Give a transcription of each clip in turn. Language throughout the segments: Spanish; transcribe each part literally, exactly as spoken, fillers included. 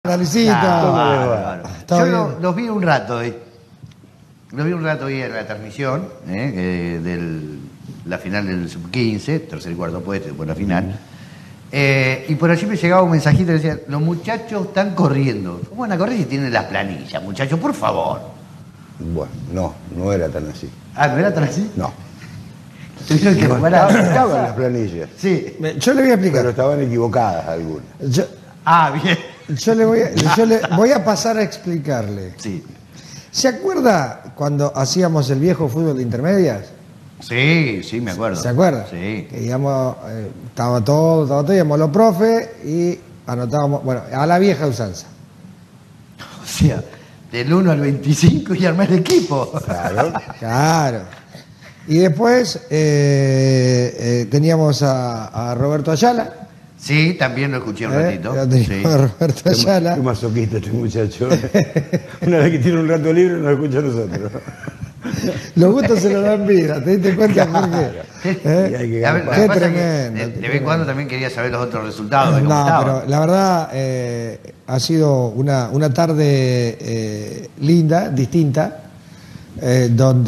Analicita. Ah, Yo lo, los vi un rato hoy. Los vi un rato hoy en la transmisión eh, eh, de la final del sub quince, tercer y cuarto puesto, después la final. Eh, y por allí me llegaba un mensajito que decía: los muchachos están corriendo. ¿Cómo van a correr si tienen las planillas, muchachos? Por favor. Bueno, no, no era tan así. Ah, ¿no era tan así? No. Tuvieron que No, jugar a... estaban, estaban las planillas. Sí. Yo le voy a explicar. Pero estaban equivocadas algunas. Yo, Ah, bien. yo le voy a, yo le voy a pasar a explicarle. Sí. ¿Se acuerda cuando hacíamos el viejo fútbol de intermedias? Sí, sí, me acuerdo. ¿Se acuerda? Sí. Que íbamos, eh, estaba todo, estaba todo, íbamos los profes y anotábamos, bueno, a la vieja usanza. O sea, del uno al veinticinco y armar el equipo. Claro. Claro. Y después eh, eh, teníamos a, a Roberto Ayala. Sí, también lo escuché un ¿eh? ratito. Lo teníamos Sí. a Roberto Ayala. Qué masoquista este muchacho. Una vez que tiene un rato libre nos escucha a nosotros. Los gustos se los dan vida, ¿te diste cuenta por qué? Y hay que A ver, lo Qué que pasa es que tremendo, de, qué de vez en cuando también quería saber los otros resultados de cómo No, estaban. pero la verdad eh, ha sido una, una tarde eh, linda, distinta, eh,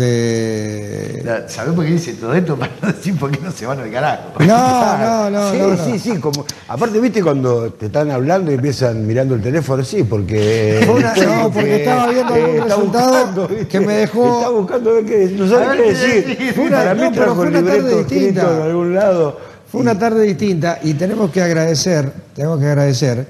donde... ¿Sabés por qué dice todo esto? Para no decir por qué no se van al carajo. No, no, no, sí, no, no. sí, sí. Como, aparte, viste cuando te están hablando y empiezan mirando el teléfono, sí, porque. Fue una- no, porque estaba viendo algún está resultado buscando, ¿viste? que me dejó- Está buscando ver qué, no sabe A ver qué qué decir. decir. Fue una- para no, mí pero trajo fue el una tarde libreto distinta. escrito de algún lado. Fue una tarde distinta y tenemos que agradecer, tenemos que agradecer,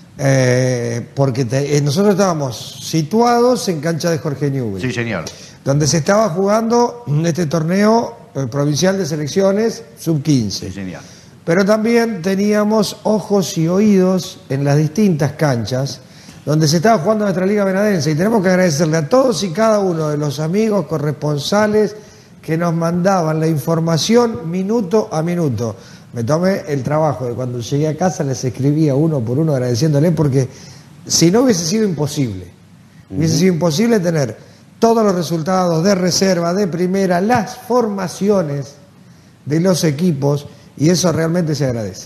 eh, porque te- eh, nosotros estábamos situados en cancha de Jorge Newbery, Sí, señor. donde se estaba jugando este torneo eh, provincial de selecciones sub quince. Sí, señor. Pero también teníamos ojos y oídos en las distintas canchas donde se estaba jugando nuestra Liga Venadense, y tenemos que agradecerle a todos y cada uno de los amigos corresponsales que nos mandaban la información minuto a minuto. Me tomé el trabajo de cuando llegué a casa les escribía uno por uno agradeciéndole, porque si no hubiese sido imposible, hubiese sido imposible tener todos los resultados de reserva, de primera, las formaciones de los equipos, y eso realmente se agradece.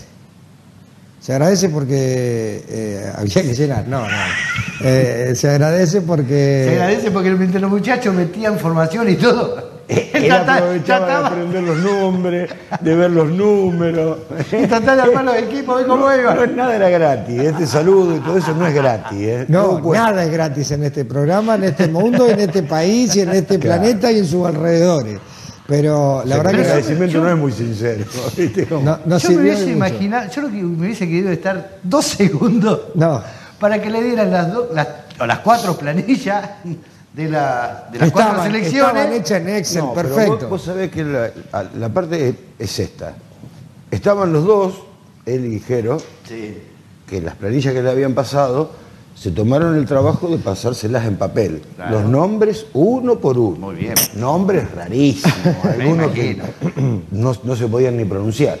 Se agradece porque eh, había que llenar, no, no. Eh, se agradece porque... Se agradece porque mientras los muchachos metían formación y todo. Él ya está- aprovechaba ya de estaba- aprender los nombres, de ver los números. Y tratar de armar los equipos, ¿ves cómo No, iba? no, nada era gratis. Este saludo y todo eso no es gratis. ¿eh? No, Todo cuesta. nada es gratis en este programa, en este mundo, en este país y en este Claro. planeta y en sus alrededores. Pero la O sea, verdad que el que... agradecimiento yo- no es muy sincero. ¿viste? Como- No, no yo me sirvió hubiese de mucho. imaginado, yo lo que me hubiese querido estar dos segundos No, para que le dieran las, dos, las, o las cuatro planillas de, la, de las cuatro estaban, selecciones. estaban hechas en Excel, No, pero perfecto. Vos, vos sabés que la, la parte es, es esta. Estaban los dos, él y Jero, Sí. que las planillas que le habían pasado, se tomaron el trabajo de pasárselas en papel. Claro. Los nombres uno por uno. Muy bien. Nombres rarísimos, algunos que imagino. no, no se podían ni pronunciar.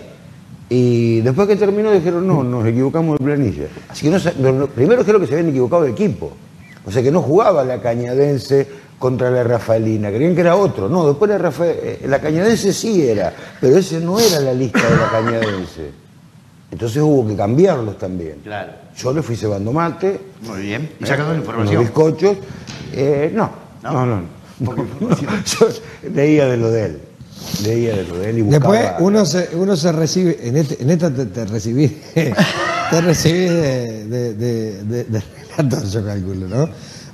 Y después que terminó dijeron, no, nos equivocamos de planilla. Así que no, sa- no, no, primero creo que se habían equivocado de equipo. O sea que no jugaba la Cañadense contra la Rafaelina, creían que era otro. No, después la, Rafa- eh, la Cañadense sí era, pero ese no era la lista de la Cañadense. Entonces hubo que cambiarlos también. Claro. Yo le fui cebando mate, Muy bien. Y ¿eh? sacando la unos información. bizcochos. Eh, no, ¿No? no, no. no. Poca información. Yo leía de lo de él. Leía de lo de él y buscaba. Después uno se, uno se recibe, en, este, en esta te, te recibí, te recibí de, de, de, de- de relator, yo calculo, ¿no?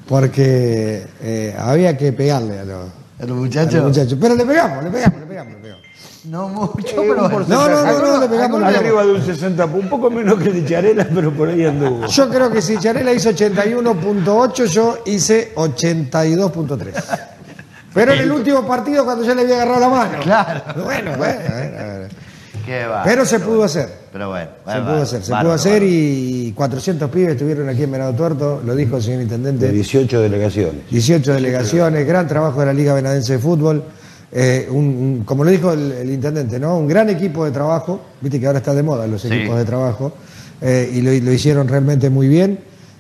Porque eh, había que pegarle a los, A los a muchachos. los muchachos. Pero le pegamos, le pegamos, le pegamos, le pegamos. No mucho, Eh, pero un bueno. No, no, no, no, le pegamos, le pegamos. Arriba de un sesenta, un poco menos que de Charela, pero por ahí anduvo. Yo creo que si Charela hizo ochenta y uno punto ocho, yo hice ochenta y dos punto tres. Pero en el último partido, cuando ya le había agarrado la mano. Claro. Bueno, bueno, bueno, bueno. Qué va. Pero se pudo hacer. Pero bueno. Se va, pudo va, hacer, se bárbaro, pudo hacer bárbaro. y cuatrocientos pibes estuvieron aquí en Venado Tuerto, lo dijo el señor De intendente. dieciocho delegaciones. dieciocho delegaciones, gran trabajo de la Liga Venadense de Fútbol. Eh, un, un- como lo dijo el, el intendente, ¿no? Un gran equipo de trabajo. Viste que ahora está de moda los Sí. equipos de trabajo. eh, y lo, lo hicieron realmente muy bien.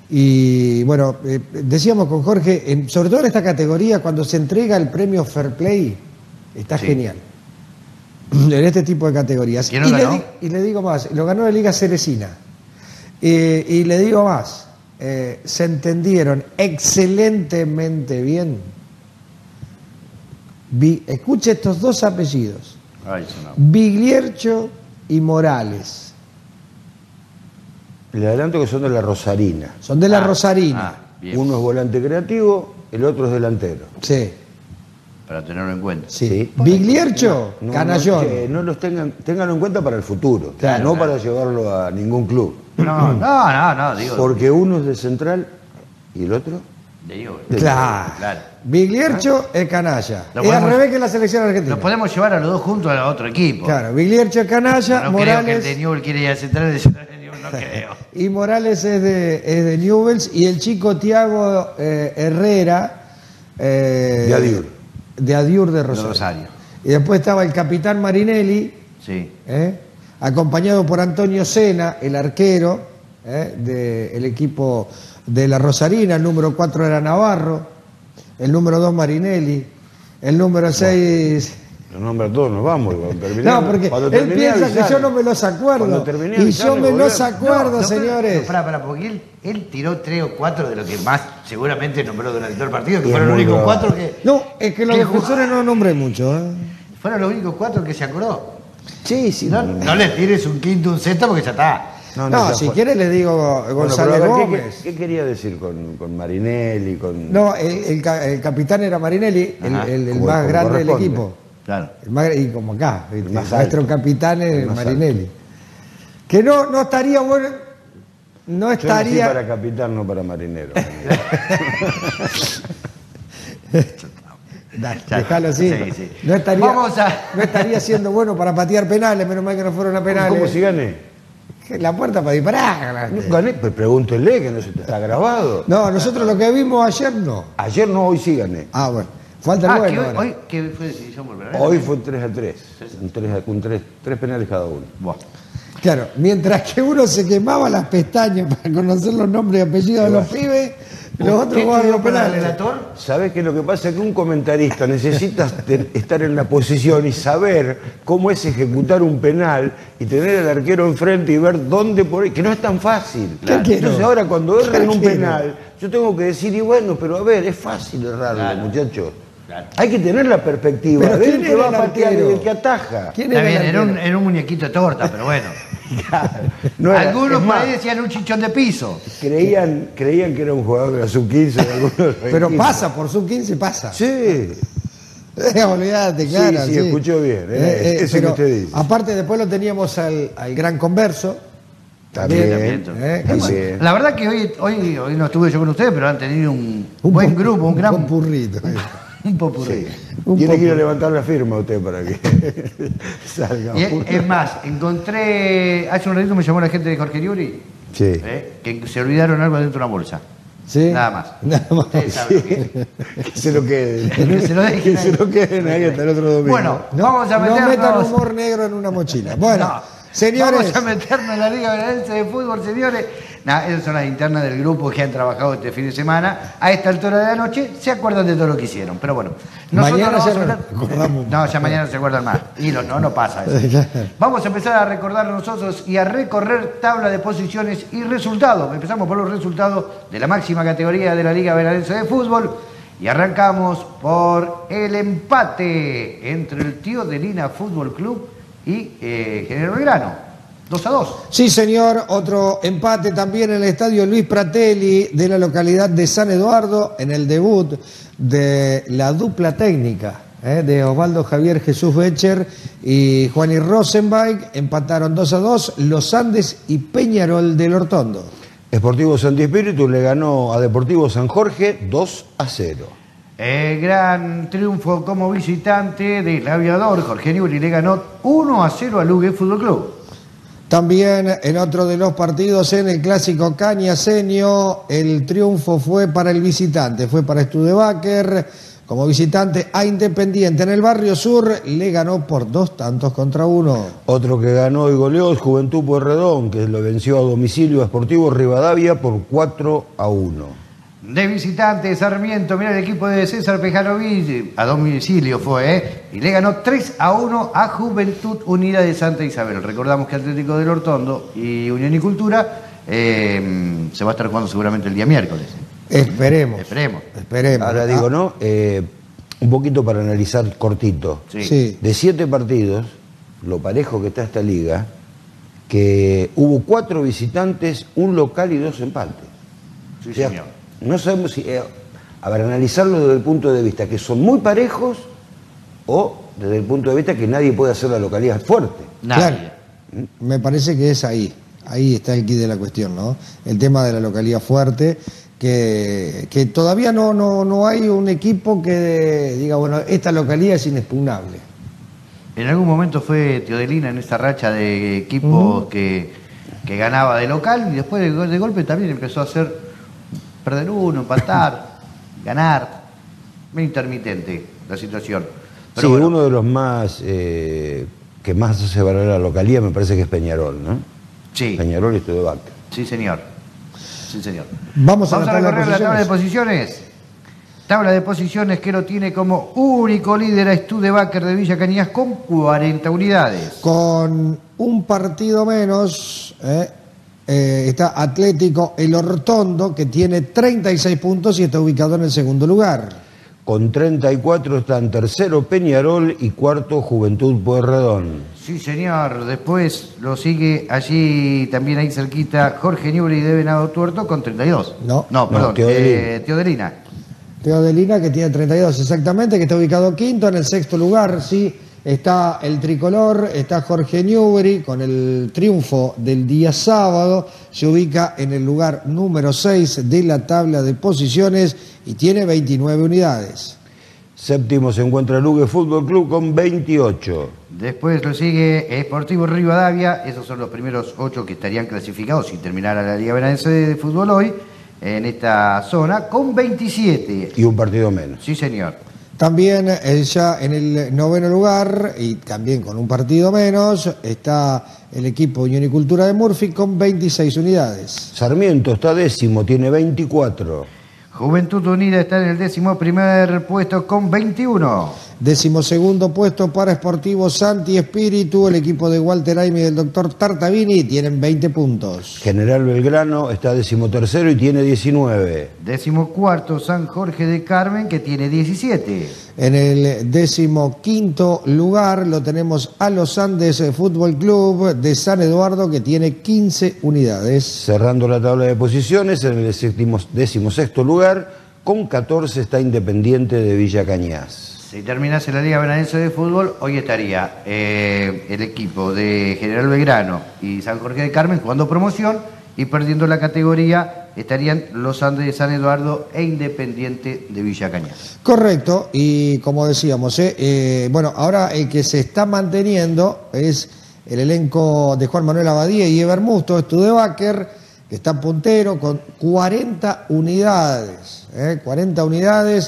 Y bueno, eh, decíamos con Jorge, en- sobre todo en esta categoría, cuando se entrega el premio Fair Play, está Sí. genial. En este tipo de categorías. ¿Quién lo y, le ganó? di- y le digo más, lo ganó la Liga Ceresina. Eh, y le digo más, eh, se entendieron excelentemente bien. Vi, escuche estos dos apellidos. Ay, sonaba. Bigliercho y Morales. Le adelanto que son de la Rosarina. Son de la Ah, Rosarina. ah, bien. Uno es volante creativo, el otro es delantero. Sí, Para tenerlo en cuenta. sí. Bigliercho, No, canallón. No, que no los tengan, ténganlo en cuenta para el futuro, Claro, no claro. para llevarlo a ningún club. No, no, no, no, digo. Porque uno es de Central y el otro. le digo, Claro. claro. Bigliercho es canalla. Lo Es al podemos- revés que la selección argentina. Los podemos llevar a los dos juntos a otro equipo. Claro, Bigliercho es canalla, No creo que el Morales de Newell quiere ir a Central, el de Central de Newell no creo. y Morales es de, es de Newell's y el chico Tiago eh, Herrera eh, De Adiur. de Adiur de De Rosario. Rosario. Y después estaba el capitán Marinelli, Sí. ¿eh? acompañado por Antonio Sena, el arquero ¿eh? del equipo de la Rosarina. El número cuatro era Navarro, el número dos Marinelli, el número seis... Los nombres todos nos vamos. Cuando terminé- No, porque cuando él terminé, piensa avisame. que yo no me los acuerdo. Cuando terminé, Y avisame, yo me volvemos. los acuerdo, No, no, señores. No, pará, pará, porque él, él tiró tres o cuatro de los que más seguramente nombró durante todo el partido, que Y fueron es los muy únicos probable. cuatro que. No, es que los que defensores no nombré mucho. ¿eh? Fueron los únicos cuatro que se acordó. Sí, sí. No, no le tires un quinto, un sexto, porque ya está. No, ya si fue. quiere le digo Bueno, González pero a ver, ¿qué- Gómez. ¿qué, qué quería decir con, con Marinelli? Con... No, el, el ca- el capitán era Marinelli, el, Ajá, el- el como- más como grande del corresponde. equipo. Claro. El más- y como acá, ¿viste? más nuestro alto. capitán es El más Marinelli. Que no, no estaría bueno, no Yo nací estaría... para capitán, no para marinero. Dale, Ya, dejalo así. sí, sí. No, estaría, Vamos a- no estaría siendo bueno para patear penales, menos mal que no fueron a penales. ¿Cómo si gané? La puerta para disparar. No gané, pues pregúntele que no se te está grabado. No, nosotros lo que vimos ayer no. Ayer no, hoy sí gané. Ah, bueno. Falta el Ah, bueno que hoy, ahora. hoy que fue decisión por penales. Hoy fue tres a tres. Un tres, a- un tres, tres penales cada uno. Buah. Claro, mientras que uno se quemaba las pestañas para conocer los nombres y apellidos de los pibes, los otros ¿Qué jugaban quedó los para el penales. relator? ¿Sabes qué? Lo que pasa es que un comentarista necesita te- estar en la posición y saber cómo es ejecutar un penal y tener al arquero enfrente y ver dónde por ahí, que no es tan fácil. ¿Qué arquero? Entonces ahora cuando ¿Qué erran un arquero? penal, yo tengo que decir, y bueno, pero a ver, es fácil errarlo, Claro. muchachos. Claro. Hay que tener la perspectiva, Pero ver ¿quién el que era va a el patear y arquero? el que ataja. ¿Quién Está era bien, el era un, arquero? era un muñequito de torta, pero bueno. No era- Algunos es por más, ahí decían un chichón de piso. creían, creían que era un jugador de la sub quince de algunos de los Pero equipos. pasa, por sub quince pasa. Sí. Eh, olvídate, claro. sí, escuchó bien, eh, eso que pero usted dice. Aparte, después lo teníamos al, al gran converso. También, También, eh, también. que- La verdad que hoy, hoy, hoy no estuve yo con ustedes, pero han tenido un, Un buen po- grupo, un gran. Un popurrito. un popurrí. Un Tiene que ir a poco. levantar la firma usted para que salga. Y es, es más, encontré. Hace un ratito me llamó la gente de Jorge Yuri, Sí. eh, que se olvidaron algo dentro de una bolsa. ¿Sí? Nada más. Nada más. Ustedes saben lo que es. Que se lo queden. Que se lo dejen Que se ahí. lo queden ahí hasta el otro domingo. Bueno, vamos a No meternos. metan humor negro en una mochila. Bueno, No. señores. Vamos a meternos en la Liga Bonaerense de Fútbol, señores. Nah, esas son las internas del grupo que han trabajado este fin de semana. A esta altura de la noche se acuerdan de todo lo que hicieron. Pero bueno, nosotros Mañana nos ya vamos a no meter- nos acordamos. No, ya mañana no se acuerdan más. Y lo- no, no pasa eso. Vamos a empezar a recordar nosotros y a recorrer tabla de posiciones y resultados. Empezamos por los resultados de la máxima categoría de la Liga Bonaerense de Fútbol. Y arrancamos por el empate entre el Tío de Lina Fútbol Club y eh, General Belgrano. dos a dos. Sí, señor, otro empate también en el estadio Luis Pratelli de la localidad de San Eduardo en el debut de la dupla técnica eh, de Osvaldo Javier Jesús Becher y Juani Rosenberg. Empataron dos a dos Los Andes y Peñarol del Hortondo. Sportivo Santi Espíritu le ganó a Deportivo San Jorge dos a cero. El gran triunfo como visitante del aviador Jorge Newbery le ganó uno a cero al Lugue Fútbol Club. También en otro de los partidos en el clásico Cañaseño, el triunfo fue para el visitante, fue para Studebaker. Como visitante a Independiente en el Barrio Sur, le ganó por dos tantos contra uno. Otro que ganó y goleó es Juventud Pueyrredón, que lo venció a domicilio a Sportivo Rivadavia por cuatro a uno. De visitante, Sarmiento, mira el equipo de César Pejanovich, a domicilio fue, ¿eh? Y le ganó tres a uno a Juventud Unida de Santa Isabel. Recordamos que Atlético del Hortondo y Unión y Cultura eh, se va a estar jugando seguramente el día miércoles. Esperemos. Esperemos. Esperemos. Ahora digo, ¿no? Eh, un poquito para analizar cortito. Sí. Sí. De siete partidos, lo parejo que está esta liga, que hubo cuatro visitantes, un local y dos empates. Sí, O sea, señor. no sabemos si... eh, a ver, analizarlo desde el punto de vista que son muy parejos o desde el punto de vista que nadie puede hacer la localidad fuerte. Nadie. Claro. Me parece que es ahí. Ahí está el quid de la cuestión, ¿no? El tema de la localidad fuerte, que, que todavía no, no, no hay un equipo que diga, bueno, esta localidad es inexpugnable. En algún momento fue Teodelina en esa racha de equipos Ujú. que, que ganaba de local y después de, gol- de golpe también empezó a hacer perder uno, empatar, ganar. Muy intermitente la situación. Pero sí, bueno, uno de los más eh, que más hace valer la localidad me parece que es Peñarol, ¿no? sí, Peñarol y Studebaker. sí señor. Sí señor. Vamos a Vamos la a tabla de recorrer la tabla de posiciones. posiciones. Tabla de posiciones que lo tiene como único líder a Studebaker de Villa Cañas con cuarenta unidades. Con un partido menos, eh, eh, está Atlético El Hortondo, que tiene treinta y seis puntos y está ubicado en el segundo lugar. Con treinta y cuatro están tercero Peñarol y cuarto Juventud Pueyrredón. Sí, señor. Después lo sigue allí también ahí cerquita Jorge Newbery de Venado Tuerto con treinta y dos. No. No, perdón. No, Teodelina. eh, Teodelina. Teodelina, que tiene treinta y dos exactamente, que está ubicado quinto. En el sexto lugar, sí, está el tricolor, está Jorge Newbery con el triunfo del día sábado. Se ubica en el lugar número seis de la tabla de posiciones y tiene veintinueve unidades. Séptimo se encuentra Lugue Fútbol Club con veintiocho. Después lo sigue Sportivo Rivadavia. Esos son los primeros ocho que estarían clasificados si terminara la Liga Venadense de Fútbol hoy en esta zona con veintisiete. Y un partido menos. Sí, señor. También eh, ya en el noveno lugar, y también con un partido menos, está el equipo Unión y Cultura de Murphy con veintiséis unidades. Sarmiento está décimo, tiene veinticuatro. Juventud Unida está en el décimo primer puesto con veintiuno. Decimosegundo puesto para Sportivo Santi Espíritu, el equipo de Walter Aimi y del doctor Tartavini, tienen veinte puntos. General Belgrano está decimotercero y tiene diecinueve. Décimo cuarto San Jorge de Carmen que tiene diecisiete. En el decimoquinto lugar lo tenemos a Los Andes Fútbol Club de San Eduardo, que tiene quince unidades. Cerrando la tabla de posiciones, en el séptimo- decimosexto lugar, con catorce está Independiente de Villa Cañas. Si terminase la Liga Venadense de Fútbol, hoy estaría eh, el equipo de General Belgrano y San Jorge de Carmen jugando promoción y perdiendo la categoría estarían los Andes de San Eduardo e Independiente de Villa Cañas. Correcto, y como decíamos, eh, eh, bueno, ahora el que se está manteniendo es el elenco de Juan Manuel Abadía y Eber Musto, Studebaker, que está puntero con cuarenta unidades, eh, cuarenta unidades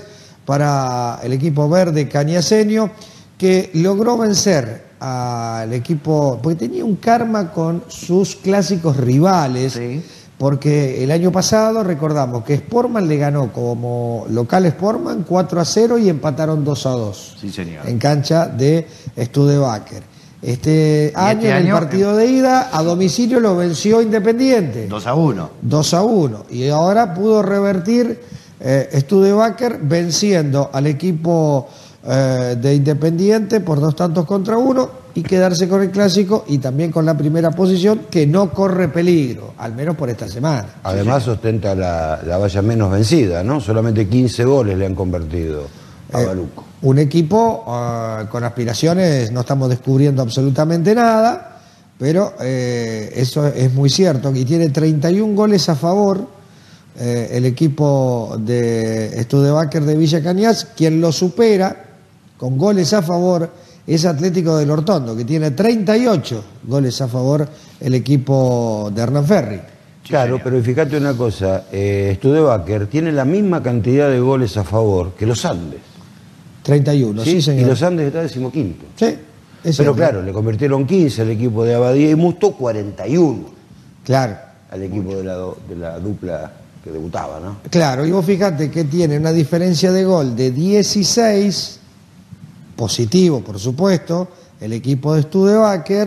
para el equipo verde cañaseño, que logró vencer al equipo, porque tenía un karma con sus clásicos rivales, Sí. porque el año pasado recordamos que Sportman le ganó como local Sportman cuatro a cero y empataron dos a dos Sí, señor. en cancha de Studebaker. Este año, este en el año, partido de ida, a domicilio lo venció Independiente. dos a uno. dos a uno. Y ahora pudo revertir eh, Studebaker venciendo al equipo eh, de Independiente por dos tantos contra uno y quedarse con el clásico y también con la primera posición, que no corre peligro, al menos por esta semana. Además ostenta la, la valla menos vencida, ¿no? Solamente quince goles le han convertido a Eh, Baluco. Un equipo uh, con aspiraciones, no estamos descubriendo absolutamente nada, pero eh, eso es muy cierto, y tiene treinta y un goles a favor eh, el equipo de Studebaker de Villa Cañas. Quien lo supera con goles a favor es Atlético del Hortondo, que tiene treinta y ocho goles a favor el equipo de Hernán Ferri. Sí, Claro, señor. pero fíjate una cosa, eh, Studebaker tiene la misma cantidad de goles a favor que los Andes. treinta y uno, sí, ¿sí? señor. Y los Andes está decimoquinto. Sí, es Pero cierto. claro, le convirtieron quince al equipo de Abadía y Musto, cuarenta y uno Claro. al equipo de la, do- de la dupla que debutaba, ¿no? Claro, y vos fíjate que tiene una diferencia de gol de dieciséis, positivo por supuesto, el equipo de Studebaker,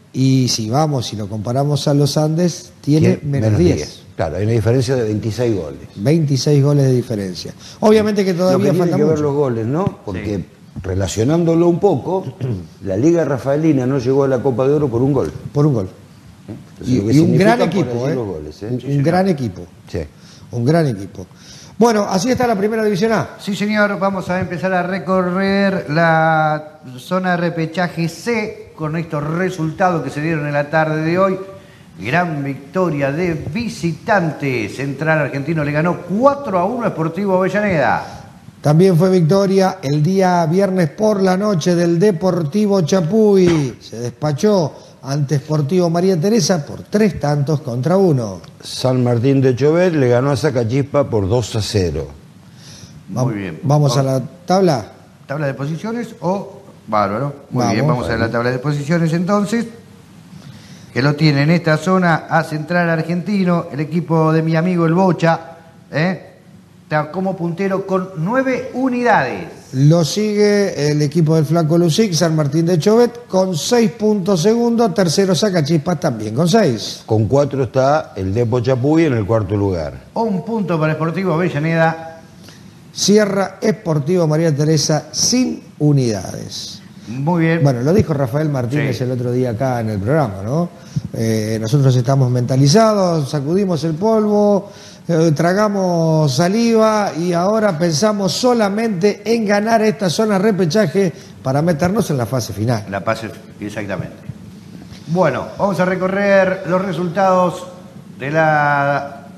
y si vamos y lo comparamos a los Andes, tiene menos diez. Claro, hay una diferencia de veintiséis goles. veintiséis goles de diferencia. Obviamente que todavía Lo que falta tiene que mucho. ver los goles, ¿no? Porque Sí. relacionándolo un poco, la Liga Rafaelina no llegó a la Copa de Oro por un gol. Por un gol. Entonces, Y, lo que y un significa gran por equipo, allí ¿eh? los goles, ¿eh? Un, Sí, un señor. gran equipo. Sí. Un gran equipo. Bueno, así está la primera división A. Sí, señor, vamos a empezar a recorrer la zona de repechaje C con estos resultados que se dieron en la tarde de hoy. Gran victoria de visitante. Central Argentino le ganó cuatro a uno a Sportivo Avellaneda. También fue victoria el día viernes por la noche del Deportivo Chapuy. Se despachó ante Sportivo María Teresa por tres tantos contra uno. San Martín de Chobet le ganó a Sacachispa por dos a cero. Muy bien. Vamos a la tabla. ¿Tabla de posiciones o...? Bárbaro. Muy Vamos. bien, vamos a la tabla de posiciones entonces. Que lo tiene en esta zona a Central Argentino, el equipo de mi amigo el Bocha, ¿eh? Está como puntero con nueve unidades. Lo sigue el equipo del Flaco Lucic, San Martín de Chobet, con seis puntos segundo. Tercero Sacachispas también con seis. Con cuatro está el Depo Chapuy en el cuarto lugar. Un punto para Sportivo Avellaneda. Cierra Sportivo María Teresa sin unidades. Muy bien. Bueno, lo dijo Rafael Martínez Sí. el otro día acá en el programa, ¿no? Eh, nosotros estamos mentalizados, sacudimos el polvo, eh, tragamos saliva y ahora pensamos solamente en ganar esta zona repechaje para meternos en la fase final. La pase, exactamente. Bueno, vamos a recorrer los resultados de la...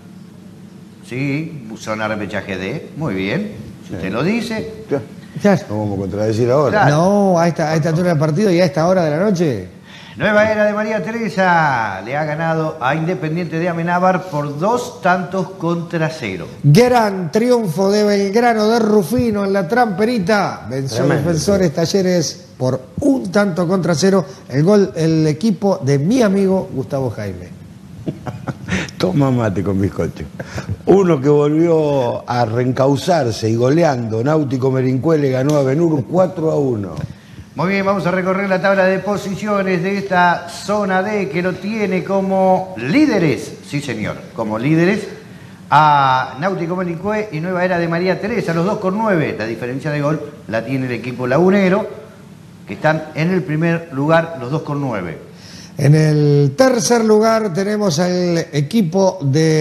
Sí, zona repechaje D. Muy bien. Si usted lo dice. Ya, Ya. no vamos a contradecir ahora. Claro. No, a esta, a esta altura del partido y a esta hora de la noche. Nueva Era de María Teresa le ha ganado a Independiente de Amenábar por dos tantos contra cero. Gran triunfo de Belgrano de Rufino en la Tramperita. Venció a Tremendo, Defensores Talleres por un tanto contra cero. El gol, el equipo de mi amigo Gustavo Jaime. Toma mate con bizcocho. Uno que volvió a reencauzarse y goleando, Náutico Merincue le ganó a Benur cuatro a uno. Muy bien, vamos a recorrer la tabla de posiciones de esta zona D que lo tiene como líderes, sí señor, como líderes a Náutico Melincue y Nueva Era de María Teresa, los dos con nueve. La diferencia de gol la tiene el equipo lagunero, que están en el primer lugar, los dos con nueve. En el tercer lugar tenemos al equipo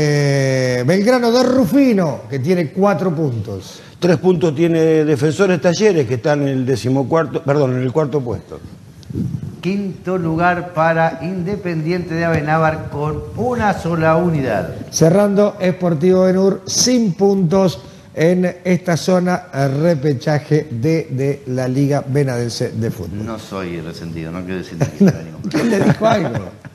de Belgrano de Rufino, que tiene cuatro puntos. Tres puntos tiene Defensores Talleres, que están en el decimocuarto, perdón, en el cuarto puesto. Quinto lugar para Independiente de Amenábar con una sola unidad. Cerrando Sportivo Benur sin puntos en esta zona repechaje de, de la Liga Benadense de Fútbol. No soy resentido, no quiero decir nada. ¿Quién le dijo algo?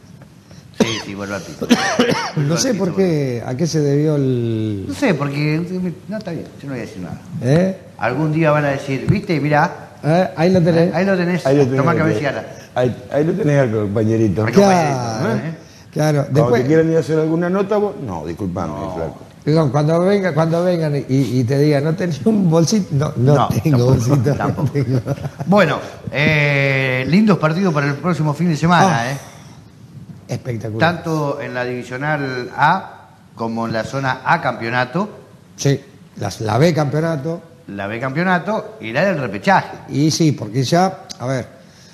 Sí, sí, vuelvo al piso. No sé por qué, a qué se debió el... No sé, porque... No, está bien, yo no voy a decir nada. ¿Eh? Algún día van a decir, viste, mirá, ¿Eh? Ahí lo tenés. ahí lo tenés, Ahí lo tenés, toma ahí- cabeciana. Ahí, ahí lo tenés al compañerito. Ahí- Claro, ¿eh? claro. Cuando Después, te quieran ir a hacer alguna nota, vos... No, disculpame, flaco. perdón, cuando, venga, cuando vengan y, y te digan, ¿no tenés un bolsito? No, no, No, tengo tampoco, bolsito. tampoco. no tengo. Bueno, eh, lindos partidos para el próximo fin de semana, Ah. ¿eh? Espectacular. Tanto en la divisional A como en la zona A campeonato, Sí, las, la B campeonato. la B campeonato y la del repechaje. Y sí, porque ya, a ver,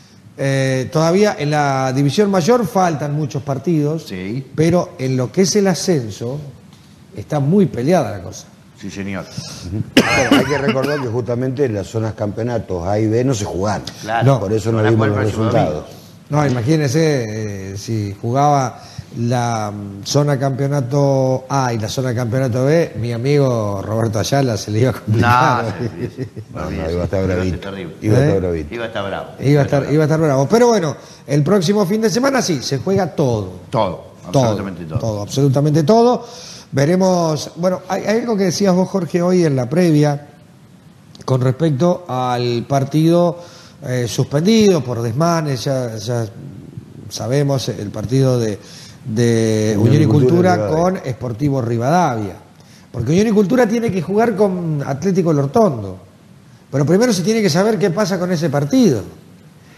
eh, todavía en la división mayor faltan muchos partidos, Sí, pero en lo que es el ascenso está muy peleada la cosa. sí señor. Bueno, hay que recordar que justamente en las zonas campeonatos A y B no se jugaron. Claro. No, Por eso no van a vimos jugar los el próximo resultados. domingo. No, imagínense eh, si jugaba la mm, zona campeonato A y la zona campeonato B, mi amigo Roberto Ayala se le iba a No, complicar. sí, sí, sí. No, no, iba a estar bravito. terrible. Iba a ¿Eh? estar bravito. Iba a estar bravo. Iba a estar, iba a estar bravo. Pero bueno, el próximo fin de semana sí, se juega todo. Todo, Todo, absolutamente todo. todo, absolutamente todo. Veremos, bueno, hay, hay algo que decías vos, Jorge, hoy en la previa, con respecto al partido eh, suspendido por desmanes, ya, ya sabemos el partido de, de Unión Unión y y Cultura Cultura Rivadavia. con Sportivo Rivadavia. Porque Unión y Cultura tiene que jugar con Atlético Lortondo. Pero primero se tiene que saber qué pasa con ese partido.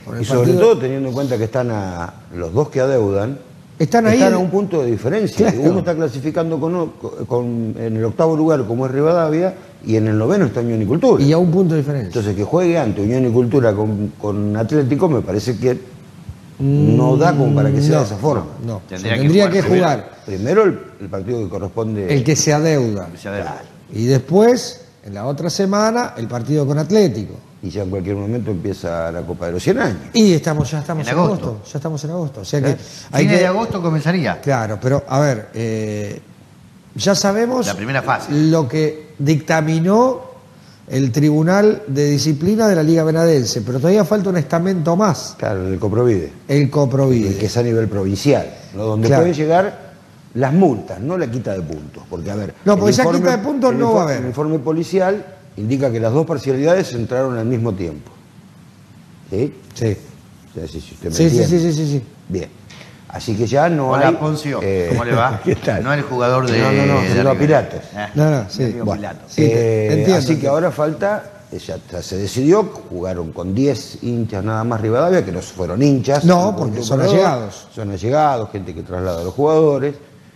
Y sobre partido, todo teniendo en cuenta que están a los dos que adeudan, están, ahí están el... a un punto de diferencia. Claro. Uno está clasificando con, con, en el octavo lugar, como es Rivadavia, y en el noveno está Unión y Cultura. Y a un punto de diferencia. Entonces, que juegue ante Unión y Cultura con, con Atlético, me parece que mm, no da como para que sea no, de esa forma. No, no. Tendría, tendría que jugar. Que jugar. Primero, el, el partido que corresponde... El que se adeuda. Se adeuda. Claro. Y después, en la otra semana, el partido con Atlético. Y ya en cualquier momento empieza la Copa de los cien años. Y estamos, ya estamos en, en agosto. agosto. Ya estamos en agosto. O sea que hay Fines que, de agosto comenzaría. Claro, pero a ver, eh, ya sabemos la primera fase. Lo que dictaminó el Tribunal de Disciplina de la Liga Venadense, pero todavía falta un estamento más. Claro, el Coprovide. El Coprovide. El que es a nivel provincial, ¿no? Donde claro. pueden llegar las multas, no la quita de puntos. Porque, a ver. No, porque esa quita de puntos no va a haber. El informe policial indica que las dos parcialidades entraron al mismo tiempo. ¿Sí? Sí. O sea, si usted me sí, sí, sí, sí, sí, sí. Bien. Así que ya no Hola, hay... Poncio, eh, ¿cómo le va? ¿Qué tal? No el jugador de... No, no, no, de los Piratas. Eh, no, no, sí. Bueno, sí eh, entiendo, así que entiendo. ahora falta... Ya, ya se decidió, jugaron con diez hinchas nada más Rivadavia, que no fueron hinchas. No, porque son allegados. Son allegados, gente que traslada a los jugadores.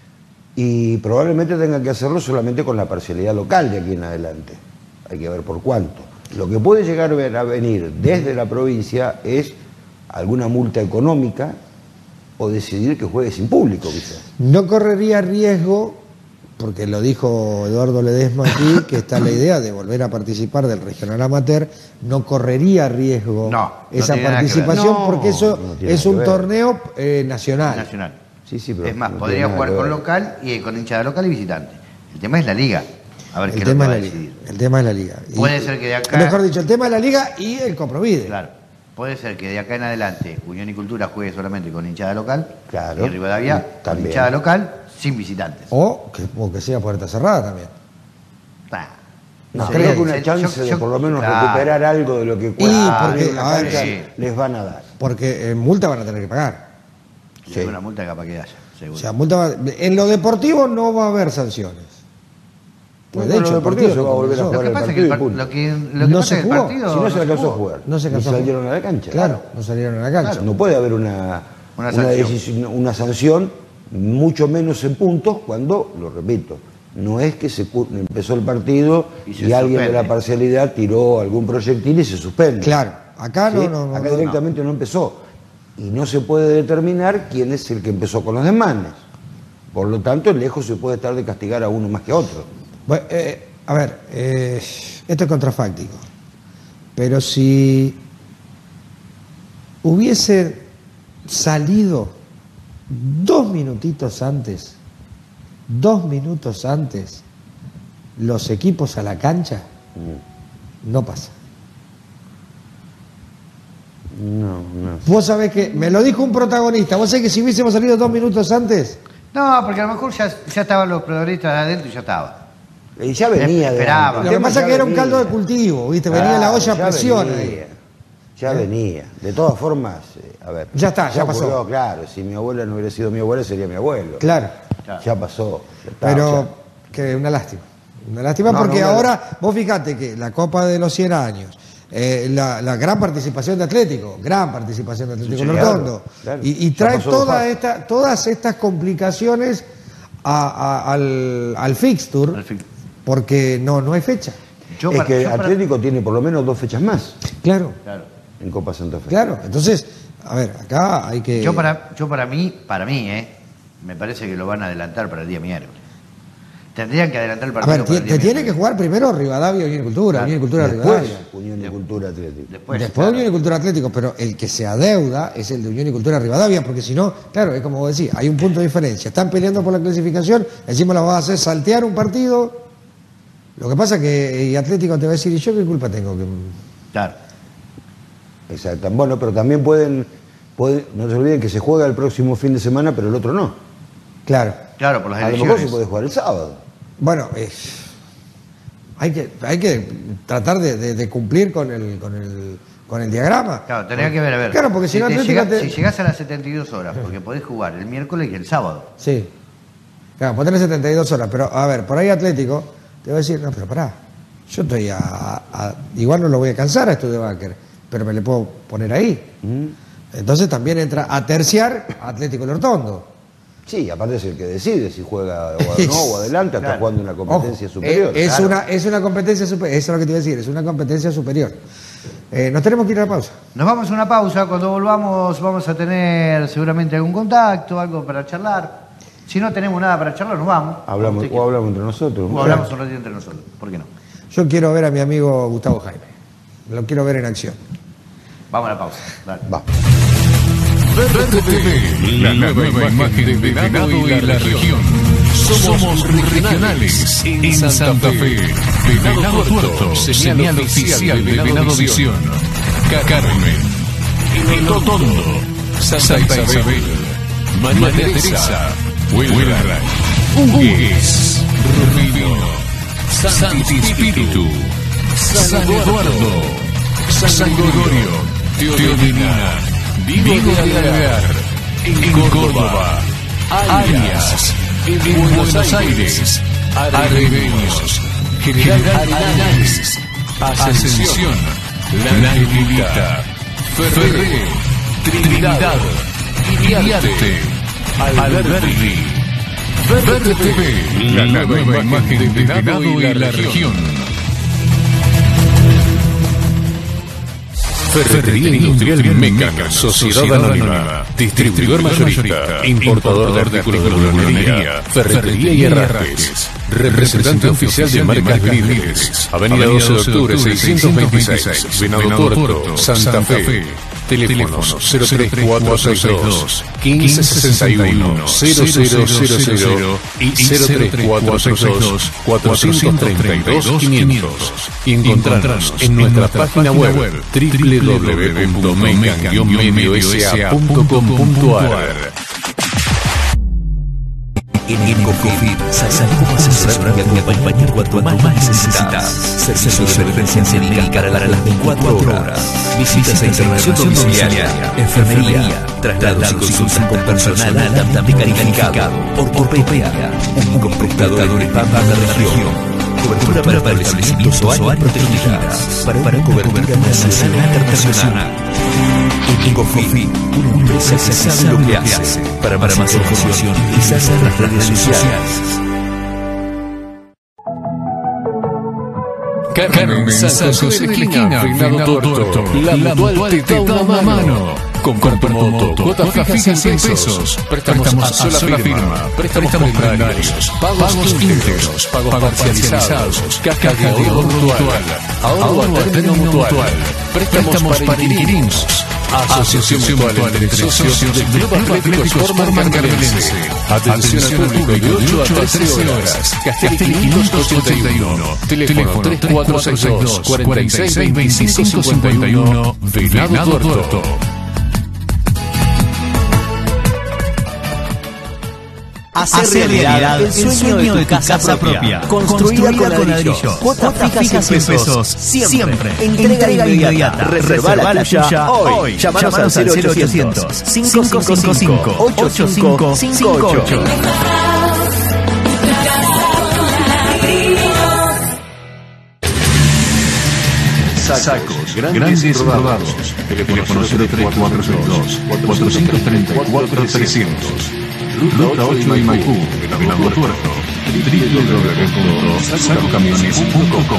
Y probablemente tengan que hacerlo solamente con la parcialidad local de aquí en adelante. Hay que ver por cuánto. Lo que puede llegar a venir desde la provincia es alguna multa económica o decidir que juegue sin público, quizás. No correría riesgo, porque lo dijo Eduardo Ledesma aquí, que está la idea de volver a participar del regional amateur, no correría riesgo no, esa no participación, no, porque eso no es un torneo eh, nacional. Nacional. Sí, sí, pero es más, no podría jugar con local y con hinchada local y visitante. El tema es la liga. A ver el qué tema es lo que va es a la decidir. Liga. El tema es la liga. Puede y, ser que de acá... Mejor dicho, el tema es la liga y el Coprovide. Claro. Puede ser que de acá en adelante Unión y Cultura juegue solamente con hinchada local. Claro. Y Rivadavia con hinchada local sin visitantes. O que, o que sea puerta cerrada también. Ah, no, creo que una chance yo, yo, de por lo menos claro. recuperar algo de lo que cuesta porque, una a ver, cancha sí. les van a dar. Porque en multa van a tener que pagar. Sí. Una multa capaz que haya, seguro. O sea, multa va, en lo deportivo no va a haber sanciones. Pues de hecho, el partido se va a volver a jugar el partido y punto. Lo que, lo que no pasa se es que jugó. el partido si no, no se alcanzó jugó. a jugar. No se alcanzó. No salieron a la cancha. Claro, no salieron a la cancha. Claro. No puede haber una, una, una, sanción. Decisión, una sanción, mucho menos en puntos, cuando, lo repito, no es que se empezó el partido y, y alguien suspende. de la parcialidad tiró algún proyectil y se suspende. Claro, acá ¿sí? no, no, no. Acá no, directamente no. no empezó. Y no se puede determinar quién es el que empezó con los desmanes. Por lo tanto, lejos se puede estar de castigar a uno más que a otro. Bueno, eh, a ver, eh, esto es contrafáctico, pero si hubiese salido dos minutitos antes, dos minutos antes, los equipos a la cancha, mm. no pasa. No, no. Vos sabés que, me lo dijo un protagonista, vos sabés que si hubiésemos salido dos minutos antes... No, porque a lo mejor ya, ya estaban los protagonistas adentro y ya estaba. Y ya venía. Esperaba. Lo que pasa es que era un caldo de cultivo, ¿viste? Venía claro, la olla a presión venía, ahí. Ya ¿Eh? venía. De todas formas, eh, a ver. Ya está, ya, ya pasó. Ocurrió, claro, si mi abuela no hubiera sido mi abuela, sería mi abuelo. Claro. claro. Ya pasó. Ya está, Pero, ya. que una lástima. Una lástima no, porque no, ahora, no. vos fíjate que la Copa de los cien años, eh, la, la gran participación de Atlético, gran participación de Atlético sí, Nortondo, claro, claro. y, y trae toda esta, todas estas complicaciones a, a, al, al fixture, al fixture, porque no, no hay fecha. Yo es para, que Atlético para... tiene por lo menos dos fechas más. Claro. claro. En Copa Santa Fe. Claro, entonces, a ver, acá hay que... Yo para, yo para mí, para mí, eh, me parece que lo van a adelantar para el día miércoles. Tendrían que adelantar el partido. A ver, para el día te tiene que jugar primero Rivadavia, Unión y Cultura, claro. Unión y Cultura, Después, Rivadavia. Unión y Cultura Atlético. Después, Después claro. Unión y Cultura Atlético, pero el que se adeuda es el de Unión y Cultura Rivadavia, porque si no, claro, es como vos decís, hay un punto de diferencia. Están peleando por la clasificación, encima la vas a hacer saltear un partido. Lo que pasa es que y Atlético te va a decir, ¿y yo qué culpa tengo? Que... Claro. Exacto. Bueno, pero también pueden, pueden, no se olviden que se juega el próximo fin de semana, pero el otro no. Claro. Claro, por las a elecciones. A lo mejor se puede jugar el sábado. Bueno, eh, hay que hay que tratar de, de, de cumplir con el, con el con el diagrama. Claro, tendría que ver, a ver. Claro, porque si, si no te Atlético llega, te... si llegás a las setenta y dos horas, porque podés jugar el miércoles y el sábado. Sí. Claro, podés tener setenta y dos horas, pero a ver, por ahí Atlético te va a decir, no, pero pará, yo estoy a, a igual no lo voy a cansar a esto de Báquer, pero me le puedo poner ahí. Mm. Entonces también entra a terciar Atlético Lortondo. Sí, aparte es el que decide si juega o no o adelante, hasta claro. jugando una competencia Ojo, superior. Es, claro. una, es una competencia superior, eso es lo que te iba a decir, es una competencia superior. Eh, nos tenemos que ir a la pausa. Nos vamos a una pausa, cuando volvamos vamos a tener seguramente algún contacto, algo para charlar. Si no tenemos nada para charlar, nos vamos. Hablamos, o hablamos entre nosotros. O hablamos un ratito entre nosotros, ¿por qué no? Yo quiero ver a mi amigo Gustavo Jaime, lo quiero ver en acción. Vamos a la pausa, dale. Va. Verde T V, la nueva imagen de Venado y la región. Somos regionales en Santa Fe. Venado Tuerto, señal oficial de Venado Visión. Carmen, El Rotondo, Santa Isabel, María Teresa, Huelva, Hugues, Rufino, Santi Espíritu, San Eduardo, San Gregorio, Teodina, Diego de Alvear, en Córdoba, Arias, en Buenos Aires, Arrebeños, General Arenales, Ascensión, La Angelita, Ferré, Trinidad, Iriarte, Alberti. Verde T V, la nueva imagen de Venado y la región. Ferretería Industrial Meca, Sociedad Anónima, distribuidor mayorista, importador de artículos de albañilería, ferretería y herrajes, representante oficial de marcas líderes, Avenida doce de octubre seiscientos veintiséis, Venado Tuerto, Santa Fe. Teléfonos cero tres cuatro seis dos, quince sesenta y uno, cero cero cero cero y cero tres cuatro seis dos, cuatrocientos treinta y dos, quinientos. Y encontrarnos en nuestra página web doble u doble u doble u punto mecan guion medio s a punto com punto a r. En Ecofit sabemos asesorar y acompañar cuanto más necesitas. Servicios de emergencia médica para las veinticuatro horas. Visitas e internación domiciliaria, enfermería, traslados y consultas con personal altamente calificado. Ortopedia, únicos prestadores para la región. Cobertura para, para establecimientos o áreas protegidas. Para una cobertura nacional e internacional. Ecofit, una empresa que sabe lo que hace. Para más información, quizás en las redes sociales. Carmen, San José de Esquina, Venado Tuerto, la Mutual te da una mano. Comprar tu moto, cuotas fijas en cien pesos, préstamos a sola firma, préstamos calendarios, pagos íntegros, pagos parcializados, caja de ahorro mutual, ahorro a término mutual, préstamos para inquilinos, asociación mutual entre socios del Club Atlético Sport Marcarense. Atención al público de ocho a trece horas. Castelli quinientos ochenta y uno. Teléfono tres cuatro seis dos, cuarenta y seis veinticinco cincuenta y uno. Venado Tuerto. Hacer realidad el sueño de tu casa propia, construida con ladrillo. Cuotas fijas cien pesos, siempre. Entrega inmediata. Reserva la tuya hoy. Llámanos al cero ochocientos, cinco cinco cinco, ocho cinco cinco ocho. Sacos, grandes y rodados. Teléfono cero tres cuatro seis dos, cuatrocientos treinta y cuatro, trescientos. Ruta ocho y Maipú, Venado Tuerto. doble u doble u doble u punto saco camiones punto com.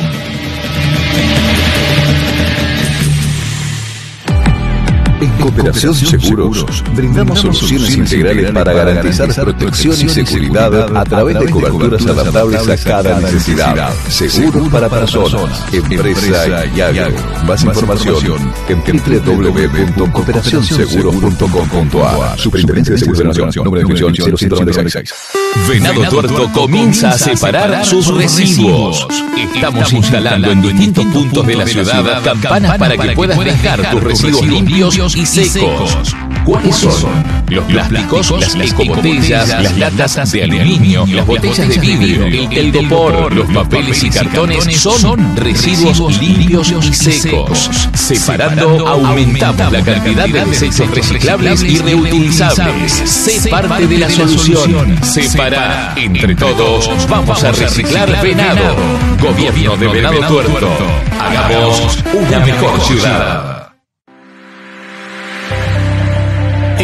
En Cooperación Seguros, brindamos soluciones integrales para garantizar protección y seguridad a través de coberturas adaptables a cada necesidad. Seguros para personas, empresa y agro. Más información en doble u doble u doble u punto cooperación seguros punto com punto a r. Superintendencia de Seguros de la Nación. Número de inscripción cero uno nueve seis. Venado Tuerto comienza a separar sus residuos. Estamos instalando en distintos puntos de la ciudad campanas para que puedas dejar tus residuos limpios y secos. ¿Cuáles son? Los plásticos, las ecobotellas, las latas de aluminio, las botellas de vidrio, el telgopor, los papeles y cartones son residuos limpios y secos. Separando aumentamos la cantidad de desechos reciclables y reutilizables. Sé parte de la solución. Separa. Entre todos vamos a reciclar Venado. Gobierno de Venado Tuerto. Hagamos una mejor ciudad.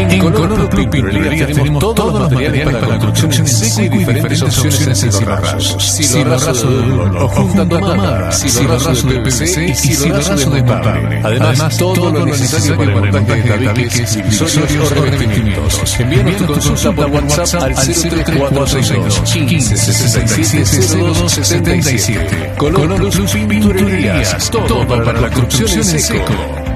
En Color Club Pinturería tenemos todos los materiales para construcción en seco y diferentes opciones en cielo raso. Cielo raso de duro o junta tomada, cielo raso de P V C y cielo raso de desmontable. Además, todo lo necesario para el montaje de tabiques, divisorios o revestimientos. Envíanos tu consulta por WhatsApp al cero tres cuatro seis dos, quince sesenta y siete cero dos setenta y siete. Color Plus Pinturerías, todo para la construcción en seco.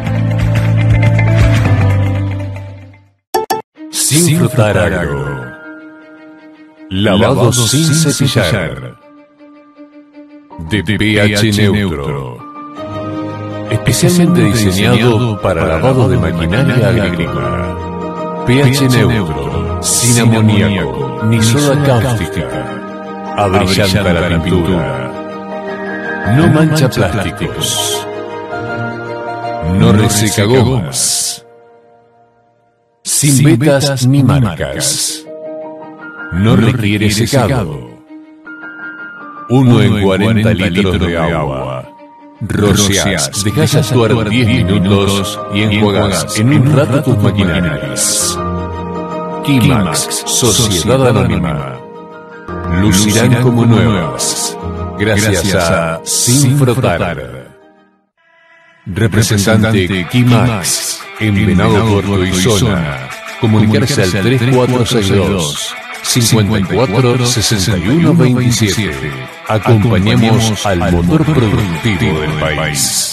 Sin frotar agro. Lavado sin cepillar. De pH neutro. Especialmente diseñado para lavado de maquinaria agrícola. pH neutro, sin amoníaco, ni soda cáustica. Abrillanta la pintura. No mancha plásticos. No reseca gomas. Sin vetas ni marcas. No requiere secado. Uno en cuarenta litros de agua. Rociás, dejás actuar diez minutos y enjuagás en un rato tus maquinarias. Quimax, Sociedad Anónima. Lucirán como nuevas, gracias a Sin Frotar. Representante Quimax, en Venado Tuerto y Zona. Comunicarse al tres cuatro seis dos, cinco cuatro, seis uno dos siete. Acompañamos al motor productivo del país.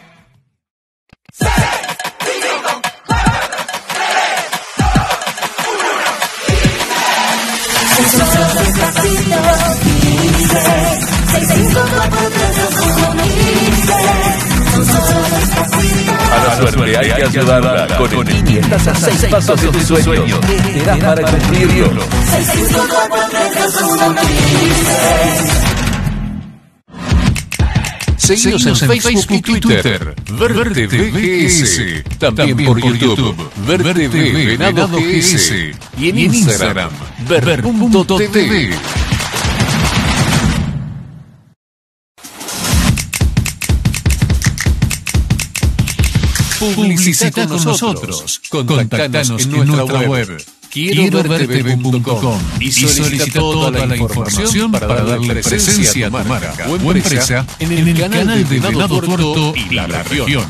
A la suerte hay que ayudarla. Con el Tini estás a seis pasos de tu sueño. ¿Qué te das para cumplirlo? Seguinos en Facebook y Twitter, Verde V G S, también por YouTube, Verde V Venado G S, y en Instagram, ver punto t v. Publicita con nosotros. Contactanos en nuestra web quiero verte ve punto com y solicita toda la información para darle presencia a tu marca o empresa en el canal de Venado Tuerto y la región.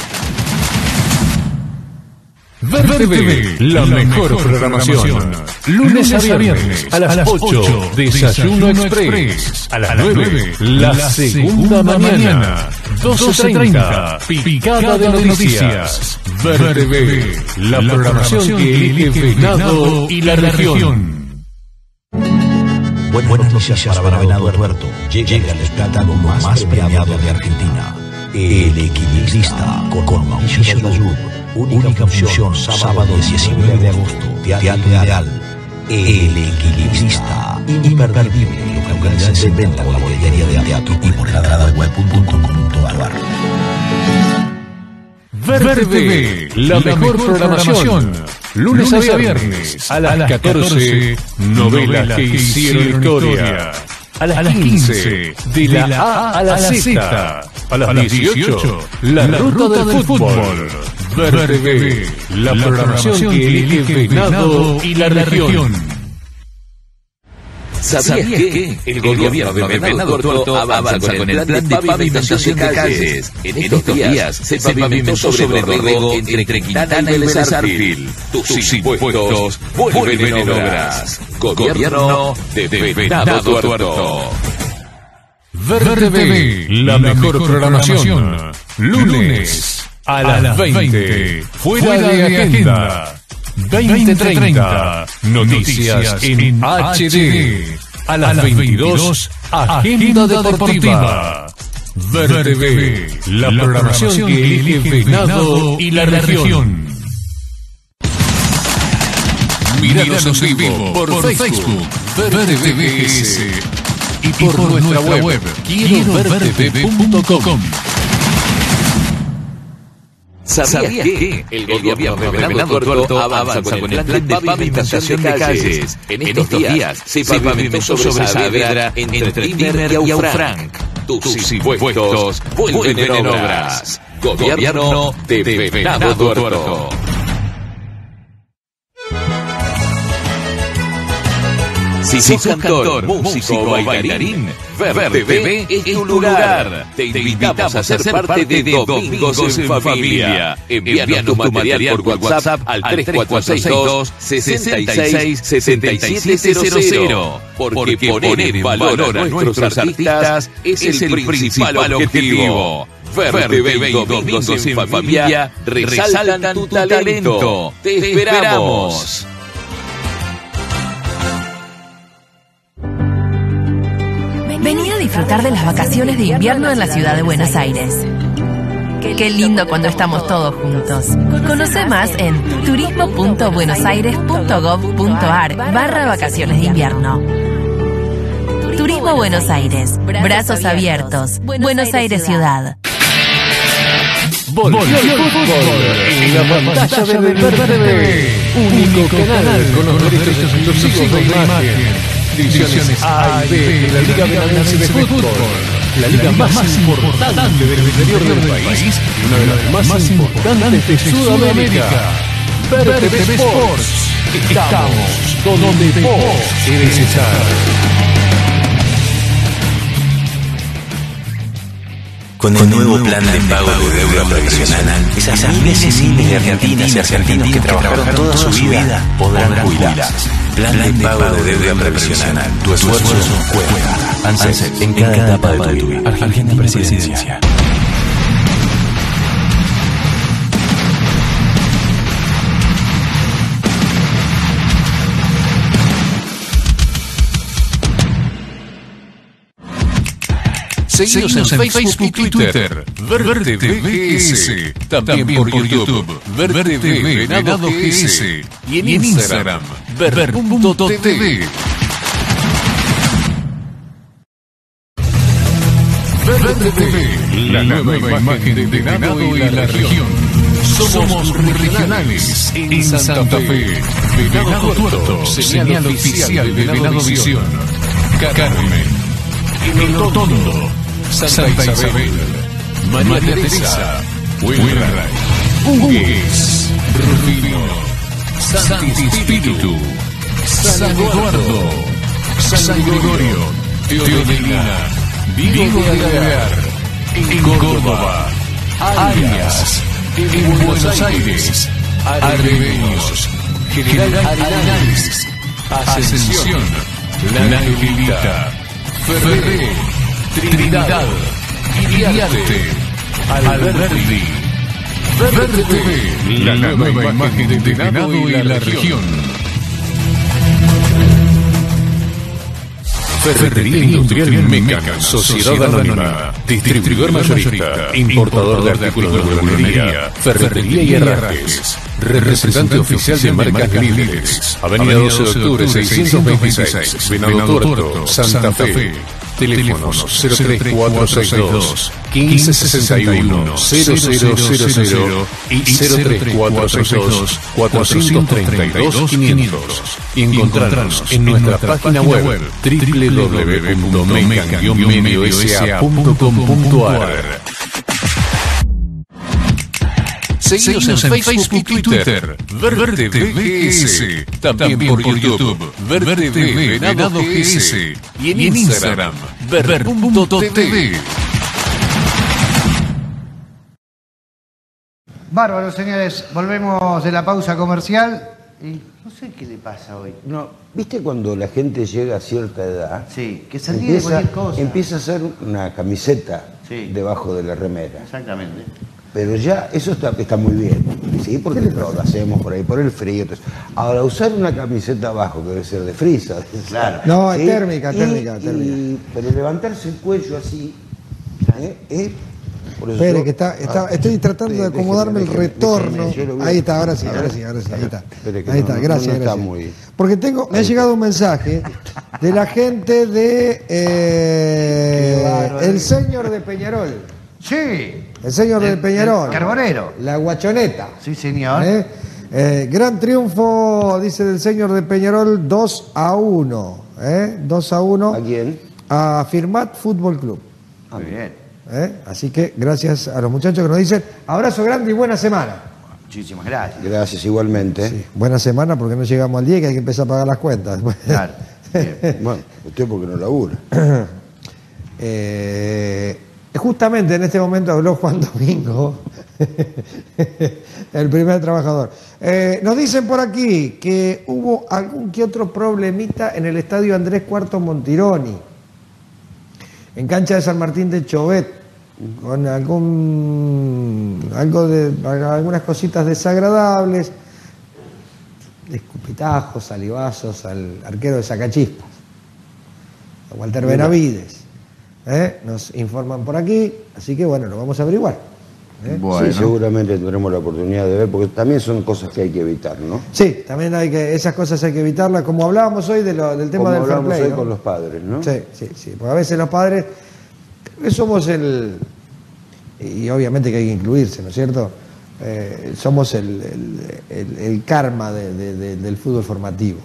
Verde T V, la mejor programación. Lunes a viernes a las ocho, Desayuno Express. A las nueve, la segunda mañana. doce treinta, Picada de Noticias. Verde T V, la programación que elige Venado y la región. Buenas noticias para Venado Tuerto. Llega el espectáculo más premiado de Argentina. El Equilibrista, con Mauricio Dayub. Única función, sábado diecinueve de agosto. Teatro Ideal. El Equilibrista. Imperdible. Localidades en venta con la boletería de teatro y por entrada web punto com punto a r. Verde T V, la mejor programación. Lunes a viernes a las catorce, novelas que hicieron historia. A las quince, de la A a la Z. A las dieciocho, la ruta del fútbol. Verde T V, la programación que elige Venado y la región. ¿Sabías que el gobierno de Venado Tuerto avanza con el plan de pavimentación de calles? En estos días se pavimentó sobre Dorrego entre Quintana y Vélez Arfield. Tus impuestos vuelven en obras. Gobierno de Venado Tuerto. Verde T V, la mejor programación. Lunes a las veinte, fuera de agenda. veinte treinta, noticias en H D. A las veintidós, agenda deportiva. Verde T V, la programación que elige Venado y la región. Míranos en vivo por Facebook, Verde T V G S, y por nuestra web, quiero verte ve punto com. ¿Sabías que el gobierno de Venado Tuerto avanza con el plan de pavimentación de calles? En estos días se pavimentó sobre Saavedra entre Timmer y Aufranc. Tus impuestos vuelven en obras. Gobierno de Venado Tuerto. Si sos cantor, músico o bailarín, Ver T V es tu lugar. Te invitamos a ser parte de Domingos en Familia. Envíanos tu material por WhatsApp al tres cuatro seis dos, seis seis, siete siete cero cero. Porque poner en valor a nuestros artistas es el principal objetivo. Ver T V y Domingos en Familia resaltan tu talento. Te esperamos. Vení a disfrutar de las vacaciones de invierno en la ciudad de Buenos Aires. Qué lindo cuando estamos todos juntos. Conoce más en turismo punto buenosaires punto gov punto ar barra vacaciones de invierno. Turismo Buenos Aires. Brazos abiertos. Buenos Aires Ciudad. Volvió el fútbol en la pantalla de Ver T V. Único canal con los derechos exclusivos de imagen. Divisiones A y B de la Liga Venadense de Fútbol, la liga más importante del interior del país y una de las más importantes de Sudamérica. Ver T V Sports. Estamos donde vos querés estar. Con el nuevo plan de pago de deuda previsional, esas miles y miles de argentinas y argentinos que trabajaron toda su vida podrán jubilarse. Plan de pago de deuda previsional. Tu esfuerzo cuesta. ANSES, en cada etapa de tu vida. Argentina Presidencia. Seguinos en Facebook y Twitter. Ver T V G S. También por YouTube. Ver T V Venado G S. Y en Instagram. Ver punto T V. Ver T V. La nueva imagen de Venado y la región. Somos regionales en Santa Fe. Venado Tuerto. Señal oficial de Venado Visión. Carmen. El Rotondo. Santa Isabel, María Teresa, Huelray, Hugues, Rufino, Santi Espíritu, San Eduardo, San Gregorio, Teodelina, Diego de Aguilar, en Córdoba, Arias, en Buenos Aires, Arrebeños, General Arenales, Ascensión, La Negrita, Ferré, Trinidad, Iriarte, Alberti, Ver T V, la nueva imagen de Venado y la región. Ferretería Industrial Mecan, Sociedad Anónima, distribuidor mayorista, importador de artículos de mueblería, ferretería y herrajes. Representante oficial de marcas líderes. Avenida doce de octubre seiscientos veintiséis, Venado Tuerto, Santa Fe. Teléfonos cero tres cuatro seis dos, uno cinco seis uno, cero cero cero cero y cero tres cuatro seis dos, cuatro tres dos, quinientos. Y encontrarnos en nuestra página web doble u doble u doble u punto mecan guion medio s a punto com punto ar. Seguinos en Facebook y Twitter. Ver T V G S. También por YouTube. Ver T V Venado G S. Y en Instagram. Ver punto T V. Bárbaro, señores. Volvemos de la pausa comercial. Y no sé qué le pasa hoy. No, ¿viste cuando la gente llega a cierta edad? Sí, que se olvide de cualquier cosa. Empieza a hacer una camiseta sí. debajo de la remera. Exactamente. Pero ya eso está, está muy bien, ¿sí? Porque lo, lo hacemos por ahí, por el frío. Entonces, ahora, usar una camiseta abajo, que debe ser de frisa. Claro. No, ¿sí? es térmica, y, térmica, y, térmica. Pero levantarse el cuello así, ¿eh? ¿Eh? Por eso Espere, yo, que está, está, ah, estoy tratando de déjeme, acomodarme déjeme, el retorno. déjeme, déjeme, Ahí está, ahora sí, a ahora ver, sí, ahora sí, ahí está. Espere que Ahí no, está, no, gracias, no está gracias. muy... Porque tengo, me ha llegado un mensaje de la gente de eh, El Señor de Peñarol. Sí. El Señor de, de Peñarol. El Carbonero. La Guachoneta. Sí, señor. ¿Eh? Eh, gran triunfo, dice del Señor de Peñarol, dos a uno. ¿Eh? dos a uno. ¿A quién? A Firmat Fútbol Club. Muy bien. ¿Eh? Así que gracias a los muchachos que nos dicen abrazo grande y buena semana. Muchísimas gracias. Gracias, igualmente. Sí, buena semana porque no llegamos al día que hay que empezar a pagar las cuentas. Claro. Bueno, usted porque no labura. eh, justamente en este momento habló Juan Domingo, el primer trabajador. Eh, nos dicen por aquí que hubo algún que otro problemita en el estadio Andrés Cuarto Montironi, en cancha de San Martín de Chobet, con algún algo de algunas cositas desagradables, escupitajos, salivazos al arquero de Sacachispas, a Walter Benavides. ¿Eh? Nos informan por aquí, así que bueno, lo vamos a averiguar. ¿Eh? Bueno. Sí, seguramente tendremos la oportunidad de ver, porque también son cosas que hay que evitar, ¿no? Sí, también hay que, esas cosas hay que evitarlas, como hablábamos hoy de lo, del tema como del fair hablamos play, hoy ¿no? con los padres, ¿no? Sí, sí, sí, porque a veces los padres somos el, y obviamente que hay que incluirse, ¿no es cierto? Eh, somos el, el, el, el karma de, de, de, del fútbol formativo,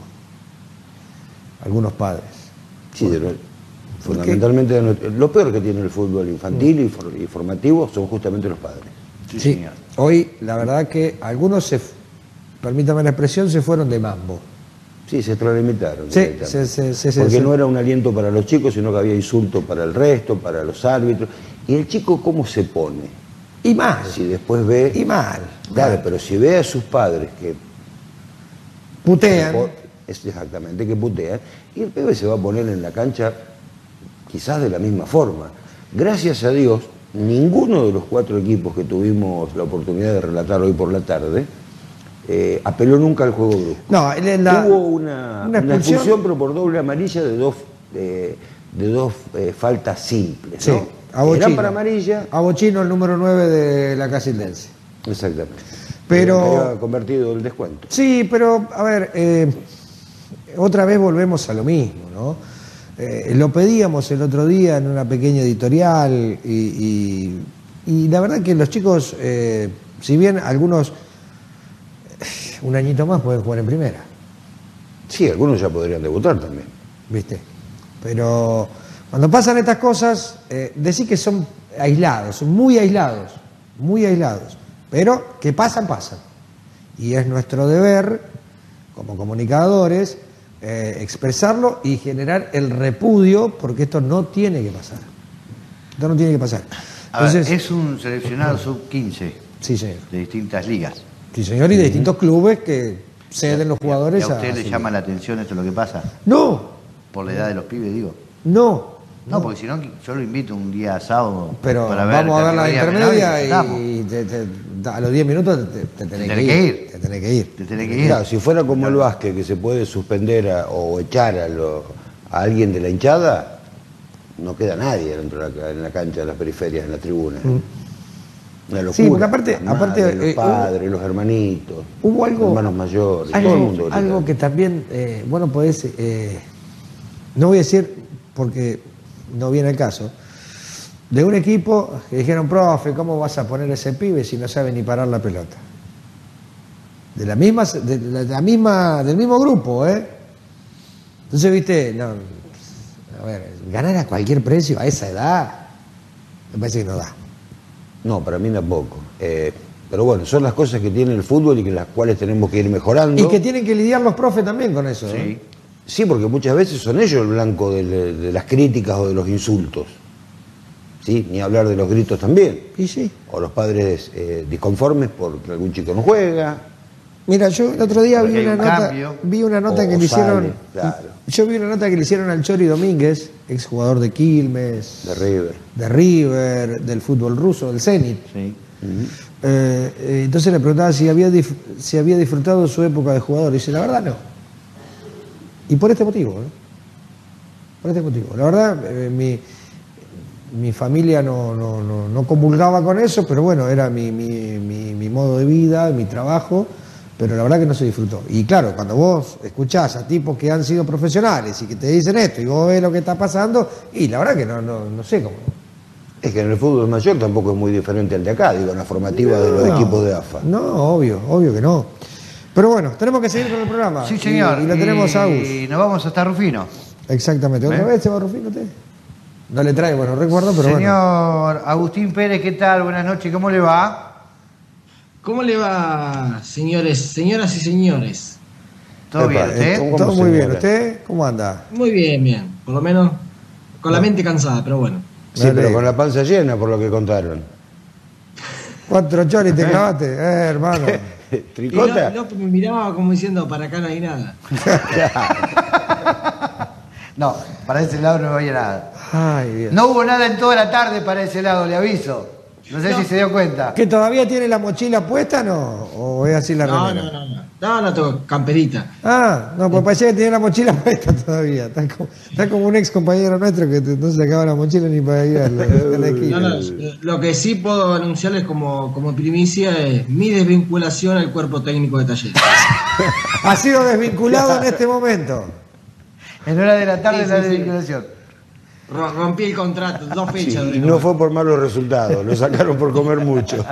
algunos padres. Sí, de lo, fundamentalmente de nuestro, lo peor que tiene el fútbol infantil y, for, y formativo son justamente los padres. Sí, sí, hoy la verdad que algunos, se, permítame la expresión, se fueron de mambo. Sí, se extralimitaron. Sí, se, se, se, porque se, no era un aliento para los chicos, sino que había insulto para el resto, para los árbitros. ¿Y el chico cómo se pone? Y mal. Si después ve... Y mal. Claro, mal. Pero si ve a sus padres que... putean. Es exactamente, que putean. Y el pibe se va a poner en la cancha quizás de la misma forma. Gracias a Dios, ninguno de los cuatro equipos que tuvimos la oportunidad de relatar hoy por la tarde eh, apeló nunca al juego brusco. No, la, hubo una, una, expulsión, una expulsión, pero por doble amarilla de dos, eh, de dos eh, faltas simples, sí, ¿no? A Bochino, eran para amarilla. A Bochino, el número nueve de la Casildense. Exactamente. Pero había convertido el descuento. Sí, pero a ver, eh, otra vez volvemos a lo mismo, ¿no? Eh, lo pedíamos el otro día en una pequeña editorial y, y, y la verdad que los chicos, eh, si bien algunos un añito más pueden jugar en primera. Sí, algunos ya podrían debutar también. ¿Viste? Pero cuando pasan estas cosas, eh, decís que son aislados, son muy aislados, muy aislados. Pero que pasan, pasan. Y es nuestro deber, como comunicadores, eh, expresarlo y generar el repudio, porque esto no tiene que pasar. Esto no tiene que pasar. Entonces, ver, es un seleccionado sub quince. Sí, señor. De distintas ligas. Sí, señor, y de distintos clubes que ceden los jugadores. ¿Y a usted a le llama liga. la atención esto lo que pasa? No. Por la edad de los pibes, digo. No. No, no, porque si no, yo lo invito un día sábado. Pero para ver vamos a ver la intermedia y, y te, te, a los diez minutos te, te, tenés, te tenés que, ir. ir. Te tenés que ir. Te tenés que ir. Claro, si fuera como el básquet, que se puede suspender a, o echar a, lo, a alguien de la hinchada, no queda nadie dentro de la, en la cancha, en las periferias, en la tribuna. Mm. Una locura. Sí, porque aparte, madre, aparte los eh, padres, hubo, los hermanitos, hubo algo, los hermanos mayores, algo, todo el mundo. Algo que también, eh, bueno, podés, eh, no voy a decir porque no viene el caso, de un equipo que dijeron, profe, ¿cómo vas a poner a ese pibe si no sabe ni parar la pelota? De la misma, de la, de la misma, del mismo grupo, ¿eh? Entonces, viste, no, a ver, ganar a cualquier precio a esa edad, me parece que no da. No, para mí tampoco. Eh, pero bueno, son las cosas que tiene el fútbol y que las cuales tenemos que ir mejorando. Y que tienen que lidiar los profes también con eso. Sí, ¿eh? sí, porque muchas veces son ellos el blanco de, de las críticas o de los insultos. ¿Sí? Ni hablar de los gritos también. Y sí. O los padres eh, disconformes porque algún chico no juega. Mira, yo el otro día vi una, nota, vi una nota que le hicieron. Claro. Yo vi una nota que le hicieron al Chori Domínguez, exjugador de Quilmes, de River, de River, del fútbol ruso, del Zenit. Sí. Uh-huh. eh, entonces le preguntaba si había, dif si había disfrutado su época de jugador. Y dice, la verdad no. Y por este motivo, ¿eh? Por este motivo. La verdad, eh, mi, mi familia no, no, no, no comulgaba con eso, pero bueno, era mi, mi, mi, mi modo de vida, mi trabajo. Pero la verdad que no se disfrutó. Y claro, cuando vos escuchás a tipos que han sido profesionales y que te dicen esto y vos ves lo que está pasando, y la verdad que no, no, no sé cómo. Es que en el fútbol mayor tampoco es muy diferente al de acá, digo, en la formativa no, de los no, equipos de A F A. No, obvio, obvio que no. Pero bueno, tenemos que seguir con el programa. Sí, señor. Y, y lo tenemos a Agus. Y nos vamos hasta Rufino. Exactamente. ¿Otra ¿Eh? vez se va Rufino usted? No le trae buenos recuerdos, pero señor bueno. Señor Agustín Pérez, ¿qué tal? Buenas noches, ¿cómo le va? ¿Cómo le va, señores, señoras y señores? ¿Todo bien? ¿Usted? Todo muy bien. ¿Usted cómo anda? Muy bien, bien. Por lo menos con la mente cansada, pero bueno. Sí, pero con la panza llena, por lo que contaron. Cuatro choris te clavaste, eh, hermano. ¿Tricota? Y López me miraba como diciendo, para acá no hay nada. No, para ese lado no había nada. Ay, Dios. No hubo nada en toda la tarde para ese lado, le aviso. No sé no. si se dio cuenta. ¿Que todavía tiene la mochila puesta, no? ¿O es así la no, remera? No, no, no. No, no, tengo camperita. Ah, no, pues parecía que tenía la mochila puesta todavía. Está como, está como un ex compañero nuestro que no se sacaba la mochila ni para ir a la, a la esquina. No, no, lo que sí puedo anunciarles como, como primicia es mi desvinculación al cuerpo técnico de Talleres. Ha sido desvinculado en este momento. En hora de la tarde sí, la sí, desvinculación. Sí. Rompí el contrato, dos fechas. Sí, y no fue por malos resultados, lo sacaron por comer mucho.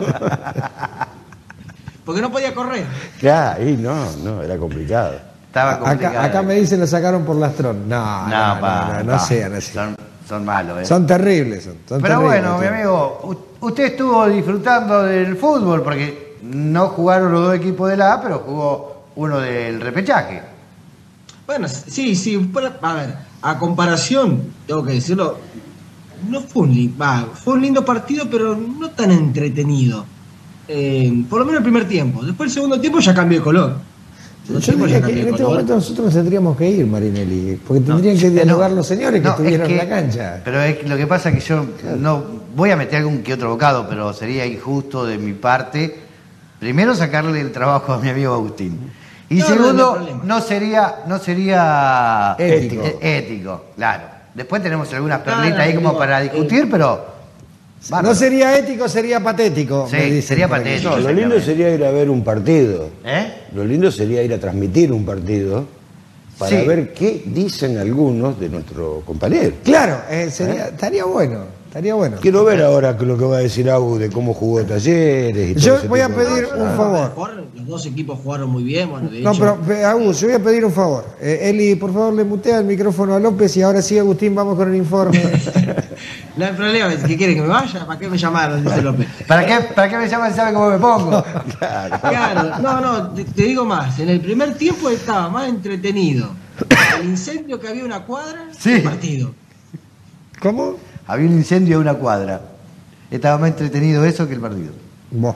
Porque no podía correr. Ya, y no, no, era complicado. Estaba complicado. Acá, acá me dicen lo sacaron por lastrón. No, no, no, no, pa, no, no, no sean así. Son, son malos, ¿eh? Son terribles. Son, son Pero terribles, bueno, tío. mi amigo, usted estuvo disfrutando del fútbol porque no jugaron los dos equipos de la A, pero jugó uno del repechaje. Bueno, sí, sí. A ver, a comparación, tengo que decirlo, no fue un, li bah, fue un lindo partido, pero no tan entretenido. Eh, por lo menos el primer tiempo. Después el segundo tiempo ya cambió de color. Yo diría que en este color. momento nosotros nos tendríamos que ir, Marinelli, porque tendrían no, que dialogar no, los señores que no, estuvieron es que, en la cancha. Pero es que lo que pasa es que yo no voy a meter algún que otro bocado, pero sería injusto de mi parte, primero sacarle el trabajo a mi amigo Agustín. Y no, segundo, no, no sería, no sería ético. ético, claro. Después tenemos algunas perlitas no, no, ahí como digo, para discutir, eh, pero... Bárbaro. No sería ético, sería patético. Sí, me dicen sería por aquí. patético. No, lo lindo sería ir a ver un partido. ¿Eh? Lo lindo sería ir a transmitir un partido para Sí. ver qué dicen algunos de nuestros compañeros. Claro, eh, sería, ¿Eh? estaría bueno. Estaría bueno. Quiero ver ahora lo que va a decir Agus de cómo jugó Talleres. Y todo yo ese voy a tipo de pedir cosas. un favor. Los dos equipos jugaron muy bien. Bueno, de No, hecho, pero Agus, yo voy a pedir un favor. Eh, Eli, por favor, le mutea el micrófono a López y ahora sí, Agustín, vamos con el informe. no hay problema. ¿Qué quiere que me vaya? ¿Para qué me llamaron? Dice López. ¿Para qué, ¿Para qué me llaman? ¿Sabe cómo me pongo? Claro. Claro, no, no, te, te digo más. En el primer tiempo estaba más entretenido el incendio que había una cuadra Sí. que el partido. ¿Cómo? Había un incendio a una cuadra. Estaba más entretenido eso que el partido. Bueno.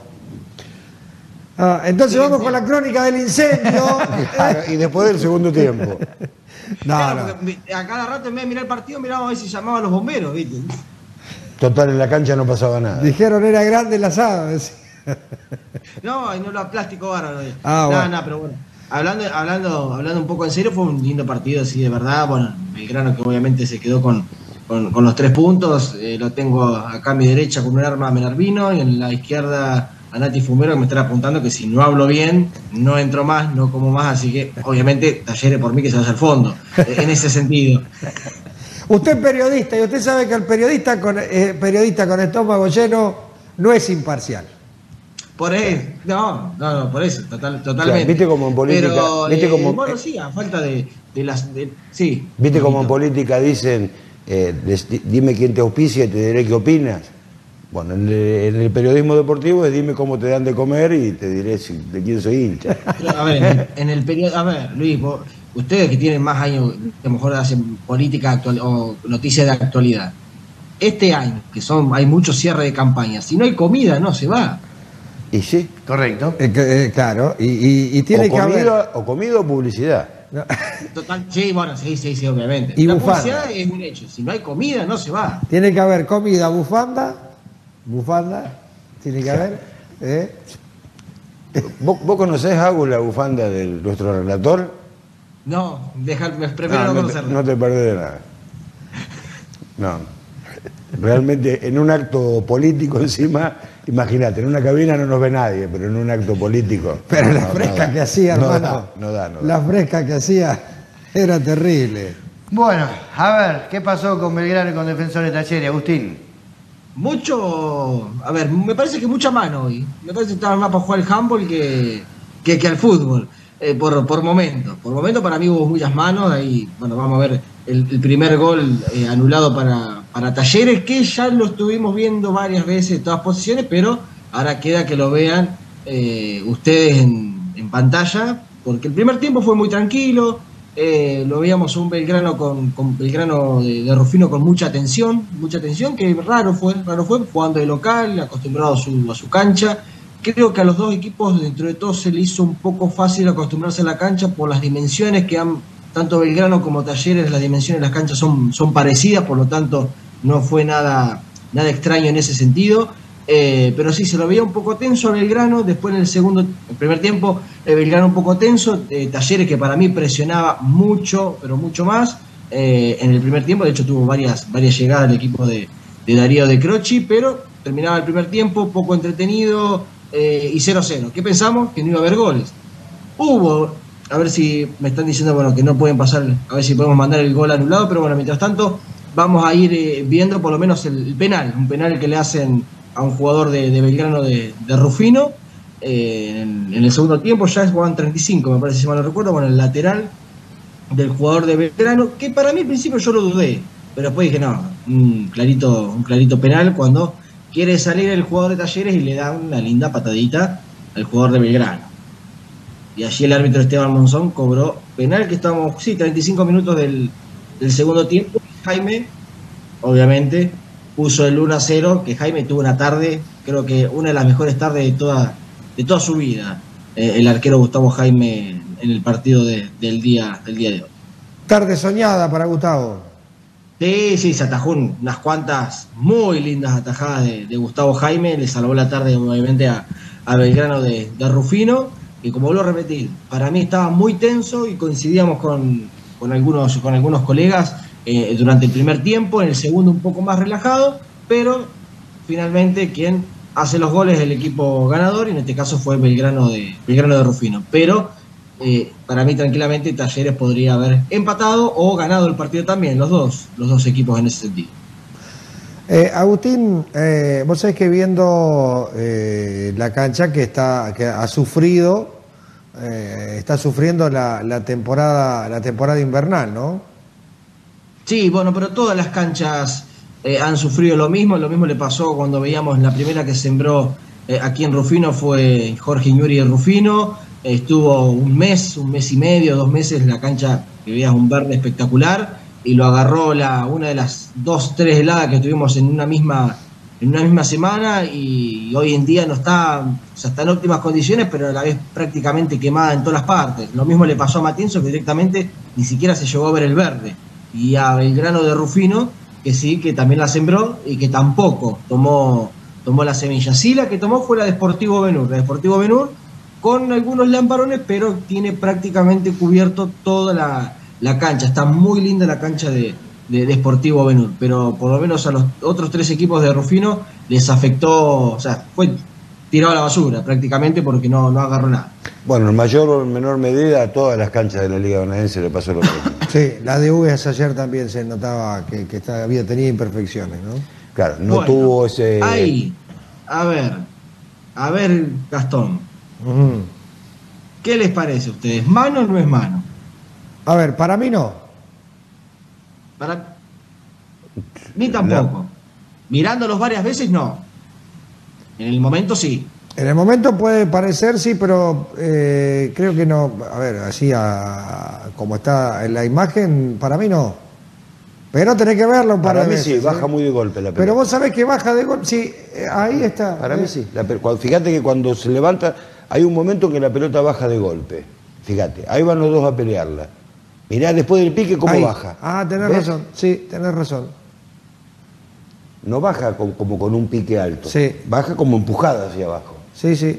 Ah, entonces vamos con la crónica del incendio. Claro, y después del segundo tiempo. No, Claro, no. porque a cada rato en vez de mirar el partido miraba a ver si llamaban a los bomberos, ¿viste? Total, en la cancha no pasaba nada. Dijeron era grande el asado. decía. No, y no lo plástico bárbaro. Ah, no, bueno. no, pero bueno. Hablando, hablando, hablando un poco en serio, fue un lindo partido, así de verdad. Bueno, Belgrano que obviamente se quedó con, con, con los tres puntos. Eh, lo tengo acá a mi derecha con un arma a Menarvino y en la izquierda a Nati Fumero, que me está apuntando que si no hablo bien, no entro más, no como más. Así que obviamente Talleres por mí que se vaya al fondo, eh, en ese sentido. Usted es periodista y usted sabe que el periodista con, eh, periodista con estómago lleno no es imparcial. Por eso, no, no, no, por eso, total, totalmente. Claro, viste como en política, Pero, viste eh, como, bueno, sí, a falta de, de las... de- sí. viste como en poquito. política dicen, eh, des- dime quién te auspicia y te diré qué opinas. Bueno, en el, en el periodismo deportivo es dime cómo te dan de comer y te diré si, de quién soy hincha. A ver, en, en el periodo, a ver, Luis, vos- ustedes que tienen más años, a lo mejor hacen política actual o noticias de actualidad. Este año, que son, hay mucho cierre de campaña, si no hay comida, no se va. Y sí. Correcto. Eh, que, eh, claro, y, y- y tiene o que haber... comida, o comida o publicidad. No, Total, sí, bueno, sí, sí, sí, obviamente. Y la bufanda. publicidad es un hecho, si no hay comida, no se va. tiene que haber comida, bufanda, bufanda, tiene que haber... ¿eh? ¿Vos, vos conocés, Agus, la bufanda de nuestro relator? No, dejarme, prefiero Ah, no no, te, conocerla. no te perdés de nada. No. Realmente, en un acto político encima, imagínate, en una cabina no nos ve nadie, pero en un acto político... Pero no, la no fresca da. que hacía, No hermano. da, no da, no da. La fresca que hacía era terrible. Bueno, a ver, ¿qué pasó con Belgrano y con Defensor de Talleres, Agustín? Mucho, a ver, me parece que mucha mano hoy. Me parece que estaba más para jugar al handball que, que, que al fútbol, eh, por, por momentos. Por momentos para mí hubo muchas manos, ahí, bueno, vamos a ver el, el primer gol eh, anulado para, para Talleres, que ya lo estuvimos viendo varias veces en todas posiciones, pero ahora queda que lo vean eh, ustedes en, en pantalla, porque el primer tiempo fue muy tranquilo, eh, lo veíamos un Belgrano con, con Belgrano de, de Rufino con mucha tensión, mucha tensión, que raro fue, raro fue, jugando de local, acostumbrado a su, a su cancha. Creo que a los dos equipos, dentro de todo, se le hizo un poco fácil acostumbrarse a la cancha por las dimensiones que han, tanto Belgrano como Talleres, las dimensiones de las canchas son, son parecidas, por lo tanto no fue nada, nada extraño en ese sentido. Eh, pero sí, se lo veía un poco tenso a Belgrano. Después en el segundo, el primer tiempo, eh, Belgrano un poco tenso, eh, Talleres que para mí presionaba mucho, pero mucho más eh, en el primer tiempo. De hecho tuvo varias, varias llegadas el equipo de, de Darío De Croci, pero terminaba el primer tiempo poco entretenido eh, y cero cero. ¿Qué pensamos? Que no iba a haber goles. Hubo, a ver si me están diciendo bueno que no pueden pasar, a ver si podemos mandar el gol anulado, pero bueno, mientras tanto vamos a ir eh, viendo por lo menos el, el penal, un penal que le hacen a un jugador de, de Belgrano de, de Rufino, eh, en, en el segundo tiempo, ya jugaban treinta y cinco, me parece, si mal no recuerdo, bueno, el lateral del jugador de Belgrano, que para mí al principio yo lo dudé, pero después dije, no, un clarito, un clarito penal cuando quiere salir el jugador de Talleres y le da una linda patadita al jugador de Belgrano. Y allí el árbitro Esteban Monzón cobró penal, que estábamos, sí, treinta y cinco minutos del, del segundo tiempo. Jaime, obviamente, puso el uno a cero, que Jaime tuvo una tarde, creo que una de las mejores tardes de toda, de toda su vida, eh, el arquero Gustavo Jaime en el partido de, del, día, del día de hoy. Tarde soñada para Gustavo. Sí, sí, se atajó unas cuantas muy lindas atajadas de, de Gustavo Jaime, le salvó la tarde obviamente a, a Belgrano de, de Rufino, y como vuelvo a repetir, para mí estaba muy tenso y coincidíamos con, con, algunos, con algunos colegas Eh, durante el primer tiempo, en el segundo un poco más relajado, pero finalmente quien hace los goles es el equipo ganador, y en este caso fue Belgrano de, Belgrano de Rufino. Pero eh, para mí tranquilamente Talleres podría haber empatado o ganado el partido también, los dos, los dos equipos en ese sentido. Eh, Agustín, eh, vos sabés que viendo eh, la cancha que está que ha sufrido, eh, está sufriendo la, la temporada la temporada invernal, ¿no? Sí, bueno, pero todas las canchas eh, han sufrido lo mismo. Lo mismo le pasó cuando veíamos la primera que sembró eh, aquí en Rufino, fue Jorge Ñuri de Rufino. Eh, estuvo un mes, un mes y medio, dos meses la cancha, que veías un verde espectacular, y lo agarró la una de las dos, tres heladas que tuvimos en una misma en una misma semana, y, y hoy en día no está, o sea, está en óptimas condiciones, pero a la vez prácticamente quemada en todas las partes. Lo mismo le pasó a Matienzo, que directamente ni siquiera se llegó a ver el verde. Y a Belgrano de Rufino, que sí, que también la sembró y que tampoco tomó, tomó la semilla. Sí, la que tomó fue la de Sportivo Benur, la de Sportivo Benur con algunos lamparones, pero tiene prácticamente cubierto toda la, la cancha. Está muy linda la cancha de, de, de Sportivo Benur, pero por lo menos a los otros tres equipos de Rufino les afectó, o sea, fue tirado a la basura prácticamente porque no, no agarró nada. Bueno, en mayor o menor medida a todas las canchas de la Liga Bonaerense le pasó lo mismo. Sí, la de Uves ayer también se notaba que, que estaba, había tenido imperfecciones, ¿no? Claro, no bueno, tuvo ese... Ahí, a ver, a ver, Gastón. Uh-huh. ¿Qué les parece a ustedes? ¿Mano o no es mano? A ver, para mí no. Para mí tampoco. No. Mirándolos varias veces, no. En el momento sí. En el momento puede parecer, sí, pero eh, creo que no. A ver, así a, como está en la imagen, para mí no. Pero tenés que verlo para Para mí veces, sí, baja ¿eh? muy de golpe la pelota. Pero vos sabés que baja de golpe. Sí, ahí está. Para eh. mí sí. La, fíjate que cuando se levanta, hay un momento que la pelota baja de golpe. Fíjate, ahí van los dos a pelearla. Mirá después del pique cómo ahí. baja. Ah, tenés ¿ves? razón. Sí, tenés razón. No baja con, como con un pique alto. Sí. Baja como empujada hacia abajo. Sí, sí.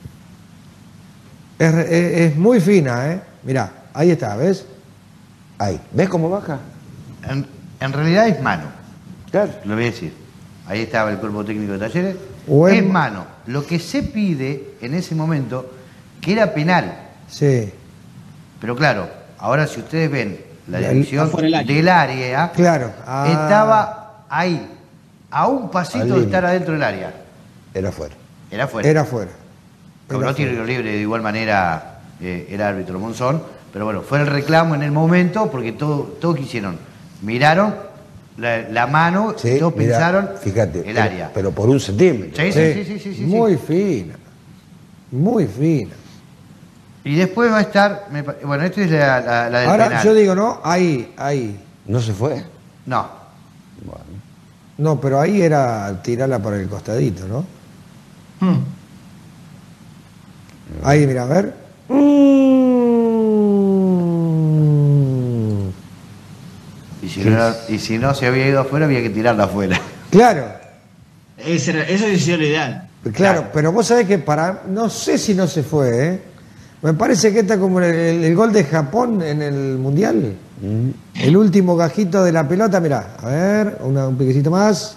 Es, es, es muy fina, ¿eh? Mirá, ahí está, ¿ves? Ahí. ¿Ves cómo baja? En, en realidad es mano. Claro. Lo voy a decir. Ahí estaba el cuerpo técnico de Talleres. O es... es mano. Lo que se pide en ese momento, que era penal. Sí. Pero claro, ahora si ustedes ven la división el del área, claro. Ah. estaba ahí, a un pasito de estar adentro del área. Era fuera. Era fuera. Era fuera. Cobró tiro libre de igual manera eh, el árbitro Monzón, pero bueno, fue el reclamo en el momento porque todo, todo que hicieron, miraron la, la mano Sí, y todos mirá, pensaron fíjate, el pero, área. Pero por un centímetro. Sí, sí, sí, sí, sí, sí, Muy sí. fina. Muy fina. Y después va a estar, me, bueno, esta es la, la, la del Ahora penal. yo digo, no, ahí, ahí. ¿No se fue? No. Bueno. No, pero ahí era tirarla por el costadito, ¿no? Hmm. Ahí, mira, a ver. Mm. Y si, no, y si no se había ido afuera, había que tirarla afuera. Claro, Ese era- eso hubiese sido lo ideal. claro, Claro. pero vos sabés que para. No sé si no se fue, ¿eh? Me parece que está como el, el- el gol de Japón en el Mundial. El último gajito de la pelota, mirá. A ver, una- un piquecito más.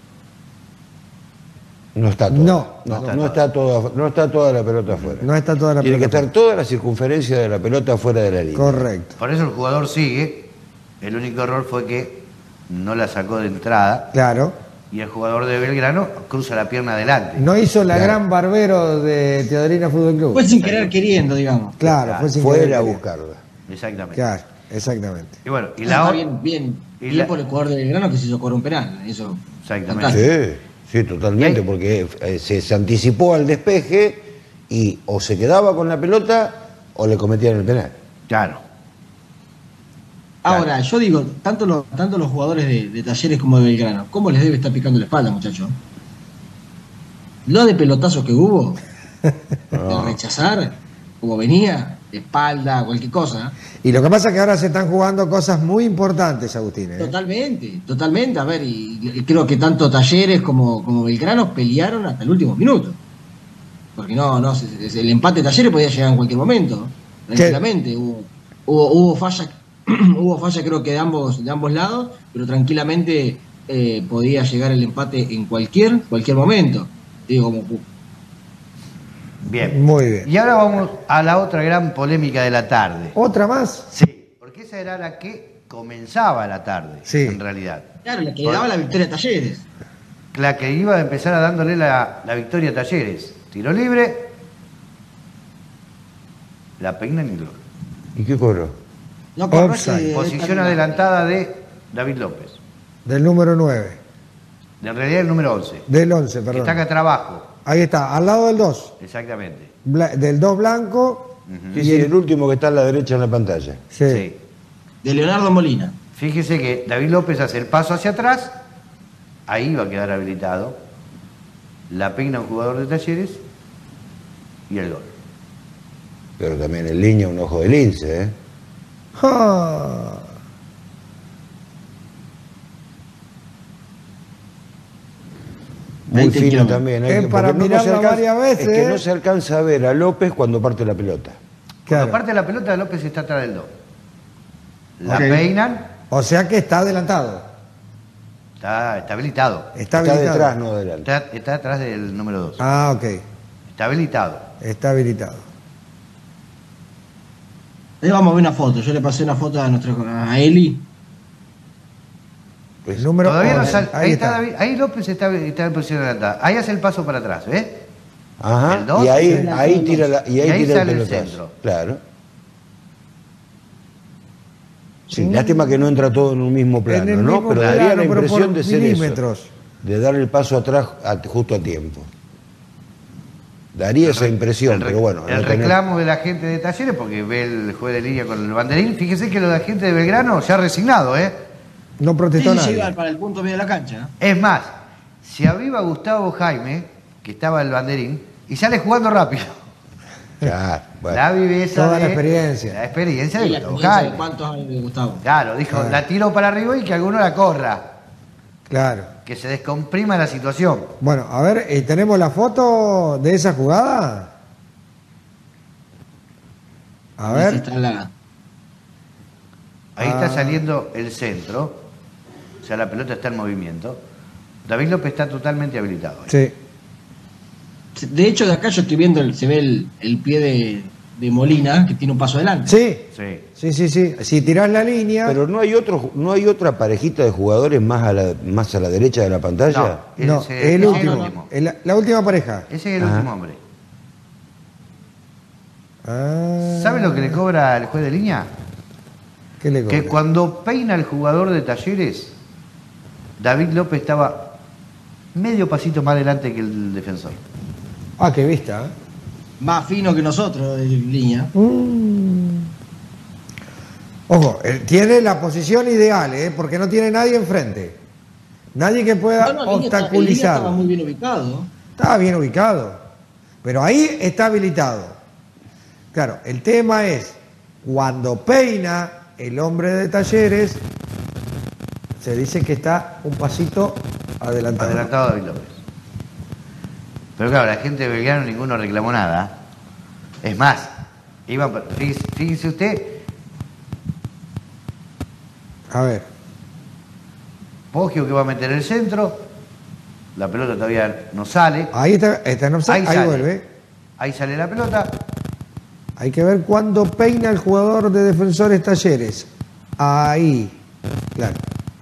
No está todo. No, no, no no está toda, no está toda la pelota afuera. No está toda la Tiene que pelota. estar toda la circunferencia de la pelota fuera de la línea. Correcto. Por eso el jugador sigue. El único error fue que no la sacó de entrada. Claro. Y el jugador de Belgrano cruza la pierna adelante. No hizo la Claro. gran barbero de Teodorina Fútbol Club. Fue sin querer queriendo, digamos. Claro, fue sin Fuera querer a querer. buscarla. Exactamente. Claro, exactamente. Y bueno, y Y la otra. bien, bien, y bien la- por el jugador de Belgrano que se hizo cobrar un penal. Eso. Exactamente. fantástico. Sí, sí, totalmente, ¿Y ahí? porque eh, se, se anticipó al despeje y o se quedaba con la pelota o le cometían el penal. Claro. Ahora, yo digo, tanto los, tanto los jugadores de, de Talleres como de Belgrano, ¿cómo les debe estar picando la espalda, muchachos? Lo de pelotazos que hubo, de rechazar, como venía, de espalda, cualquier cosa. Y lo que pasa es que ahora se están jugando cosas muy importantes, Agustín. ¿eh? Totalmente, totalmente. A ver, y, y creo que tanto Talleres como, como Belgrano pelearon hasta el último minuto. Porque no, no, se- se- el empate de Talleres podía llegar en cualquier momento, tranquilamente. Hubo, hubo, hubo falla, hubo falla creo que de ambos, de ambos lados, pero tranquilamente eh, podía llegar el empate en cualquier, cualquier momento. Digo, como Bien. Muy bien. Y ahora vamos a la otra gran polémica de la tarde. ¿Otra más? Sí, porque esa era la que comenzaba la tarde, Sí. en realidad. claro, la que le daba la victoria a Talleres. La que iba a empezar a dándole la, la victoria a Talleres. Tiro libre, la peinan y el gol. ¿Y qué cobró? No corre, Offside. eh, Posición esta- adelantada de David López. Del número nueve. En realidad el número once. Del once, Que perdón. está acá abajo. Ahí está, al lado del dos. Exactamente. Bla- del dos blanco. Sí, Y sí, el- el último que está a la derecha en la pantalla. Sí. Sí. De Leonardo Molina. Fíjese que David López hace el paso hacia atrás. Ahí va a quedar habilitado. La peina un jugador de Talleres. Y el gol. Pero también en línea un ojo de lince, ¿eh? Ah. Muy veinte fino kilómetros. también. Es que- para porque no mirarla se alcanza- varias veces, Es que ¿eh? no se alcanza a ver a López cuando parte la pelota. Claro. Cuando parte la pelota, López está atrás del dos. La Ok. peinan. O sea que está adelantado. Está, está habilitado. Está Está habilitado. detrás, no adelante. Está, está atrás del número dos. Ah, ok. Está habilitado. Está habilitado. Ahí vamos a ver una foto. Yo le pasé una foto a nuestro a Eli. El número Todavía no once. sale. Ahí, Ahí, está. está David- ahí López está, está en posición adelantada. Ahí hace el paso para atrás, ¿ves? Ajá. El dos, y ahí, el ahí dos. tira, la, y ahí Y ahí tira sale el el pelotazo. centro. Claro. Sí, lástima que no entra todo en un mismo plano, En el ¿no? mismo Pero plano, daría la pero impresión por de ser milímetros. eso. De dar el paso atrás a- justo a tiempo. Daría esa impresión, El re- pero bueno. El no tener- reclamo de la gente de Talleres, porque ve el juez de línea con el banderín. Fíjese que la gente de Belgrano ya ha resignado, ¿eh? No protestó Sí, nadie. llega para el punto medio de la cancha. Es más, se aviva Gustavo Jaime, que estaba el banderín, y sale jugando rápido. Claro, bueno. La viveza Toda de- la experiencia. La experiencia de Y la Gustavo experiencia de Jaime. cuántos años de Gustavo. Claro, dijo, Claro. la tiro para arriba y que alguno la corra. Claro. Que se descomprima la situación. Bueno, a ver, eh, ¿tenemos la foto de esa jugada? A Ahí ver. está la- Ahí Ah. está saliendo el centro. O sea, la pelota está en movimiento. David López está totalmente habilitado. ahí. Sí. De hecho, de acá yo estoy viendo, el- se ve el, el pie de, de Molina, que tiene un paso adelante. Sí. Sí. Sí, sí, sí. Si tirás la línea. Pero no hay otro, no hay otra parejita de jugadores más a la, más a la derecha de la pantalla. No. no, ese- el ese último. es el último. El- la última pareja. Ese es el Ah. último hombre. Ah, ¿Sabe lo que le cobra el juez de línea? ¿Qué le Que cobra? cuando peina el jugador de Talleres, David López estaba medio pasito más adelante que el defensor. Ah, qué vista. ¿eh? más fino que nosotros en línea. Mm. Ojo, él tiene la posición ideal, ¿eh? Porque no tiene nadie enfrente. Nadie que pueda no, no, obstaculizar. Estaba muy bien ubicado. Estaba bien ubicado. Pero ahí está habilitado. Claro, el tema es, cuando peina el hombre de Talleres, se dice que está un pasito adelantado. Adelantado David López. Pero claro, la gente de Belgrano ninguno reclamó nada. Es más, iban, fíjese, fíjese usted. A ver. Poggio que va a meter el centro, la pelota todavía no sale. Ahí está, está en offside, ahí, ahí vuelve. Ahí sale la pelota. Hay que ver cuándo peina el jugador de Defensores Talleres. Ahí, claro.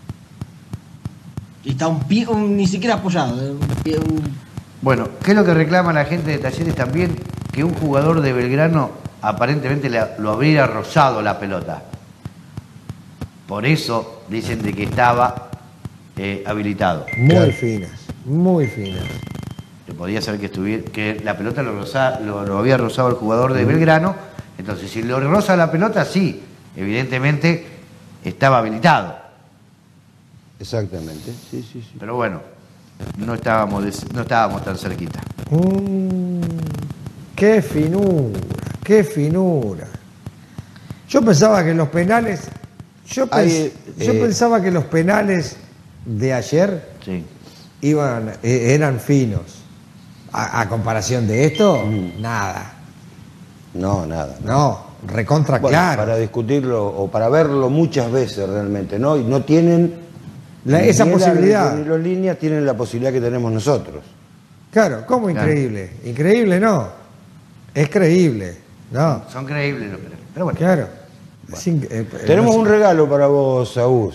Y está un pie, un, ni siquiera apoyado. Un pie, un... Bueno, ¿qué es lo que reclama la gente de Talleres también? Que un jugador de Belgrano aparentemente le, lo habría rozado la pelota. Por eso dicen de que estaba eh, habilitado. Muy claro. finas, muy finas. Que podía ser que estuviera, que la pelota lo, roza, lo, lo había rozado el jugador de Belgrano. Entonces, si lo roza la pelota, sí, evidentemente estaba habilitado. Exactamente, sí, sí, sí. Pero bueno, no estábamos, no estábamos tan cerquita. Mm, qué finura, qué finura. Yo pensaba que los penales, yo, pens, Ay, eh, yo pensaba que los penales de ayer sí. iban, eh, eran finos. A, a comparación de esto, mm. nada. No, nada. No, recontra bueno, claro. Para discutirlo o para verlo muchas veces realmente, ¿no? Y no tienen la, esa ni posibilidad. Ni los líneas tienen la posibilidad que tenemos nosotros. Claro, ¿cómo increíble? Claro. Increíble no. Es creíble, no. Son creíbles los penales. Pero bueno. Claro. Bueno. Sin, eh, Tenemos no un regalo para vos, Saúl.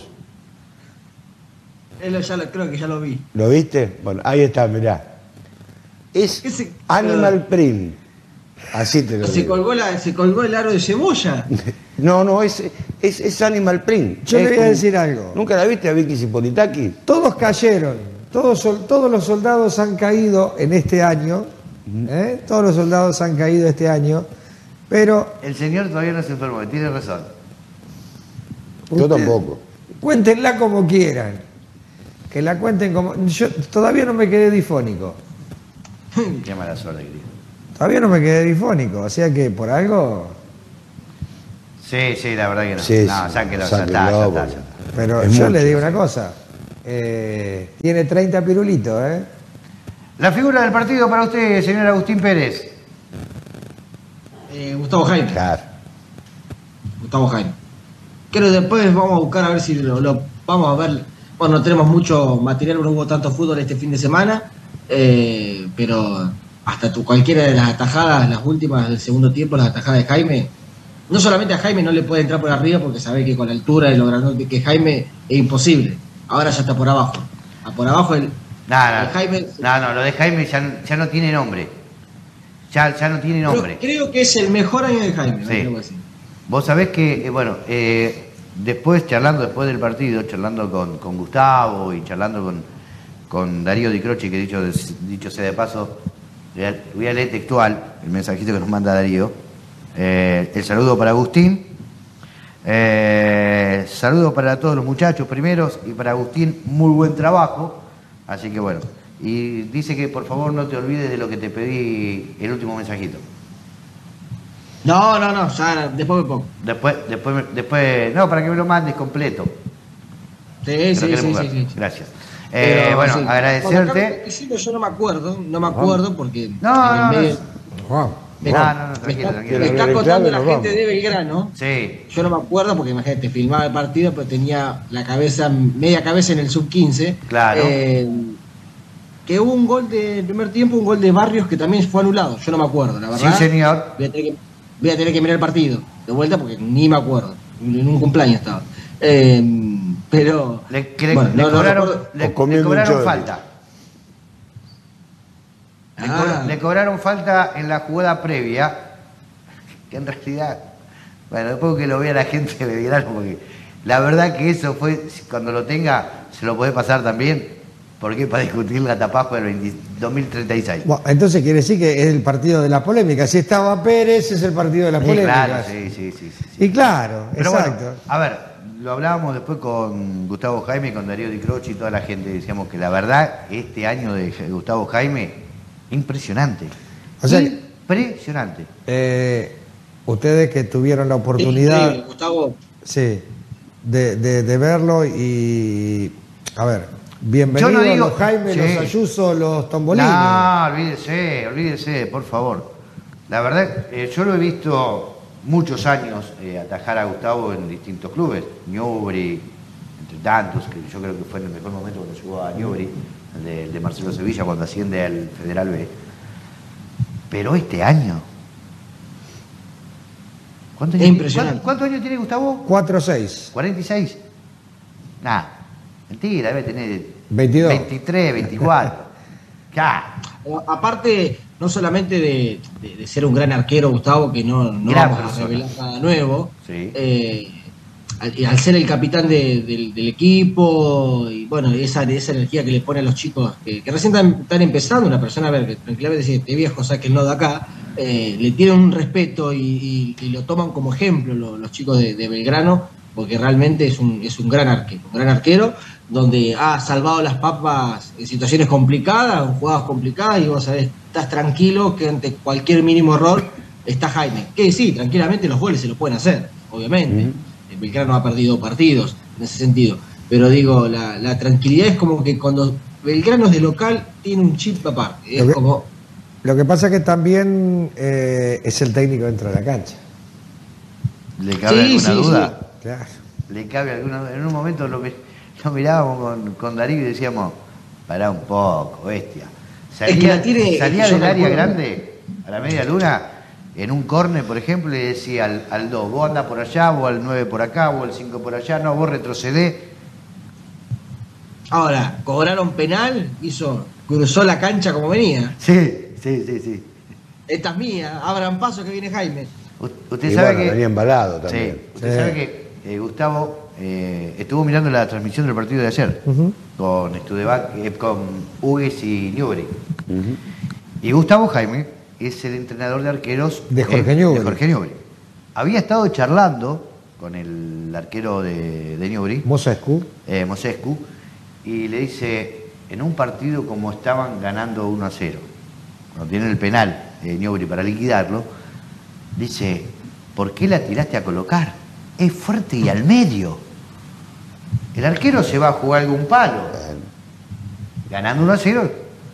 Él ya lo, creo que ya lo vi. ¿Lo viste? Bueno, ahí está, mirá. Es Ese, Animal uh, Print. Así te lo se digo. Colgó la, se colgó el aro de cebolla. No, no, es, es, es Animal Print. Yo es le voy como, a decir algo. ¿Nunca la viste a Vicky Zipolitaki? Todos cayeron. Todos, todos los soldados han caído en este año. ¿eh? Todos los soldados han caído este año. Pero... El señor todavía no se enfermó, tiene razón. Yo tampoco. Cuéntenla como quieran. Que la cuenten como... Yo todavía no me quedé difónico. Qué mala suerte, querido. Todavía no me quedé difónico, o sea que por algo... Sí, sí, la verdad que no. Sí, no, sí, sáquelo, sáquelo, ya está, ya está, bueno. ya está. Pero es yo mucho, le digo sí. una cosa. Eh, tiene treinta pirulitos, ¿eh? La figura del partido para usted, señor Agustín Pérez. Eh, Gustavo Jaime. Claro. Gustavo Jaime. Creo que después vamos a buscar a ver si lo, lo vamos a ver. Bueno, no tenemos mucho material, no hubo tanto fútbol este fin de semana. Eh, pero hasta tu, cualquiera de las atajadas, las últimas del segundo tiempo, las atajadas de Jaime, no solamente a Jaime no le puede entrar por arriba porque sabe que con la altura y lo grandote que Jaime es imposible. Ahora ya está por abajo. A por abajo el, no, no, el Jaime. No, no, lo de Jaime ya, ya no tiene nombre. Ya, ya no tiene nombre. Creo, creo que es el mejor año de Jaime. Sí. ¿no? Así. Vos sabés que, eh, bueno, eh, después charlando después del partido, charlando con, con Gustavo y charlando con, con Darío Di Croce, que dicho, dicho sea de paso, voy a leer textual el mensajito que nos manda Darío. Eh, el saludo para Agustín. Eh, saludo para todos los muchachos primeros y para Agustín, muy buen trabajo. Así que bueno, y dice que por favor no te olvides de lo que te pedí el último mensajito. No, no, no, ya después me pongo. Después, después, después, no, para que me lo mandes completo. Sí, sí, sí, sí, sí. Gracias. Eh, bueno, sí. agradecerte. Bueno, yo no me acuerdo, no me acuerdo porque no, no, medio, no, me, no, no, no, me tranquilo, está, tranquilo. me está contando la gente vamos. de Belgrano. Sí. Yo no me acuerdo porque imagínate, filmaba el partido, pero tenía la cabeza, media cabeza en el sub quince. Claro. Eh, que hubo un gol de en primer tiempo, un gol de Barrios que también fue anulado. Yo no me acuerdo, la verdad. Sí, señor. Voy a tener que, voy a tener que mirar el partido de vuelta porque ni me acuerdo. En un cumpleaños estaba. Eh, pero. Le, que le, bueno, le no, cobraron, no le, le cobraron falta. Le, Ah. cobra, le cobraron falta en la jugada previa, que en realidad, bueno, después que lo vea la gente de Belgrano, porque la verdad que eso fue, cuando lo tenga, se lo puede pasar también. porque para discutir la tapajo del dos mil treinta y seis. Bueno, entonces quiere decir que es el partido de la polémica. Si estaba Pérez, es el partido de la Sí, polémica. claro, sí, sí, sí, sí, sí. Y claro, Pero exacto. bueno, a ver, lo hablábamos después con Gustavo Jaime, con Darío Di Croce y toda la gente. Decíamos que la verdad, este año de Gustavo Jaime, impresionante. O sea, impresionante. Eh, ustedes que tuvieron la oportunidad, Sí, Gustavo. sí, de, de, de verlo y, a ver, bienvenidos Yo no digo- los Jaime, sí. los Ayuso, los Tombolini. No, olvídese, olvídese, por favor. La verdad, eh, yo lo he visto muchos años eh, atajar a Gustavo en distintos clubes. Newbery, entre tantos, que yo creo que fue en el mejor momento cuando llegó a Newbery, el de, el de Marcelo Sevilla, cuando asciende al Federal B. Pero este año... ¿Cuántos Es años, impresionante. ¿cuántos, cuántos años tiene Gustavo? cuatro seis. ¿cuarenta y seis? Nah, mentira, debe tener veintidós. veintitrés, veinticuatro. Ya. Aparte, no solamente de, de- de ser un gran arquero, Gustavo, que no, no Gran vamos a persona. revelar nada nuevo, Sí. eh, al, y al ser el capitán de- del, del equipo, y bueno, esa, esa energía que le pone a los chicos que, que recién están, están empezando, una persona, a ver, que tranquilamente dice, este viejo, saquen no de acá, eh, le tienen un respeto y, y- y lo toman como ejemplo lo- los chicos de, de Belgrano, porque realmente es un, es un gran arquero, un gran arquero, donde ha salvado las papas en situaciones complicadas, en jugadas complicadas, y vos sabés, estás tranquilo que ante cualquier mínimo error está Jaime. Que sí, tranquilamente los goles se lo pueden hacer, obviamente. El Belgrano ha perdido partidos en ese sentido. Pero digo, la, la tranquilidad es como que cuando Belgrano es de local, tiene un chip aparte. Es Lo que- como, Lo que pasa es que también eh, es el técnico dentro de la cancha. ¿Le cabe Sí, alguna sí, duda? Claro. ¿Le cabe alguna duda? En un momento lo, mi- lo mirábamos con, con Darío y decíamos, pará un poco, bestia. Salía, Es que la tiene- salía yo del área recuerdo- grande, a la media luna, en un córner, por ejemplo, y le decía al, al dos, vos andás por allá, vos al nueve por acá, vos al cinco por allá, no, vos retrocedés. ahora, cobraron penal, hizo, cruzó la cancha como venía. Sí, sí, sí, sí. Esta es mía, abran paso que viene Jaime. U- Usted Y sabe bueno, que... venía embalado Sí, también. usted Sí. sabe que eh, Gustavo eh, estuvo mirando la transmisión del partido de ayer Ujú. con Studeback, eh, con Hugues y Newbery. Y Gustavo Jaime es el entrenador de arqueros De Jorge eh, Newbery. de Jorge Newbery. Había estado charlando con el arquero de, de Newbery, Mosescu. eh, Mosescu, y le dice, en un partido como estaban ganando uno a cero, cuando tienen el penal de Newbery para liquidarlo, dice, ¿por qué la tiraste a colocar? Es fuerte y al medio. El arquero se va a jugar algún palo. Ganando uno a cero.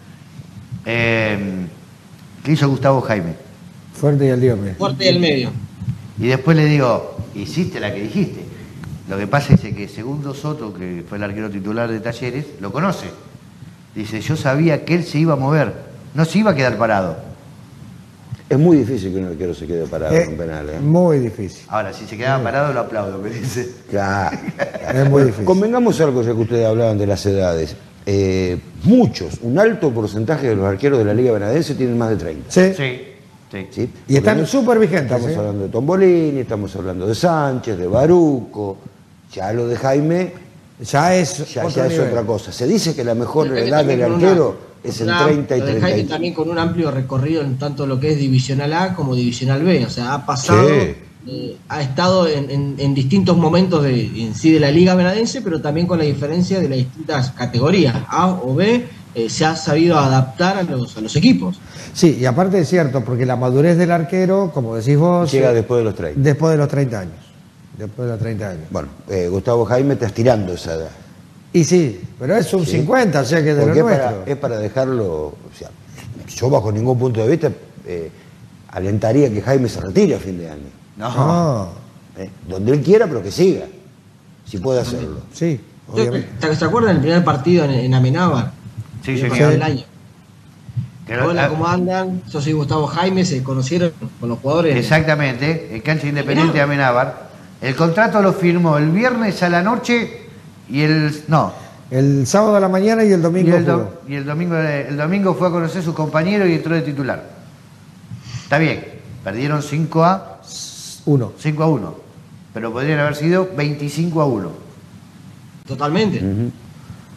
Eh, ¿Qué hizo Gustavo Jaime? Fuerte y al diome. Fuerte del medio. Y después le digo, hiciste la que dijiste. Lo que pasa es que Segundo Soto, que fue el arquero titular de Talleres, lo conoce. Dice, yo sabía que él se iba a mover, no se iba a quedar parado. Es muy difícil que un arquero se quede parado Eh, en penal. ¿eh? Muy difícil. Ahora, si se quedaba parado, lo aplaudo, me dice. Claro. Es muy difícil. Convengamos algo, ya que ustedes hablaban de las edades. Eh, muchos, un alto porcentaje de los arqueros de la Liga Benadense tienen más de treinta. Sí. Sí, sí. ¿sí? Y están Porque súper vigentes. Estamos ¿eh? hablando de Tombolini, estamos hablando de Sánchez, de Baruco. Ya lo de Jaime Ya es, ya, otro ya es nivel. otra cosa. Se dice que la mejor Jaime edad también del con una- arquero es en una- treinta y lo de treinta. Jaime y- también con un amplio recorrido en tanto lo que es Divisional A como Divisional B. O sea, ha pasado, Sí. eh, ha estado en, en- en distintos momentos de, en sí de la Liga Benadense, pero también con la diferencia de las distintas categorías, A o B, eh, se ha sabido adaptar a los, a los equipos. Sí, y aparte es cierto, porque la madurez del arquero, como decís vos, Llega eh, después de los treinta. después de los treinta años. Después de los treinta años. Bueno, eh, Gustavo Jaime está estirando esa edad. Y sí, pero es un Sí. cincuenta, o sea que de lo Porque es nuestro. para, es para dejarlo, o sea, yo bajo ningún punto de vista eh, alentaría que Jaime se retire a fin de año. No. No, ¿eh? Donde él quiera, pero que siga, si puede hacerlo. sí, obviamente. ¿Te, ¿te acuerdas del primer partido en, en Amenábar? Sí, El señor. pasado del año. Que lo- Hola, ¿cómo andan? Yo soy Gustavo Jaime, se conocieron con los jugadores. Exactamente, el cancha independiente de Amenábar. El contrato lo firmó el viernes a la noche y el... No, El sábado a la mañana y el y domingo el, do- jugó. y el domingo, el domingo fue a conocer a sus compañeros y entró de titular. Está bien, perdieron cinco a Uno. cinco a uno, pero podrían haber sido veinticinco a uno. Totalmente.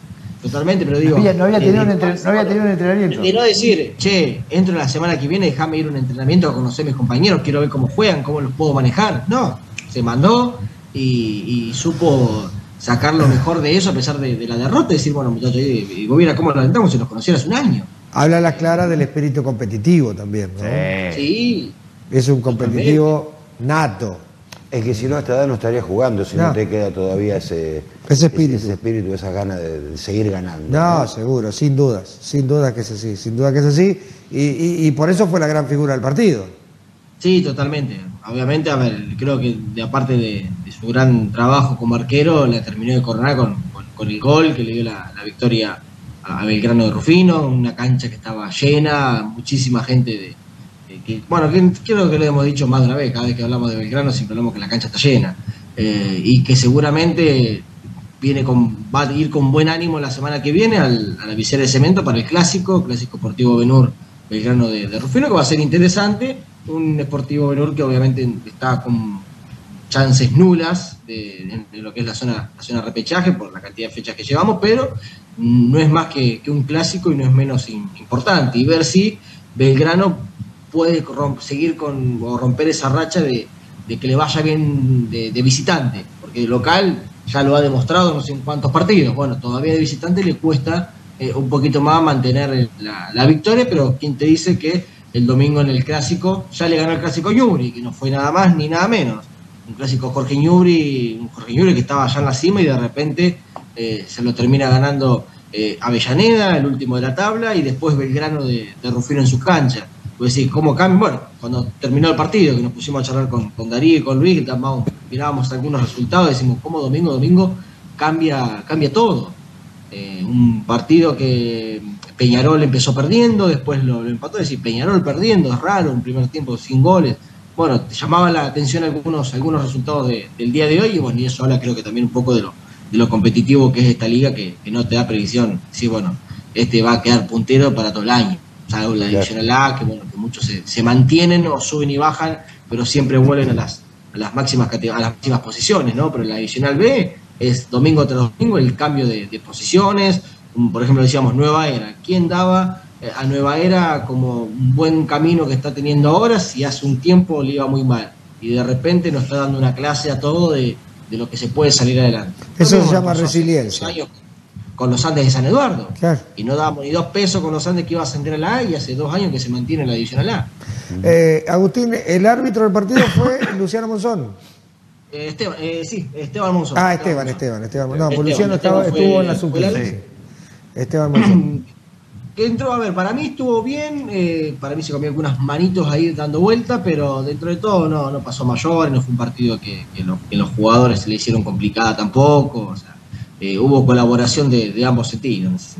totalmente, pero digo... No había, no había, tenido, eh, un entre, no había tenido un entrenamiento. De no decir, che, entro la semana que viene, déjame ir a un entrenamiento a conocer a mis compañeros, quiero ver cómo juegan, cómo los puedo manejar. No, se mandó y, y supo sacar lo mejor de eso a pesar de, de la derrota y decir, bueno, muchachos, y vos mira cómo lo alentamos si nos conocieras un año. Habla a las claras del espíritu competitivo también, ¿no? Sí. sí. Es un competitivo nato. Es que si no, a esta edad no estaría jugando, si no, no te queda todavía ese, ese espíritu, ese, ese espíritu, esas ganas de, de seguir ganando. No, ¿no? Seguro, sin dudas, sin duda que es así, sin duda que es así, y, y, y por eso fue la gran figura del partido. Sí, totalmente. Obviamente, a ver, creo que de aparte de, de su gran trabajo como arquero, la terminó de coronar con, con, con el gol que le dio la, la victoria a Belgrano de Rufino, una cancha que estaba llena, muchísima gente de Que, bueno, que, creo que lo hemos dicho más de una vez, cada vez que hablamos de Belgrano siempre hablamos que la cancha está llena, eh, y que seguramente viene con, va a ir con buen ánimo la semana que viene al, a la visera de cemento para el clásico, clásico Sportivo Benur Belgrano de, de Rufino, que va a ser interesante, un Sportivo Benur que obviamente está con chances nulas de, de lo que es la zona, la zona repechaje por la cantidad de fechas que llevamos, pero no es más que, que un clásico y no es menos in, importante, y ver si Belgrano puede seguir con o romper esa racha de, de que le vaya bien de, de visitante, porque de local ya lo ha demostrado no sé en cuántos partidos, bueno, todavía de visitante le cuesta eh, un poquito más mantener la, la victoria, pero quien te dice que el domingo en el clásico ya le ganó el clásico Ñubri, que no fue nada más ni nada menos, un clásico Jorge Ñubri, un Jorge Ñubri que estaba allá en la cima y de repente eh, se lo termina ganando eh, Avellaneda, el último de la tabla, y después Belgrano de, de Rufino en su cancha. Pues sí, cómo cambia. Bueno, cuando terminó el partido, que nos pusimos a charlar con, con Darío y con Luis, que también mirábamos algunos resultados, decimos, cómo domingo, domingo cambia, cambia todo. Eh, un partido que Peñarol empezó perdiendo, después lo, lo empató, es decir, Peñarol perdiendo, es raro, un primer tiempo sin goles. Bueno, te llamaba la atención algunos, algunos resultados de, del día de hoy, y bueno, y eso habla creo que también un poco de lo, de lo competitivo que es esta liga, que, que no te da previsión. Sí, bueno, este va a quedar puntero para todo el año. Salvo la Divisional A, que bueno, que muchos se, se mantienen o suben y bajan, pero siempre vuelven a las, a las máximas a las máximas posiciones, ¿no? Pero la Divisional B es domingo tras domingo el cambio de, de posiciones. Por ejemplo, decíamos Nueva Era. ¿Quién daba a Nueva Era como un buen camino que está teniendo ahora si hace un tiempo le iba muy mal? Y de repente nos está dando una clase a todo de, de lo que se puede salir adelante. Eso se llama resiliencia. Con los Andes de San Eduardo, claro. Y no dábamos ni dos pesos con los Andes que iba a ascender a la A, y hace dos años que se mantiene en la Divisional A. Eh, Agustín, el árbitro del partido fue Luciano Monzón. Eh, Esteban, eh, sí, Esteban Monzón. Ah, Esteban, Esteban, Esteban. No, Esteban, Luciano Esteban estaba, fue, estuvo en la sub quince. Sí. Esteban Monzón. Que entró, a ver, para mí estuvo bien, eh, para mí se comió algunas manitos ahí dando vuelta, pero dentro de todo no, no pasó mayor, no fue un partido que, que, lo, que los jugadores se le hicieron complicada tampoco, o sea, Eh, hubo colaboración de, de ambos sentidos.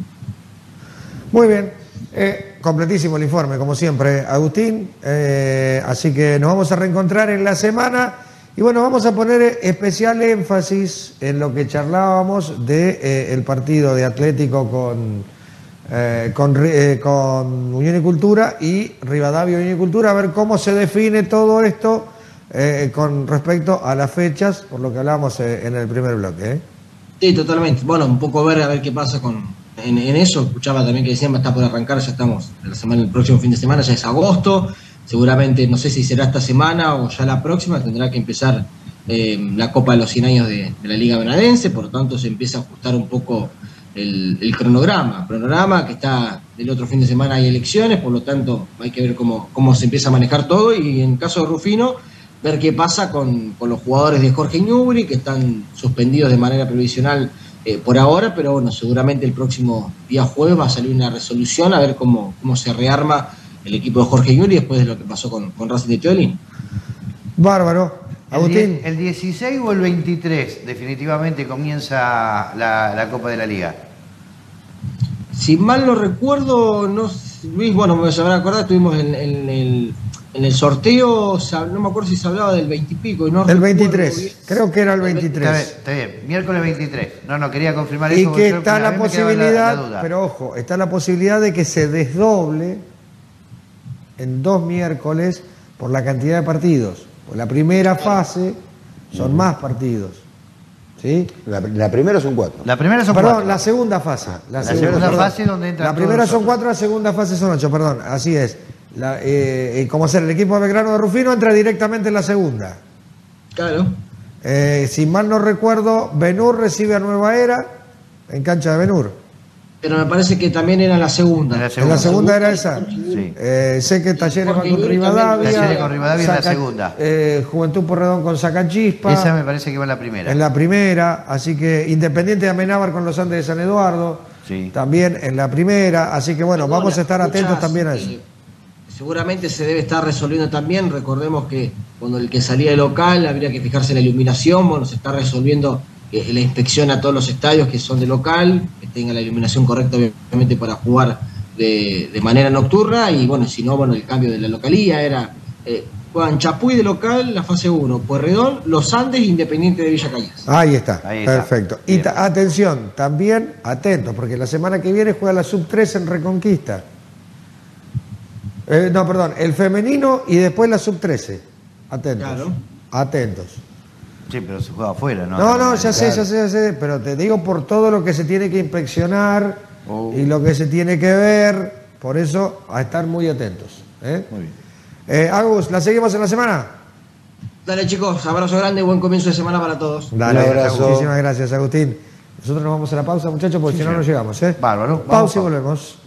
Muy bien, eh, completísimo el informe, como siempre, Agustín. Eh, así que nos vamos a reencontrar en la semana. Y bueno, vamos a poner especial énfasis en lo que charlábamos de eh, el partido de Atlético con, eh, con, eh, con Unión y Cultura y Rivadavia Unión y Cultura, a ver cómo se define todo esto eh, con respecto a las fechas, por lo que hablamos eh, en el primer bloque. ¿eh? Sí, totalmente. Bueno, un poco ver a ver qué pasa con en, en eso. Escuchaba también que decían, está por arrancar, ya estamos la semana, el próximo fin de semana, ya es agosto. Seguramente, no sé si será esta semana o ya la próxima, tendrá que empezar eh, la Copa de los cien años de, de la Liga Venadense, por lo tanto se empieza a ajustar un poco el, el cronograma. Cronograma que está del otro fin de semana hay elecciones, por lo tanto hay que ver cómo, cómo se empieza a manejar todo, y en caso de Rufino, ver qué pasa con, con los jugadores de Jorge Ñubri, que están suspendidos de manera provisional eh, por ahora, pero bueno, seguramente el próximo día jueves va a salir una resolución a ver cómo, cómo se rearma el equipo de Jorge Ñubri después de lo que pasó con, con Racing de Teolín. Bárbaro. Agustín. ¿El dieciséis o el veintitrés definitivamente comienza la, la Copa de la Liga? Si mal no recuerdo, no, Luis, bueno, me sabrán acordar, estuvimos en, en el... En el sorteo, no me acuerdo si se hablaba del veinte y pico. No el veintitrés, creo que era el veintitrés. Está bien, está bien, miércoles veintitrés. No, no, quería confirmar y eso. Y que está la posibilidad, la, la pero ojo, está la posibilidad de que se desdoble en dos miércoles por la cantidad de partidos. Por la primera fase son más partidos. ¿Sí? La, la primera son cuatro. La primera son Perdón, cuatro. la segunda fase. La, La segunda, segunda perdón. fase donde entran La primera todos son los cuatro, la segunda fase son ocho, perdón. Así es. La, eh, eh, como hacer el equipo de Belgrano de Rufino entra directamente en la segunda. Claro. Eh, si mal no recuerdo, Benur recibe a Nueva Era en cancha de Benur. Pero me parece que también era la segunda. En la En segunda, la segunda era esa. Sí. Eh, sé que Talleres va Porque con Yuri Rivadavia. también- Talleres con Rivadavia en la Saca- segunda. eh, Juventud Porredón con Sacachispa. Esa me parece que va en la primera. En la primera, así que Independiente de Amenábar con los Andes de San Eduardo, Sí. también en la primera, así que bueno, Perdón, vamos a estar las atentos fechas, también a eh, eso. Seguramente se debe estar resolviendo también. Recordemos que cuando el que salía de local habría que fijarse en la iluminación. Bueno, se está resolviendo eh, la inspección a todos los estadios que son de local, que tengan la iluminación correcta, obviamente, para jugar de, de manera nocturna. Y bueno, si no, bueno, el cambio de la localía era eh, juegan Chapuy de local, la fase uno, Pueyrredón, Los Andes, Independiente de Villa Cañas. Ahí está, Ahí está. perfecto. Y Bien. ta- atención, también atentos, porque la semana que viene juega la sub tres en Reconquista. Eh, no, perdón, el femenino y después la sub trece. Atentos. Claro. Atentos. Sí, pero se juega afuera, ¿no? No, no, ya sé, Claro. ya sé, ya sé, pero te digo por todo lo que se tiene que inspeccionar Oh. y lo que se tiene que ver, por eso a estar muy atentos. ¿eh? Muy bien. Eh, Agus, ¿la seguimos en la semana? Dale, chicos, abrazo grande, buen comienzo de semana para todos. Dale, Un abrazo. muchísimas gracias, Agustín. Nosotros nos vamos a la pausa, muchachos, porque si no, no llegamos. ¿eh? Bárbaro. Pausa y Vamos, volvemos.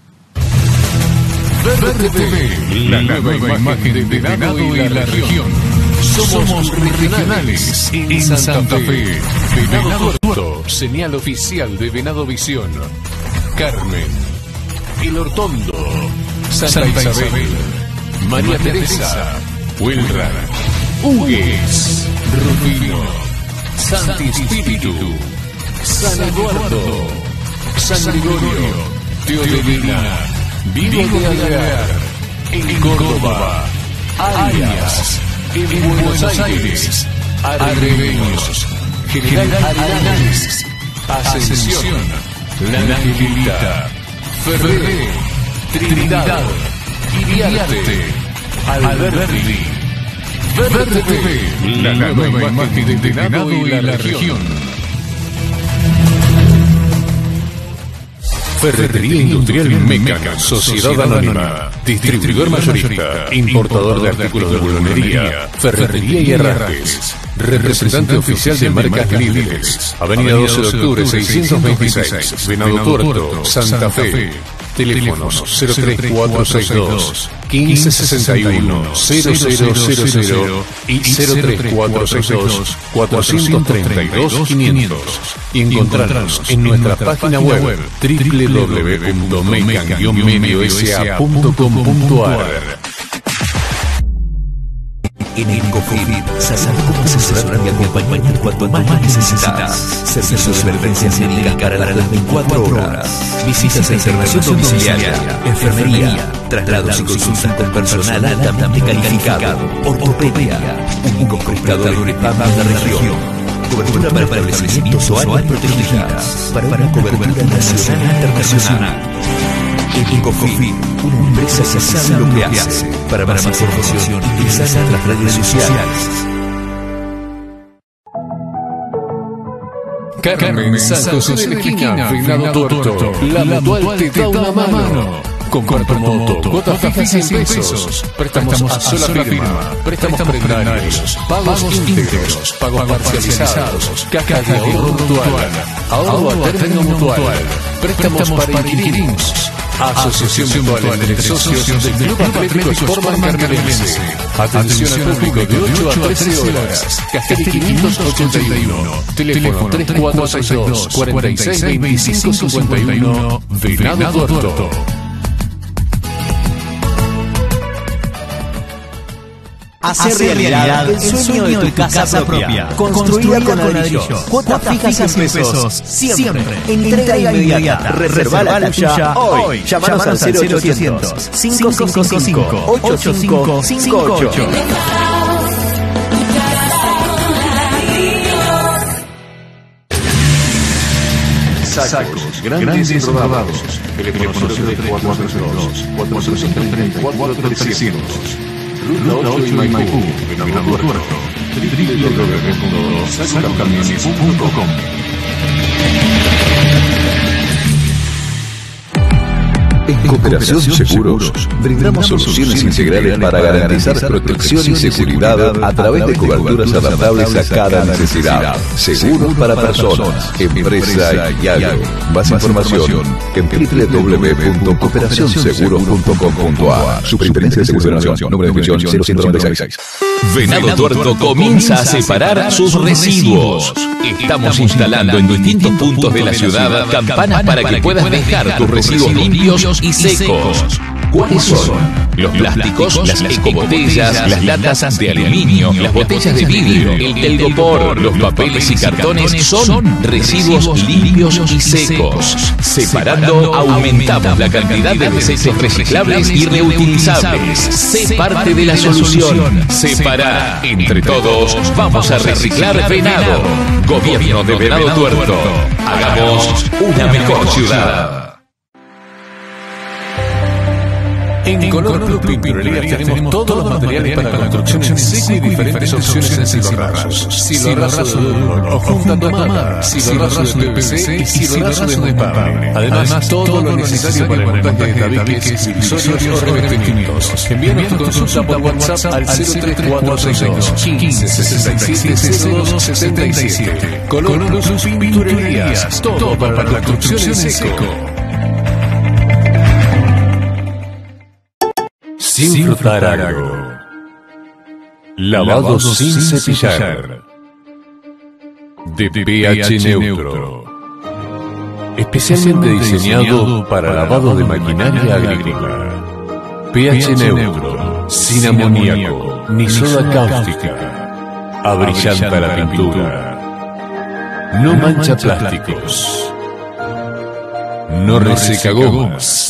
Verde T V, la nueva imagen de Venado y la región. Somos regionales en Santa Fe. Venado Tuerto, señal oficial de Venado Visión. Carmen, El Hortondo, Santa Isabel, María Teresa, Huelra, Hugues, Rufino, Santi Espíritu, San Eduardo, San Gregorio, Teodelina, Vigo de Alvear, en Córdoba, Arias, en Buenos Aires, Arrebeños, General Arenales, Ascensión, La Angelita, Ferré, Trinidad, Iriarte, Alberti. Verde T V, la nueva imagen de Venado y la región. Ferretería Industrial Mecan, Sociedad Anónima, distribuidor mayorista, importador de artículos de bulunería, ferretería y herrajes, representante oficial de marcas líderes, Avenida doce de octubre seiscientos veintiséis, Venado Tuerto, Santa Fe. Teléfonos cero tres cuatro seis dos, uno cinco seis uno, cero cero cero cero y cero tres cuatro seis dos, cuatro tres dos, quinientos. Y encontrarnos en nuestra página web doble u doble u doble u punto mecan guion medio s a punto com punto a r. En Encofib, sabemos cómo asesorarte y acompañarte cuanto más necesitas. Servicios de emergencias médicas para las veinticuatro horas. Visitas a internación domiciliaria, enfermería, traslados y consultas con personal altamente calificado, ortopedia, únicos prestadores de P A M de la región. Cobertura para establecimientos o áreas protegidas, para una cobertura nacional e internacional. Encofib, una empresa que sabe lo que hace. Para más información, ingresa a nuestras redes sociales. Carmen, San José de la Esquina, Venado Tuerto, la Mutual te da una mano. Compra tu moto, cuotas fijas en pesos, préstamos a sola firma, préstamos prendarios, pagos íntegros, pagos parcializados, caja de ahorro mutual, ahorro a término mutual, préstamos para inquilinos, asociación mutual entre socios del Club Atlético Sportman Carmenense. Atención al público de ocho a trece horas, Castel quinientos ochenta y uno, teléfono tres cuatro seis dos, cuatro seis dos cinco cinco uno, Venado Tuerto. Hacer realidad el sueño de tu casa propia, construida con ladrillo, cuotas fijas en pesos, siempre, entrega inmediata. Reserva la tuya hoy. Llámanos al cero ochocientos, cinco cinco cinco, ocho cinco cinco ocho. Sacos, grandes y rodados. Teléfono cero tres cuatro seis dos, cuatro cinco tres cuatro trescientos. Ruta ocho y Maipú, Venado Tuerto. w w w punto saco camiones punto com. En Cooperación Seguros, brindamos soluciones integrales para garantizar protección y seguridad a través de coberturas adaptables a cada necesidad. Seguros para personas, empresa y algo. Más información en w w w punto cooperación seguros punto com punto a r. Superintendencia de Seguros de la Nación. Número de inscripción cero ciento noventa y seis. Venado Tuerto comienza a separar sus residuos. Estamos instalando en distintos puntos de la ciudad campanas para que puedas dejar tus residuos limpios y secos. ¿Cuáles son? Los plásticos, las ecobotellas, las latas de aluminio, las botellas de vidrio, el telgopor, los papeles y cartones son residuos limpios y secos. Separando aumentamos la cantidad de desechos reciclables y reutilizables. Sé parte de la solución. Separa. Entre todos vamos a reciclar Venado. Gobierno de Venado Tuerto. Hagamos una mejor ciudad. En Color Club Pinturerías tenemos todos los materiales para construcción en seco y diferentes opciones en silorrasos. Silorraso de duro o juntando mamadas, silorraso de P V C y silorraso de despable. Además, todo lo necesario para el montaje de tabiques, divisorios o revestimientos. Envíanos tu consulta por WhatsApp al cero tres cuatro seis dos, quince, sesenta y siete, cero dos sesenta y siete. Color Club Pinturerías, todo para la construcción en seco. Sin frotar agro. Lavado sin cepillar. De pH neutro. Especialmente diseñado para lavado de maquinaria agrícola. pH neutro. Sin amoníaco ni soda cáustica. Abrillanta la pintura. No mancha plásticos. No reseca gomas.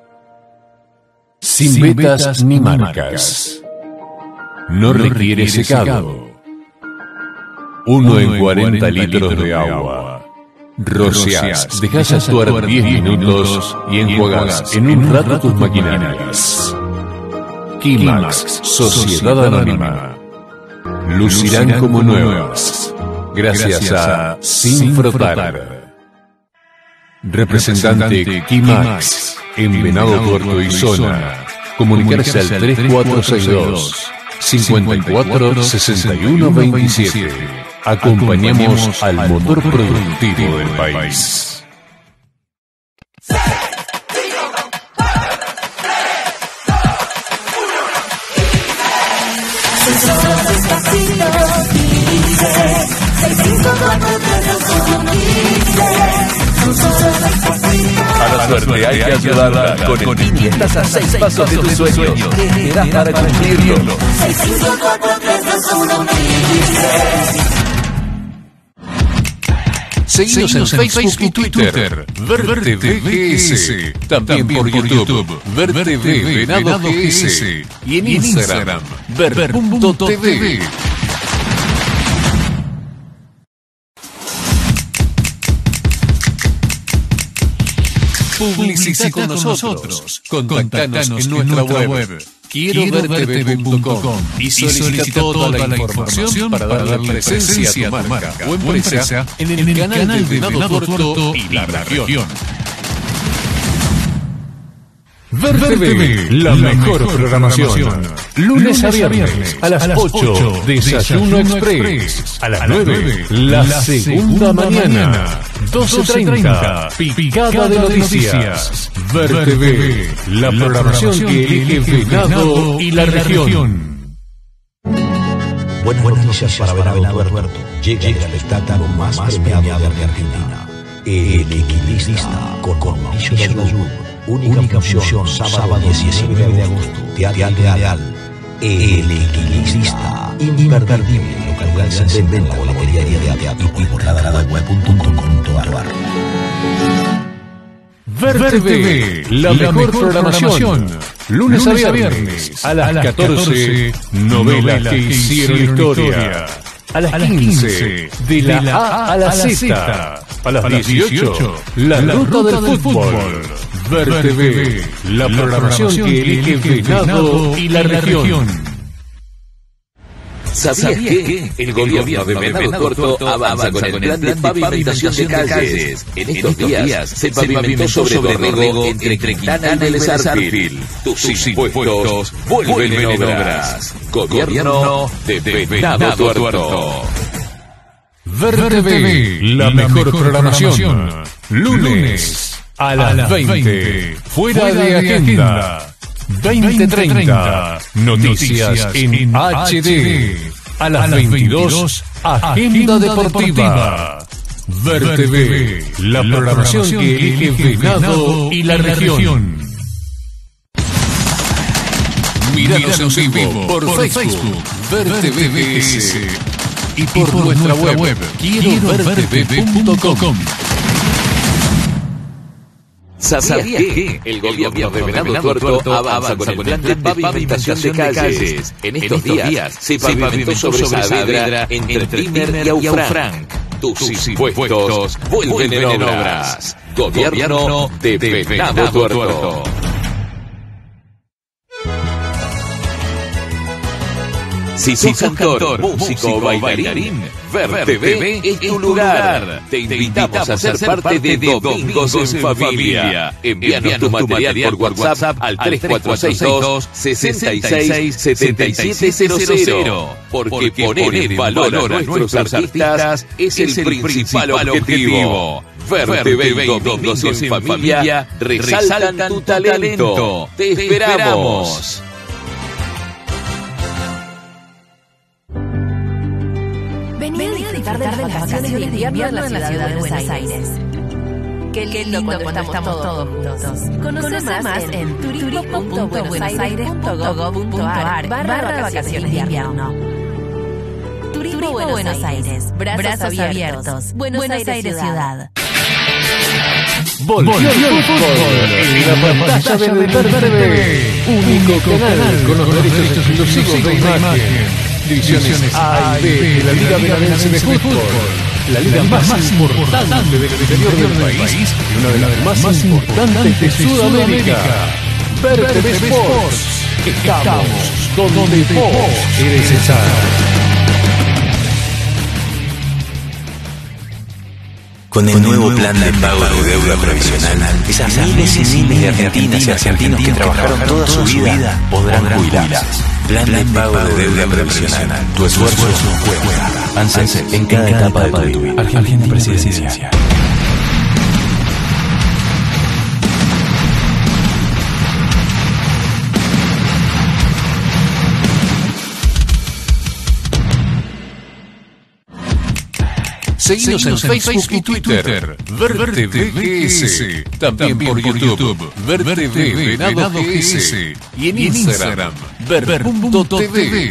Sin vetas ni marcas. No requiere secado. Uno en cuarenta litros de agua. Rociás, dejás actuar diez minutos y enjuagás en un rato tus maquinarias. Quimax, Sociedad Anónima. Lucirán como nuevas. Gracias a Sin Frotar. Representante Quimax. En Venado Tuerto y zona. Comunicarse al tres cuatro seis dos, cinco cuatro, seis uno dos siete. Acompañamos al motor productivo del país. A la suerte hay que ayudarla con quinientas a seis pasos de tus sueños. ¿Qué te das para cumplirlo? seis cinco cuatro tres dos uno Seguinos en Facebook y Twitter. Verte V G S. También por YouTube. Verte V Venado G S. Y en Instagram. Ver punto T V. Publicice con nosotros. Contactanos en nuestra web quiero ver t v punto com y solicita toda la información para darle presencia a tu marca o empresa en el canal de Venado Tuerto y la región. Ver T V, la mejor programación. Lunes a viernes a las ocho, Desayuno Express. A las nueve, la segunda mañana. doce treinta, Picada de Noticias. Ver T V, la programación que elige Venado y la región. Buenas noticias para Venado Tuerto. Llega el espectáculo más premiado de Argentina. El Equilibrista con Mauricio Dayub. Única función, sábado diecinueve de agosto. Teatro Ideal. El Equilibrista. Imperdible. Localidades en venta, boletería de teatro y por la web punto com punto a r. Ver T V, la mejor programación. Lunes a viernes a las catorce, novelas que hicieron historia. A las quince, de la A a la Z. A las dieciocho, la ruta del fútbol. Ver T V, la programación que elige Venado y la región. ¿Sabías que el gobierno de Venado Tuerto avanza con el plan de pavimentación de calles? En estos días se pavimentó sobre Dorrego entre Quintana y el Sarfil. Tus impuestos vuelven en obras. Gobierno de Venado Tuerto. Verde T V, la mejor programación. Lunes a las veinte. Fuera de agenda. veinte treinta. Noticias en H D. A las veintidós. Agenda deportiva. Verde T V, la programación que elige Venado y la región. Míranos en vivo por Facebook. Verde T V S. Y por, y por nuestra, nuestra web, quiero ver t v punto com. ¿Sabías que el gobierno de Venado Tuerto avanza con el plan de pavimentación de calles? En estos días se pavimentó sobre Saavedra entre Timer y Aufranc. Tus impuestos vuelven en obras. Gobierno de Venado Tuerto. Si sos cantor, músico o bailarín, Verde T V es tu lugar. Te invitamos a ser parte de Domingos en Familia. Envíanos tu material por WhatsApp al tres cuatro seis dos, seis seis, siete siete cero cero. Porque poner en valor a nuestros artistas es el principal objetivo. Verde T V y Domingos en Familia resaltan tu talento. Te esperamos. Vení a disfrutar de las vacaciones de invierno en la ciudad de Buenos Aires. Qué lindo cuando estamos todos juntos. Conoce más en turismo punto buenos aires punto gov punto ar barra vacaciones de invierno. Turismo Buenos Aires. Brazos abiertos. Buenos Aires ciudad. Volvió el fútbol en la pantalla del Verde T V. Único canal con los derechos exclusivos de imagen. Divisiones A y B de la Liga Venadense de Fútbol, la liga más importante del interior del país y una de las más importantes de Sudamérica. Verde T V Sports. Estamos donde vos querés estar. Con el nuevo plan de pago de deuda previsional, esas miles y miles de argentinas y argentinos que trabajaron toda su vida podrán jubilarse. Plan de pago de deuda previsional. Tu esfuerzo cuenta. ANSES en cada etapa de tu vida. Argentina Presidencia. Seguinos en Facebook y Twitter. Verde T V G S. También por YouTube. Verde T V Venado G S. Y en Instagram. Verde punto T V.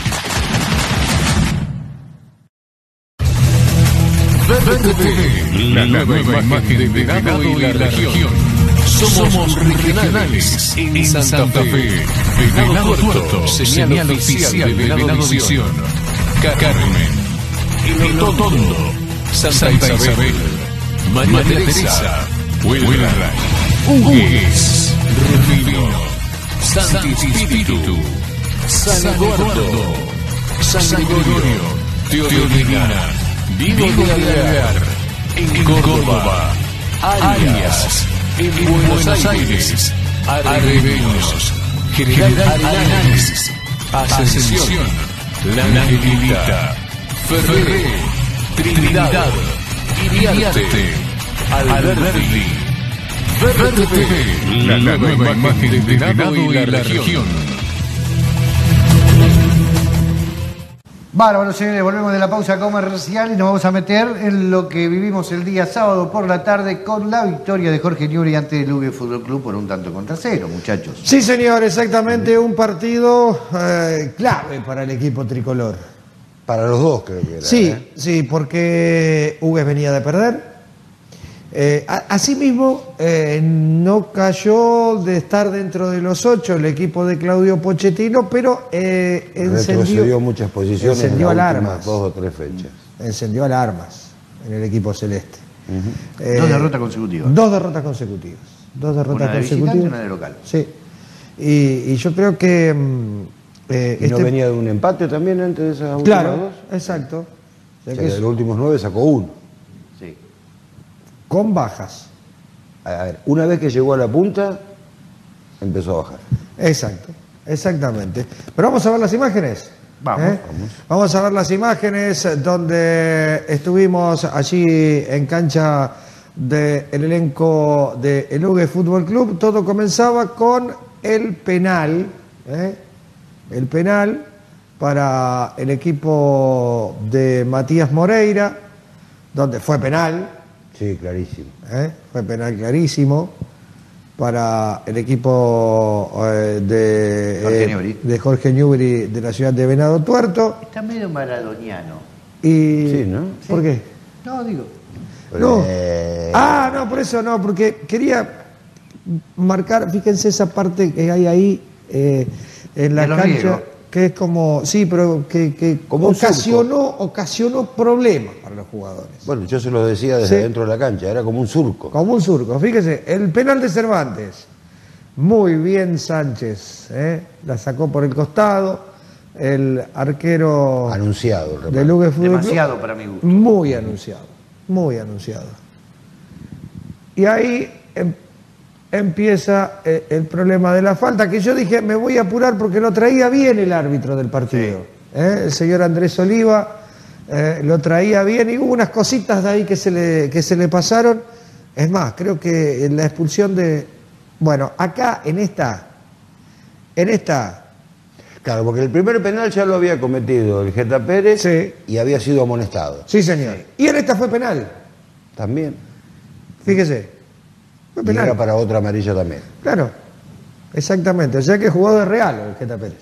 Verde T V. La nueva imagen de Venado y la región. Somos regionales en Santa Fe. Venado Tuerto. Señal oficial de Venado Visión. Carmen. El Totondo. Santa Isabel, María Teresa, Huelva, Hugues, Rufino, Santi Espíritu, San Eduardo, San Gregorio, Teodolina, Vigo de Alvear, en Córdoba, Arias, en Buenos Aires, Arebeños, General Arenales, Ascensión, La Angelita, Ferré, Trinidad, Iriarte, Alberdi, Verde T V, la nueva imagen de Venado y la región. Bueno, bueno, señores, volvemos de la pausa comercial y nos vamos a meter en lo que vivimos el día sábado por la tarde con la victoria de Jorge Newbery ante el Lugue Fútbol Club por un tanto contra cero, muchachos. Sí, señor, exactamente, un partido eh, clave para el equipo tricolor. Para los dos creo que era. Sí, ¿eh? sí, porque Hugues venía de perder. Eh, asimismo, eh, no cayó de estar dentro de los ocho el equipo de Claudio Pochettino, pero eh, encendió, retrocedió muchas posiciones encendió en las alarmas, últimas dos o tres fechas. Encendió alarmas en el equipo celeste. Uh-huh. eh, dos derrotas consecutivas. Dos derrotas consecutivas. Dos derrotas una de consecutivas. visitante y una de local. Sí. Y, y yo creo que mmm, Eh, ¿Y este... no venía de un empate también antes de esas últimas claro, dos? Exacto. O sea, o sea, que de los últimos nueve sacó uno. Sí. Con bajas. A ver, una vez que llegó a la punta, empezó a bajar. Exacto, exactamente. Pero vamos a ver las imágenes. Vamos, ¿eh? vamos. Vamos a ver las imágenes donde estuvimos allí en cancha del elenco de el Ugue Fútbol Club. Todo comenzaba con el penal, ¿eh? el penal para el equipo de Matías Moreira, donde fue penal. Sí, clarísimo. ¿Eh? Fue penal clarísimo para el equipo eh, de, Jorge eh, Newbery. de Jorge Newbery de la ciudad de Venado Tuerto. Está medio maradoniano. Y, sí, ¿no? ¿Por sí. qué? No, digo. No. Eh... Ah, no, por eso no, porque quería marcar, fíjense esa parte que hay ahí eh, en la cancha, griegos. Que es como, sí, pero que, que como ocasionó, ocasionó problemas para los jugadores. Bueno, yo se lo decía desde sí. dentro de la cancha, era como un surco. Como un surco, fíjese, el penal de Cervantes, muy bien Sánchez, ¿eh? La sacó por el costado, el arquero anunciado, del Ugue Fútbol demasiado Club, para mi gusto. Muy anunciado, muy anunciado. Y ahí em, empieza eh, el problema de la falta, que yo dije, me voy a apurar porque lo traía bien el árbitro del partido. Sí. ¿eh? El señor Andrés Oliva eh, lo traía bien y hubo unas cositas de ahí que se le, que se le pasaron. Es más, creo que en la expulsión de... Bueno, acá en esta... En esta... Claro, porque el primer penal ya lo había cometido el Jeta Pérez sí. y había sido amonestado. Sí, señor. Sí. Y en esta fue penal. También. Fíjese. Y era para otra amarilla también. Claro, exactamente. O sea que jugó de Real el Jeta Pérez.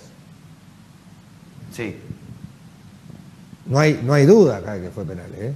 Sí. No hay, no hay duda acá de que fue penal, ¿eh?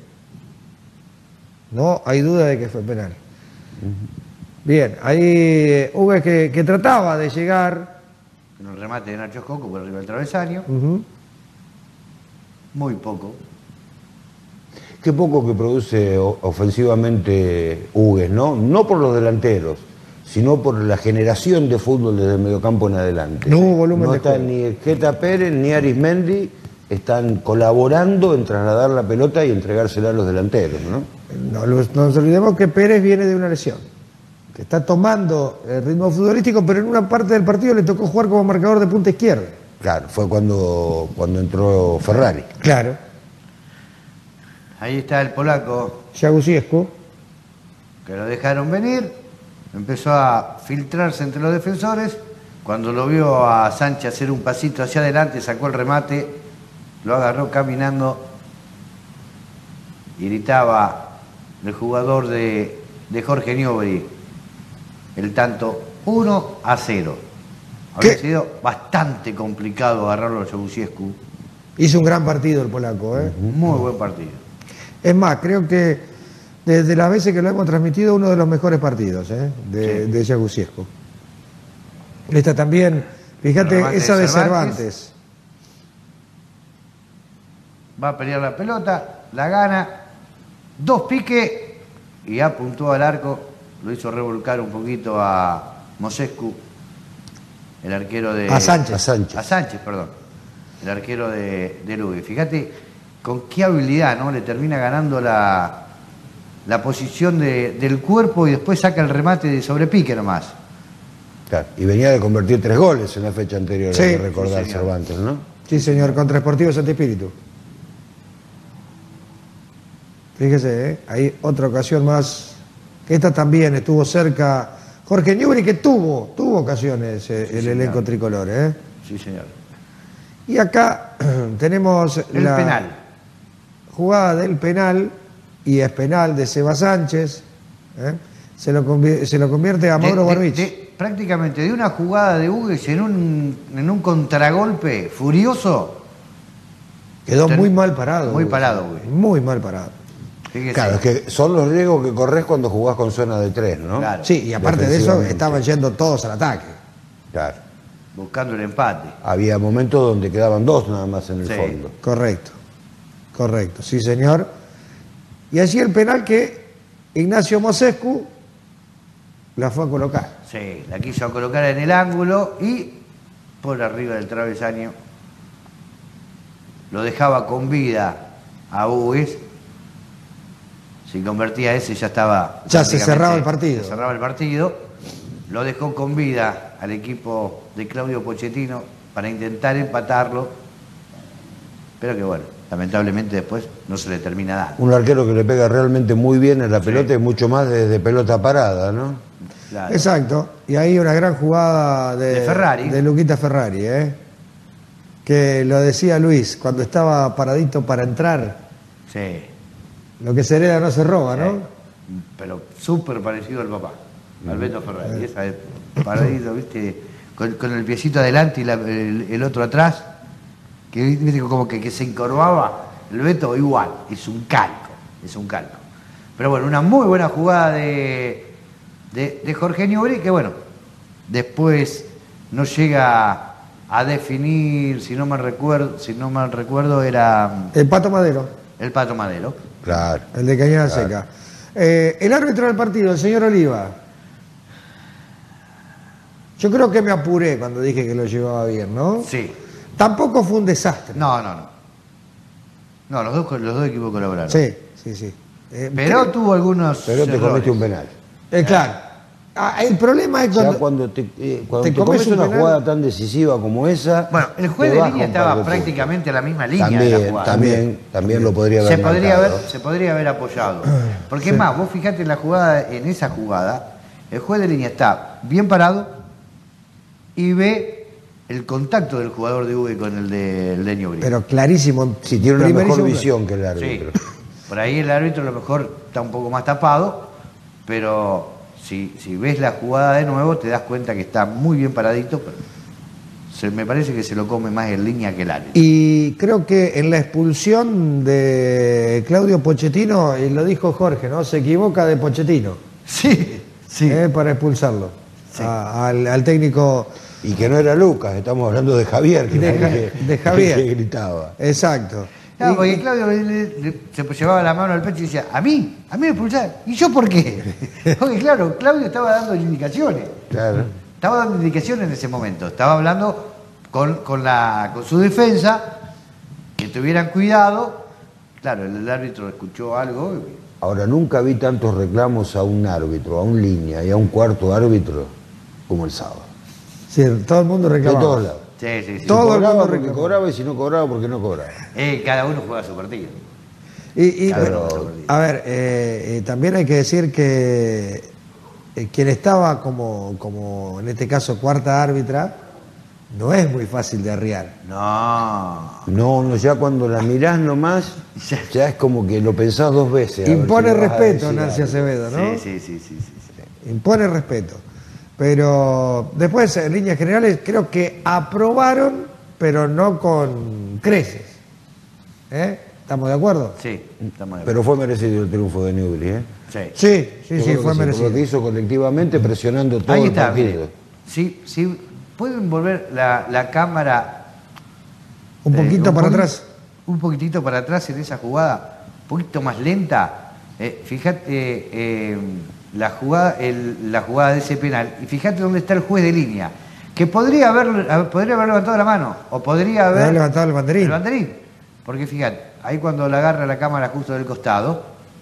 No hay duda de que fue penal. Uh-huh. Bien, ahí Ugue que, que trataba de llegar. Con el remate de Nacho Escoco por arriba del travesaño. Uh-huh. Muy poco. Qué poco que produce ofensivamente Ugues, ¿no? No por los delanteros, sino por la generación de fútbol desde el mediocampo en adelante. No hubo volumen no de están juego. Ni el Jeta Pérez ni Arismendi están colaborando en trasladar la pelota y entregársela a los delanteros, ¿no? No nos olvidemos que Pérez viene de una lesión, que está tomando el ritmo futbolístico, pero en una parte del partido le tocó jugar como marcador de punta izquierda. Claro, fue cuando, cuando entró Ferrari. Claro. Ahí está el polaco. Jagusiescu. Que lo dejaron venir. Empezó a filtrarse entre los defensores. Cuando lo vio a Sánchez hacer un pasito hacia adelante, sacó el remate, lo agarró caminando y gritaba el jugador de, de Jorge Newbery el tanto uno a cero. Había sido bastante complicado agarrarlo a Jagusiescu. Hizo un gran partido el polaco, ¿eh? Muy buen partido. Es más, creo que desde las veces que lo hemos transmitido, uno de los mejores partidos ¿eh? de, sí. de Jagusiescu. Esta también, fíjate, esa de Cervantes. Cervantes. Va a pelear la pelota, la gana, dos piques y apuntó al arco, lo hizo revolcar un poquito a Mosescu, el arquero de... A Sánchez. A Sánchez, a Sánchez perdón, el arquero de, de Ugue. Fíjate con qué habilidad, ¿no? Le termina ganando la, la posición de, del cuerpo y después saca el remate de sobrepique nomás. Claro, y venía de convertir tres goles en la fecha anterior, sí, hay que recordar sí, Cervantes, ¿no? Sí, señor, contra Sportivo Santi Espíritu. Fíjese, ¿eh? Hay otra ocasión más, que esta también estuvo cerca. Jorge Newbery, que tuvo, tuvo ocasiones eh, sí, el señor. elenco tricolor, ¿eh? Sí, señor. Y acá tenemos el la penal. Jugada del penal, y es penal de Seba Sánchez, ¿eh? se, lo convierte, se lo convierte a Mauro Barbich. Prácticamente de una jugada de Ugue en un, en un contragolpe furioso. Quedó muy mal parado. Muy Ugue. parado, Ugue. Muy mal parado. Fíjese. Claro, es que son los riesgos que corres cuando jugás con zona de tres, ¿no? Claro. Sí, y aparte de eso estaban yendo todos al ataque. Claro. Buscando el empate. Había momentos donde quedaban dos nada más en el sí. fondo. Correcto, correcto, sí señor. Y allí el penal que Ignacio Mosescu la fue a colocar. Sí, la quiso colocar en el ángulo y por arriba del travesaño, lo dejaba con vida a Hugues. Si convertía ese ya estaba... Ya se cerraba el partido. Se cerraba el partido. Lo dejó con vida al equipo de Claudio Pochettino para intentar empatarlo. Pero que bueno, lamentablemente después no se le termina dando. Un arquero que le pega realmente muy bien en la pelota, sí. Y mucho más desde pelota parada, ¿no? Claro. Exacto. Y ahí una gran jugada de, de Ferrari. De Luquita Ferrari, ¿eh? Que lo decía Luis, cuando estaba paradito para entrar. Sí. Lo que se hereda no se roba, ¿no? Sí. Pero súper parecido al papá, al Beto Ferrari. Esa es paradito, ¿viste? Con, con el piecito adelante y la, el, el otro atrás. Que viste como que, que se encorvaba. El Beto igual, es un calco, es un calco. Pero bueno, una muy buena jugada de, de, de Jorge Newbery, que bueno, después no llega a definir, si no mal recuerdo, si no mal recuerdo, era el Pato Madero. El Pato Madero. Claro. El de Cañada claro. Seca. Eh, el árbitro del partido, el señor Oliva. Yo creo que me apuré cuando dije que lo llevaba bien, ¿no? Sí. Tampoco fue un desastre. No, no, no. No, los dos, los dos equipos colaboraron. Sí, sí, sí. Eh, pero ¿qué? Tuvo algunos Pero te comiste un penal. Eh, claro. Ah, el problema es cuando, ya cuando te, eh, cuando te, te comes, comes una penal, jugada tan decisiva como esa. Bueno, el juez de línea estaba prácticamente a la misma línea también, de la jugada. También, también lo podría haber se podría marcado. haber, se podría haber apoyado. Porque sí. Es más, vos fijate en la jugada, en esa jugada, el juez de línea está bien parado y ve el contacto del jugador de Uve con el de, el de Newbery. Pero clarísimo. Sí, tiene una mejor visión que el árbitro. Sí. Por ahí el árbitro a lo mejor está un poco más tapado, pero si, si ves la jugada de nuevo te das cuenta que está muy bien paradito, pero se, me parece que se lo come más en línea que el árbitro. Y creo que en la expulsión de Claudio Pochettino, y lo dijo Jorge, ¿no? Se equivoca de Pochettino. Sí, sí. Eh, para expulsarlo. Sí. A, al, al técnico... Y que no era Lucas, estamos hablando de Javier, que, de, que, de Javier. que gritaba. Exacto. No, y, porque Claudio le, le, se llevaba la mano al pecho y decía, ¿a mí? ¿A mí me expulsaron? ¿Y yo por qué? Porque claro, Claudio estaba dando indicaciones. Claro. Estaba dando indicaciones en ese momento. Estaba hablando con, con, la, con su defensa, que tuvieran cuidado. Claro, el, el árbitro escuchó algo. Y... Ahora, nunca vi tantos reclamos a un árbitro, a un línea y a un cuarto árbitro como el sábado. Sí, todo el mundo reclamaba. De todos lados. Sí, sí, sí. Todo si el cobraba mundo porque reclamaba. cobraba y si no cobraba porque no cobraba. Eh, cada uno juega su partido. Y, y Pero, a ver, eh, eh, también hay que decir que eh, quien estaba como, como, en este caso, cuarta árbitra, no es muy fácil de arriar. No. No, no, ya cuando la mirás nomás, ya es como que lo pensás dos veces. Impone si respeto, Nancy Acevedo, ¿no? Sí, sí, sí, sí, sí, sí. Impone respeto. Pero después, en líneas generales, creo que aprobaron, pero no con creces. ¿Eh? ¿Estamos de acuerdo? Sí, estamos de acuerdo. Pero fue merecido el triunfo de Newbery, ¿eh? Sí, sí, sí, sí, fue sí, merecido. Lo que hizo colectivamente presionando todo Ahí el está, partido. mire. Si, si pueden volver la, la cámara... Un poquito eh, un para poqui- atrás. Un poquitito para atrás en esa jugada, un poquito más lenta. Eh, fíjate eh, la, jugada, el, la jugada de ese penal y fíjate dónde está el juez de línea. Que podría haber, podría haber levantado la mano o podría haber... Haber levantado el banderín. El banderín. Porque fíjate, ahí cuando la agarra la cámara justo del costado...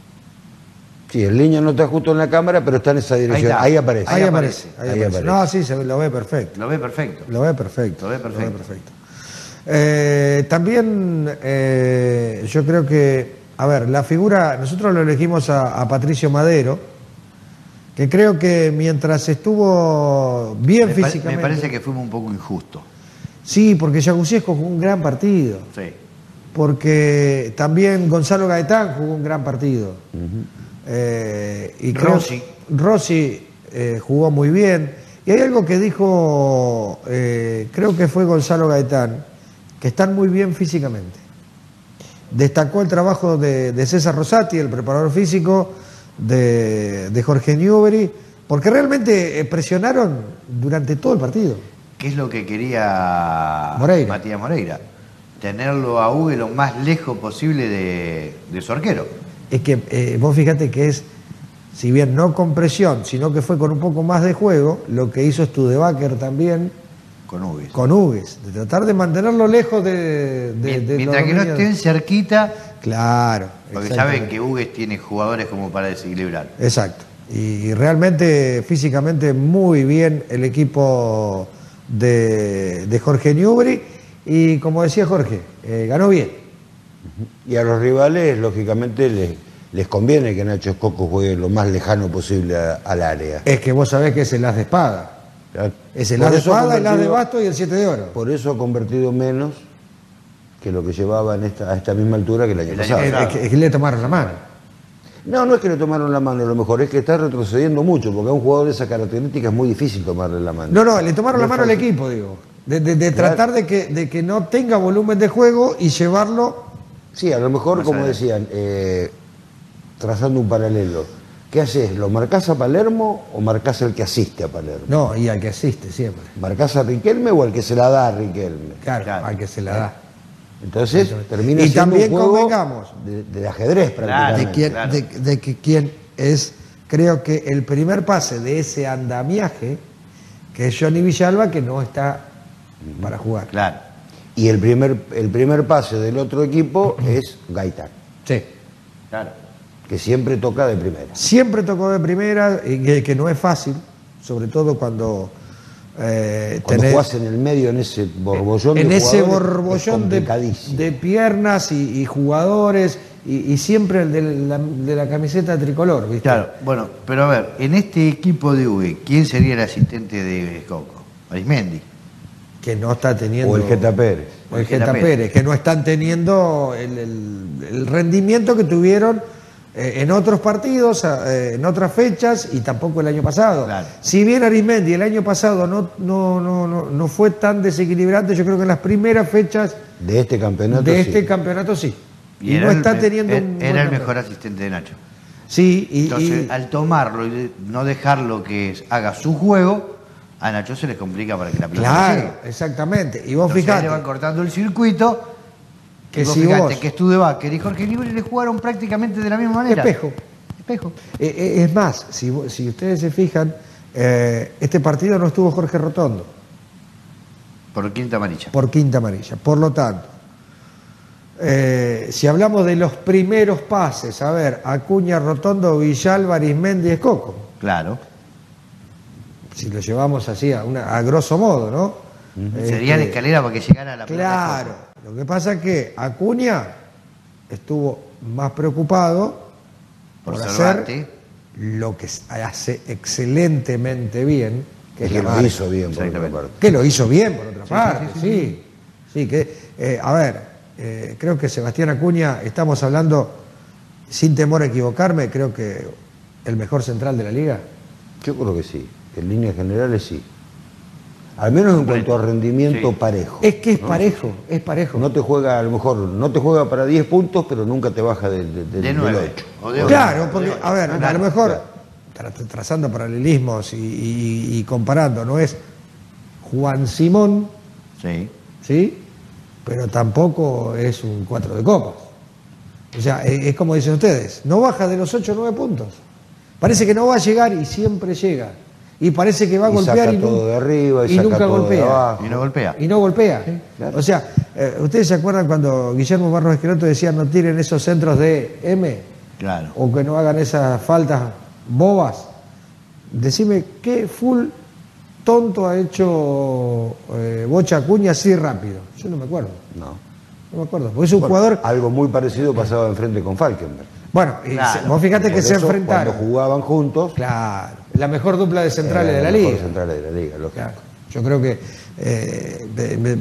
Sí, el línea no está justo en la cámara, pero está en esa dirección. está. Ahí aparece. Ahí, aparece, ahí Ahí aparece. aparece. No, sí, se lo ve perfecto. Lo ve perfecto. Lo ve perfecto. Lo ve perfecto. perfecto. Eh, también eh, yo creo que, a ver, la figura, nosotros lo elegimos a, a Patricio Madero, que creo que mientras estuvo bien Me, pa- físicamente... me parece que fuimos un poco injustos. Sí, porque Yagusiesco jugó un gran partido. Sí. Porque también Gonzalo Gaetán jugó un gran partido. Uh-huh. eh, y creo- Rossi. Rossi eh, jugó muy bien. Y hay algo que dijo, eh, creo que fue Gonzalo Gaetán, que están muy bien físicamente. Destacó el trabajo de, de César Rosati, el preparador físico, de, de Jorge Newbery, porque realmente eh, presionaron durante todo el partido. ¿Qué es lo que quería Moreira. Matías Moreira? Tenerlo a Uve lo más lejos posible de, de su arquero. Es que eh, vos fíjate que es, si bien no con presión, sino que fue con un poco más de juego, lo que hizo Studebaker también, con Hugues. Con Hugues, de tratar de mantenerlo lejos de... de, de Mientras que no estén cerquita. Claro. Porque saben que Hugues tiene jugadores como para desequilibrar. Exacto. Y realmente, físicamente, muy bien el equipo de, de Jorge Newbery. Y como decía Jorge, eh, ganó bien. Y a los rivales, lógicamente, les, les conviene que Nacho Escoco juegue lo más lejano posible a, al área. Es que vos sabés que es el as de espada. Claro. Es el as de espada, el as de basto y el siete de oro. Por eso ha convertido menos que lo que llevaba en esta, a esta misma altura que el año el pasado. Es, es, que, es que le tomaron la mano. No, no es que le tomaron la mano, lo mejor es que está retrocediendo mucho, porque a un jugador de esa característica es muy difícil tomarle la mano. No, no, le tomaron no la mano al equipo, digo. De, de, de claro. tratar de que, de que no tenga volumen de juego y llevarlo... Sí, a lo mejor, como decían, eh, trazando un paralelo. ¿Qué haces? ¿Lo marcás a Palermo o marcás al que asiste a Palermo? No, y al que asiste siempre. ¿Marcás a Riquelme o al que se la da a Riquelme? Claro, claro. al que se la da. Entonces, Entonces, termina y siendo también un juego convengamos de, de ajedrez prácticamente. De, quién, claro. de, de que quién es, creo que el primer pase de ese andamiaje, que es Johnny Villalba, que no está uh-huh. para jugar. Claro. Y el primer, el primer pase del otro equipo uh-huh. es Gaitán. Sí. Claro. Que siempre toca de primera. Siempre tocó de primera, y que, que no es fácil, sobre todo cuando... Eh, Cuando tenés, jugás en el medio, en ese borbollón en de ese borbollón de, de piernas y, y jugadores y, y siempre el de la, de la camiseta tricolor, ¿viste? Claro, bueno, pero a ver, en este equipo de Hugues, ¿quién sería el asistente de Escoco? Arismendi. Que no está teniendo... O el Geta Pérez. O el Geta Pérez, Pérez, que no están teniendo el, el, el rendimiento que tuvieron eh, en otros partidos, eh, en otras fechas y tampoco el año pasado. Claro. Si bien Arismendi el año pasado no, no, no, no, no fue tan desequilibrante, yo creo que en las primeras fechas de este campeonato de sí. este campeonato sí. Y, y no el, está teniendo era, un era el campeonato. mejor asistente de Nacho. Sí, y, entonces y, al tomarlo y no dejarlo que haga su juego, a Nacho se les complica para que la pelota claro, llegue. Exactamente. Y vos entonces, fijate. le van cortando el circuito. Que y vos si fijate vos... que Studebaker y Jorge Newbery le jugaron prácticamente de la misma manera. Espejo. Espejo. Eh, eh, es más, si, si ustedes se fijan, eh, este partido no estuvo Jorge Rotondo. Por quinta amarilla. Por quinta amarilla. Por lo tanto, eh, si hablamos de los primeros pases, a ver, Acuña, Rotondo, Villalba, Arismendi, Escoco. Claro. Si lo llevamos así a, una, a grosso modo, ¿no? Uh-huh. Este, sería la escalera para que llegara a la pelota. Claro. Lo que pasa es que Acuña estuvo más preocupado por, por hacer lo que hace excelentemente bien, que, es que lo hizo bien por otra parte. Que lo hizo bien por otra parte, sí. Sí, sí, sí. sí que, eh, a ver, eh, creo que Sebastián Acuña, estamos hablando, sin temor a equivocarme, creo que el mejor central de la liga. Yo creo que sí, en líneas generales sí. Al menos en cuanto a rendimiento sí. parejo. Es que es ¿no? parejo, es parejo. No te juega, a lo mejor, no te juega para diez puntos, pero nunca te baja de, de, de, de nueve. ocho. Claro, porque, a ver, claro, a lo mejor, claro. trazando paralelismos y, y, y comparando, no es Juan Simón, sí. ¿sí? Pero tampoco es un cuatro de copas. O sea, es, es como dicen ustedes, no baja de los ocho o nueve puntos. Parece que no va a llegar y siempre llega. Y parece que va a y golpear saca y, todo de arriba, y, y saca nunca todo golpea. De abajo. Y no golpea. Y no golpea. Sí, claro. O sea, eh, ¿ustedes se acuerdan cuando Guillermo Barros Esqueloto decía no tiren esos centros de M? Claro. O que no hagan esas faltas bobas. Decime, ¿qué full tonto ha hecho eh, Bocha Acuña así rápido? Yo no me acuerdo. No. No me acuerdo. Porque es un bueno, jugador... Algo muy parecido pasaba enfrente con Falkenberg. Bueno, claro. se, vos fíjate que Por se eso, enfrentaron. Cuando jugaban juntos. Claro, la mejor dupla de centrales eh, de la, la liga. Mejor centrales de la liga, lógico. Claro. Yo creo que eh, de, de,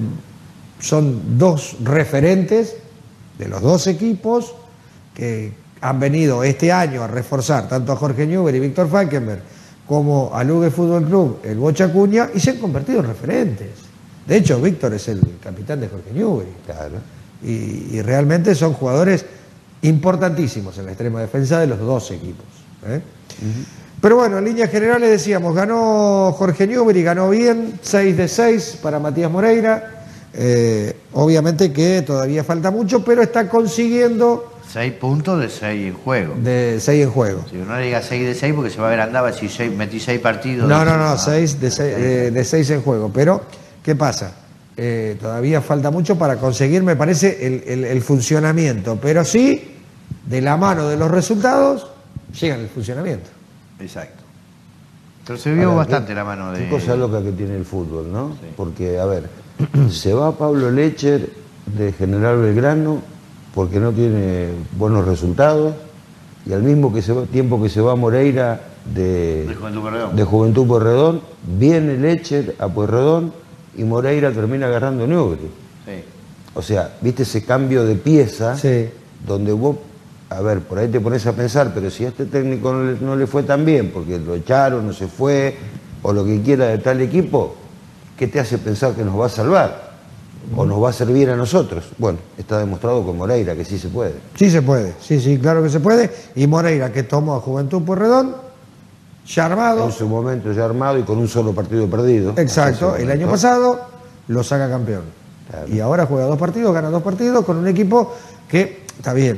son dos referentes de los dos equipos que han venido este año a reforzar tanto a Jorge Newbery y Víctor Falkenberg como al Hugues Fútbol Club, el Bocha Acuña, y se han convertido en referentes. De hecho, Víctor es el capitán de Jorge Newbery. Claro. Y, y realmente son jugadores importantísimos en la extrema defensa de los dos equipos. ¿eh? Uh-huh. Pero bueno, en líneas generales decíamos, ganó Jorge Newbery, ganó bien, seis de seis para Matías Moreira. Eh, obviamente que todavía falta mucho, pero está consiguiendo... seis puntos de seis en juego. De seis en juego. Si uno le diga seis de seis porque se va a ver andaba si seis, metí seis partidos. No, no, no, seis de seis, de, de seis en juego. Pero ¿qué pasa? Eh, todavía falta mucho para conseguir, me parece, el, el, el funcionamiento, pero sí, de la mano de los resultados, llega el funcionamiento. Exacto. Pero se vio Ahora, bastante qué, la mano de... Qué cosa loca que tiene el fútbol, ¿no? Sí. Porque, a ver, se va Pablo Lecher de General Belgrano porque no tiene buenos resultados, y al mismo que se va, tiempo que se va Moreira de, de Juventud Pueyrredón, de Juventud Pueyrredón, viene Lecher a Pueyrredón y Moreira termina agarrando Newbery. Sí. O sea, viste ese cambio de pieza, sí, donde vos, a ver, por ahí te pones a pensar, pero si a este técnico no le, no le fue tan bien, porque lo echaron, no se fue, o lo que quiera de tal equipo, ¿qué te hace pensar que nos va a salvar? ¿O nos va a servir a nosotros? Bueno, está demostrado con Moreira que sí se puede. Sí se puede, sí, sí, claro que se puede. Y Moreira, que tomó a Juventud Pueyrredón, ya armado. En su momento ya armado y con un solo partido perdido. Exacto, el año pasado lo saca campeón. Claro. Y ahora juega dos partidos, gana dos partidos con un equipo que, está bien,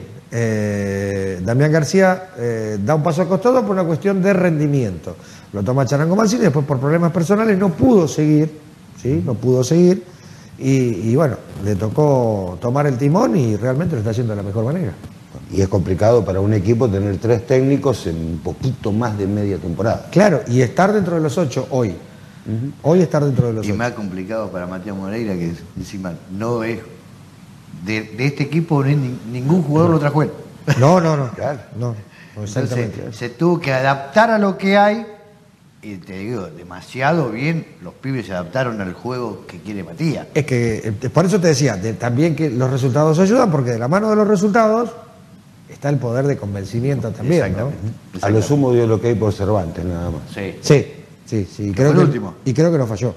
eh, Damián García eh, da un paso al costado por una cuestión de rendimiento. Lo toma Charango Mancini, después por problemas personales no pudo seguir, ¿sí? No pudo seguir. Y, y bueno, le tocó tomar el timón y realmente lo está haciendo de la mejor manera. Y es complicado para un equipo tener tres técnicos en un poquito más de media temporada. Claro, y estar dentro de los ocho hoy. Uh-huh. Hoy estar dentro de los y ocho. Y más complicado para Matías Moreira, que encima no es... De, de este equipo no es ni, ningún jugador lo trajo él. No, no, no. Claro. No, no exactamente. Entonces, se tuvo que adaptar a lo que hay. Y te digo, demasiado bien los pibes se adaptaron al juego que quiere Matías. Es que, por eso te decía, de, también que los resultados ayudan, porque de la mano de los resultados está el poder de convencimiento también, ¿no? A lo sumo dio lo que hay por Cervantes, nada más. Sí, sí, sí. sí. Creo el que, último. Y creo que no falló.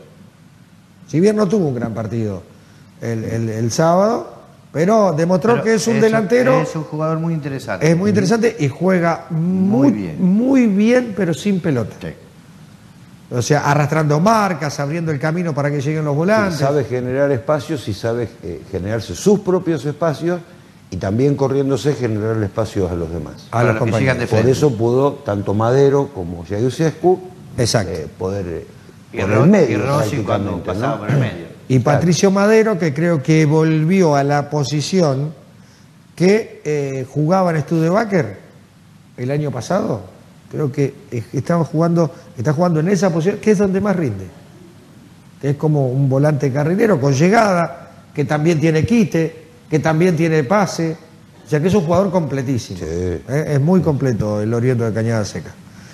Si bien no tuvo un gran partido el, el, el sábado, pero demostró pero que es un es, delantero. Es un jugador muy interesante. Es muy interesante y juega muy, muy bien, muy bien pero sin pelota. Sí. O sea, arrastrando marcas, abriendo el camino para que lleguen los volantes. Sí, sabe generar espacios y sabe eh, generarse sus propios espacios y también corriéndose generar espacios a los demás. A los compañeros. Por eso pudo tanto Madero como Giagiusescu eh, poder eh, y por el medio. Y Rossi cuando pasaba ¿no? por el medio. Y Patricio Madero, que creo que volvió a la posición que eh, jugaba en Studebaker el año pasado. Creo que estaba jugando, está jugando en esa posición, que es donde más rinde. Es como un volante carrilero con llegada, que también tiene quite, que también tiene pase. O sea que es un jugador completísimo. Sí. ¿Eh? Es muy completo el Oriento de Cañada Seca.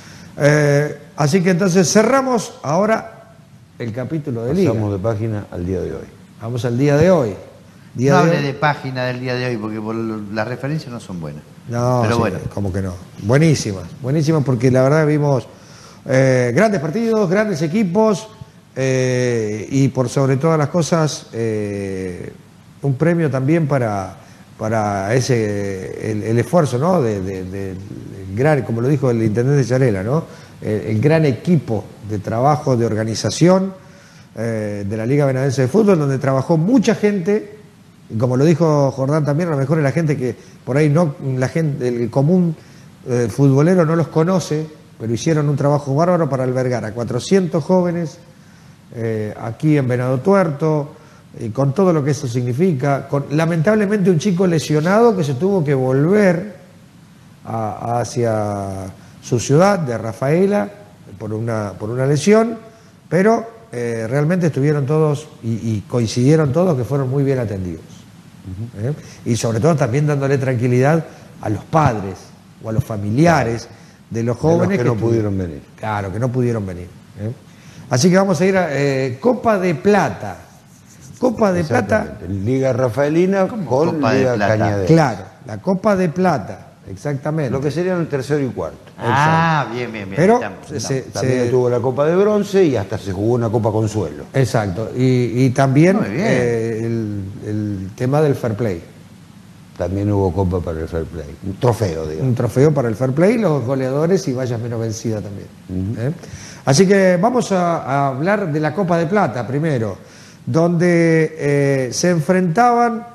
Eh, así que entonces cerramos ahora el capítulo de Liga. Pasamos de página al día de hoy. Vamos al día de hoy. Día no de hable hoy. de página del día de hoy porque por las referencias no son buenas. No, pero sí, bueno. Como que no. Buenísimas, buenísimas porque la verdad vimos eh, grandes partidos, grandes equipos eh, y por sobre todas las cosas eh, un premio también para, para ese el, el esfuerzo, ¿no? De, de, de, de gran, como lo dijo el intendente Charela, ¿no? El, el gran equipo de trabajo, de organización eh, de la Liga Benadense de Fútbol, donde trabajó mucha gente. Y como lo dijo Jordán también, a lo mejor es la gente que por ahí no, la gente, el común eh, futbolero no los conoce, pero hicieron un trabajo bárbaro para albergar a cuatrocientos jóvenes eh, aquí en Venado Tuerto, y con todo lo que eso significa, con lamentablemente un chico lesionado que se tuvo que volver a, hacia su ciudad de Rafaela por una, por una lesión, pero eh, realmente estuvieron todos y, y coincidieron todos que fueron muy bien atendidos. Uh-huh. ¿Eh? Y sobre todo también dándole tranquilidad a los padres o a los familiares de los jóvenes de los que, que no pudieron venir. Claro, que no pudieron venir. ¿Eh? Así que vamos a ir a eh, Copa de Plata. Copa de Plata. Liga Rafaelina con Copa Liga de Plata. Cañadense. Claro, la Copa de Plata, exactamente. Lo que serían el tercero y cuarto. Ah, exacto. bien, bien, bien. Pero estamos, se, estamos. También se, tuvo la Copa de Bronce y hasta se jugó una Copa Consuelo. Exacto. Y, y también Muy bien. eh, el, el tema del fair play. También hubo Copa para el fair play. Un trofeo, digamos. Un trofeo para el fair play, los goleadores y vallas menos vencidas también. Uh-huh. ¿Eh? Así que vamos a, a hablar de la Copa de Plata primero, donde eh, se enfrentaban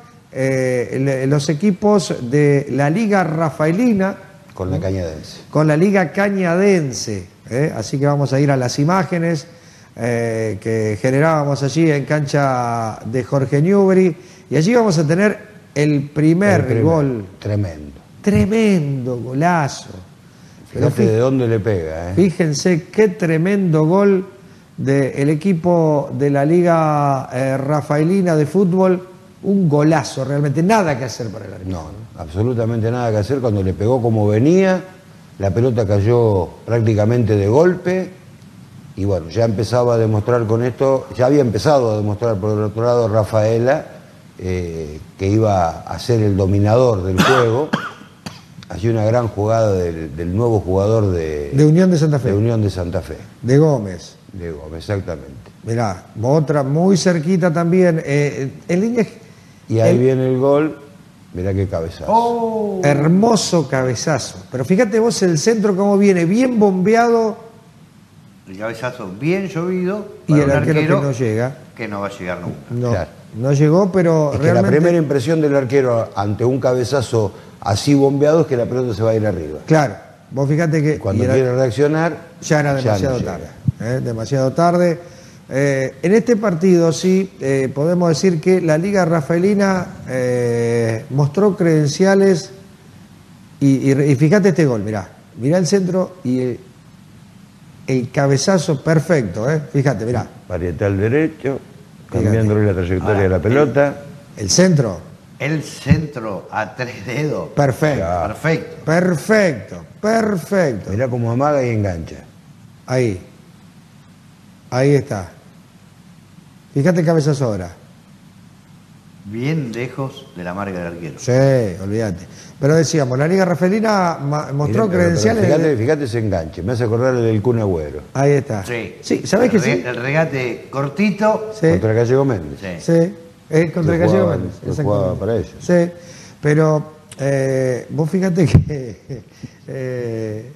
eh, los equipos de la Liga Rafaelina con la Cañadense. Con la Liga Cañadense. ¿eh? Así que vamos a ir a las imágenes eh, que generábamos allí en cancha de Jorge Newbery, y allí vamos a tener el primer, el primer gol. Tremendo. Tremendo golazo. Fíjate de dónde le pega. ¿eh? Fíjense qué tremendo gol del equipo de la Liga eh, Rafaelina de fútbol. Un golazo, realmente. Nada que hacer para el arquero. No, absolutamente nada que hacer. Cuando le pegó como venía, la pelota cayó prácticamente de golpe. Y bueno, ya empezaba a demostrar con esto, ya había empezado a demostrar por el otro lado Rafaela eh, que iba a ser el dominador del juego. Allí una gran jugada del, del nuevo jugador de, de Unión de Santa Fe. De Unión de Santa Fe. De Gómez. De Gómez, exactamente. Mirá, otra muy cerquita también. Eh, en línea. Y ahí el, viene el gol. Mirá qué cabezazo. Oh, hermoso cabezazo. Pero fíjate vos el centro cómo viene, bien bombeado. El cabezazo bien llovido. Y el arquero, arquero que no llega. Que no va a llegar nunca. No, claro. no llegó, pero es realmente... que la primera impresión del arquero ante un cabezazo así bombeado es que la pelota se va a ir arriba. Claro, vos fíjate que... Y cuando era, quiere reaccionar... Ya era demasiado ya no tarde. ¿eh? Demasiado tarde. Eh, en este partido sí eh, podemos decir que la Liga Rafaelina eh, mostró credenciales y, y, y fíjate este gol, mirá. Mirá el centro y el, el cabezazo perfecto, ¿eh? Fíjate, mirá. Parietal derecho, cambiándole la trayectoria Ahora, de la pelota. El, el centro. El centro a tres dedos. Perfecto. Ya. Perfecto. Perfecto, perfecto. Mirá cómo amaga y engancha. Ahí. Ahí está. Fíjate el cabezazo ahora. Bien lejos de la marca del arquero. Sí, olvídate. Pero decíamos, la Liga Rafaelina mostró Mirá, credenciales... Pero fíjate, de... fíjate ese enganche, me hace acordar el del Kun Agüero. Ahí está. Sí. Sí, ¿sabés que sí? El regate cortito. Sí. Contra Gallego Méndez. Sí. Sí, eh, contra Lo Gallego jugaba- Méndez. lo exactamente. jugaba para ellos. Sí, pero eh, vos fíjate que eh,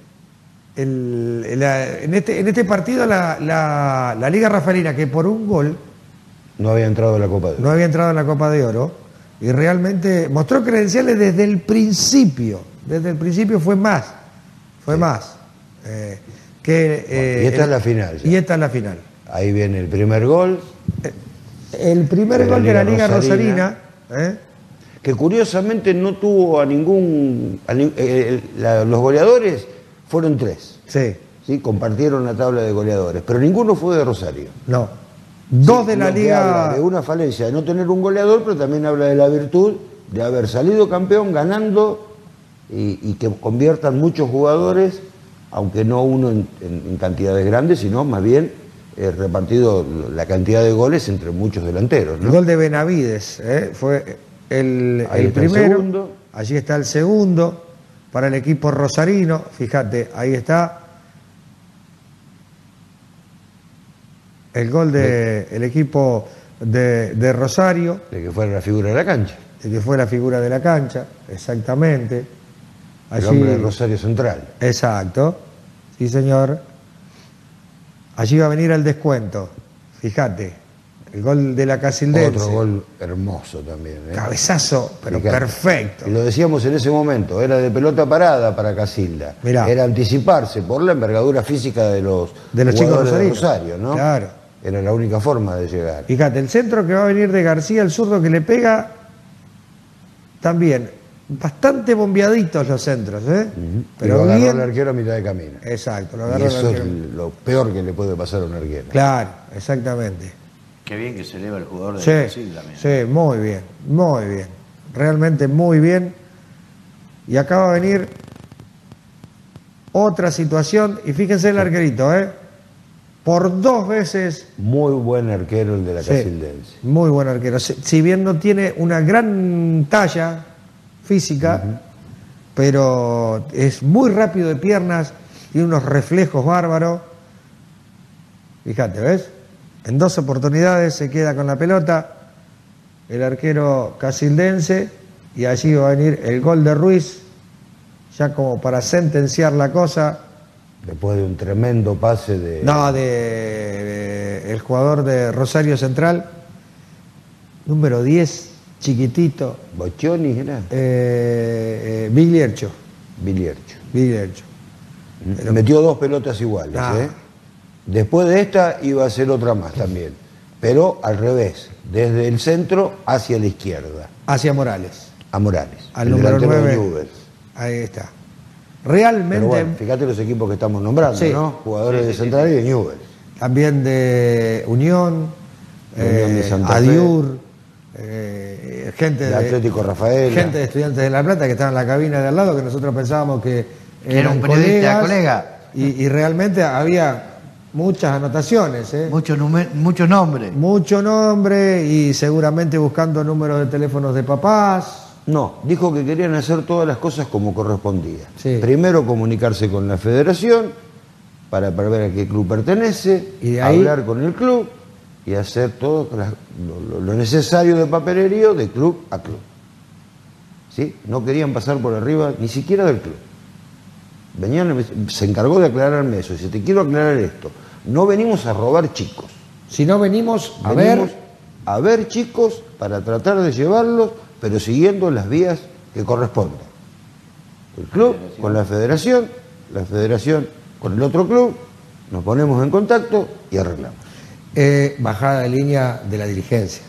el- la- en, este, en este partido la, la, la Liga Rafaelina, que por un gol No había entrado a la Copa de Oro. no había entrado en la Copa de Oro, y realmente mostró credenciales desde el principio. Desde el principio fue más, fue Sí. más. Eh, que, eh, y esta el- es la final. ya. Y esta es la final. Ahí viene el primer gol, El primer De la gol de la Liga Liga Rosarina. Rosarina, ¿eh? que curiosamente no tuvo a ningún... a ni- eh, la- los goleadores fueron tres. Sí, ¿Sí? Compartieron la tabla de goleadores, pero ninguno fue de Rosario. no. Dos de la Lo que Liga... habla de una falencia de no tener un goleador, pero también habla de la virtud de haber salido campeón ganando y, y que conviertan muchos jugadores, aunque no uno en, en- en cantidades grandes, sino más bien eh, repartido la cantidad de goles entre muchos delanteros, El ¿no? gol de Benavides, ¿eh? Fue el, Ahí el está el primero. segundo. Allí está el segundo para el equipo rosarino. Fíjate, ahí está. El gol del equipo de, de Rosario, De que fuera la figura de la cancha. el que fue la figura de la cancha, exactamente. El Allí- hombre de Rosario Central. Exacto, sí señor. Allí va a venir el descuento, fíjate, el gol de la Casildense. Otro gol hermoso también. ¿eh? Cabezazo, pero Fíjate. perfecto. Y lo decíamos en ese momento, era de pelota parada para Casilda. Mirá. Era anticiparse por la envergadura física de los, De los chicos jugadores de rosarinos. Rosario, ¿no? Claro. Era la única forma de llegar. Fíjate, el centro que va a venir de García, el zurdo que le pega, también, bastante bombeaditos los centros, ¿eh? Ujú. Pero lo agarró bien. el arquero a mitad de camino. Exacto, lo Y agarró el eso es arquero. lo peor que le puede pasar a un arquero. Claro, exactamente. Qué bien que se eleva el jugador de Sí, Brasil también. sí, muy bien, muy bien. Realmente muy bien. Y acá va a venir otra situación, y fíjense el arquerito, ¿eh? Por dos veces, Muy buen arquero el de la sí, Casildense. muy buen arquero. Si, si bien no tiene una gran talla física, pero es muy rápido de piernas, tiene unos reflejos bárbaros. Fíjate, ¿ves? En dos oportunidades se queda con la pelota el arquero casildense, y allí va a venir el gol de Ruiz, ya como para sentenciar la cosa. Después de un tremendo pase de... No, de, de- el jugador de Rosario Central, número diez, chiquitito, Boccioni era. eh, eh, Bigliercho. Biliercho. Bigliercho. Metió dos pelotas iguales, Ah, ¿eh? Después de esta iba a ser otra más también, pero al revés, desde el centro hacia la izquierda. Hacia Morales. A Morales. Al número nueve. Newell's. Ahí está. Realmente... Pero bueno, fíjate los equipos que estamos nombrando, sí. ¿no? Jugadores sí, sí, de Central sí. y de Newell's. También de Unión, de, Unión de eh, Santa Adiur, eh, gente de, de Atlético Rafael, gente de Estudiantes de La Plata que estaban en la cabina de al lado, que nosotros pensábamos que eran Era un periodista, colegas, colega. Y, y realmente había muchas anotaciones, ¿eh? Muchos mucho nombres. Mucho nombre y seguramente buscando números de teléfonos de papás. No, dijo que querían hacer todas las cosas como correspondía. Sí. Primero comunicarse con la federación para, para ver a qué club pertenece, y de ahí... hablar con el club y hacer todo lo, lo necesario de papelerío de club a club. ¿Sí? No querían pasar por arriba ni siquiera del club. Venían, se encargó de aclararme eso. Dice, te quiero aclarar esto. No venimos a robar chicos. Si no venimos a venimos ver... a ver chicos para tratar de llevarlos, pero siguiendo las vías que corresponden. El club con la federación, la federación con el otro club, nos ponemos en contacto y arreglamos. Eh, bajada de línea de la dirigencia.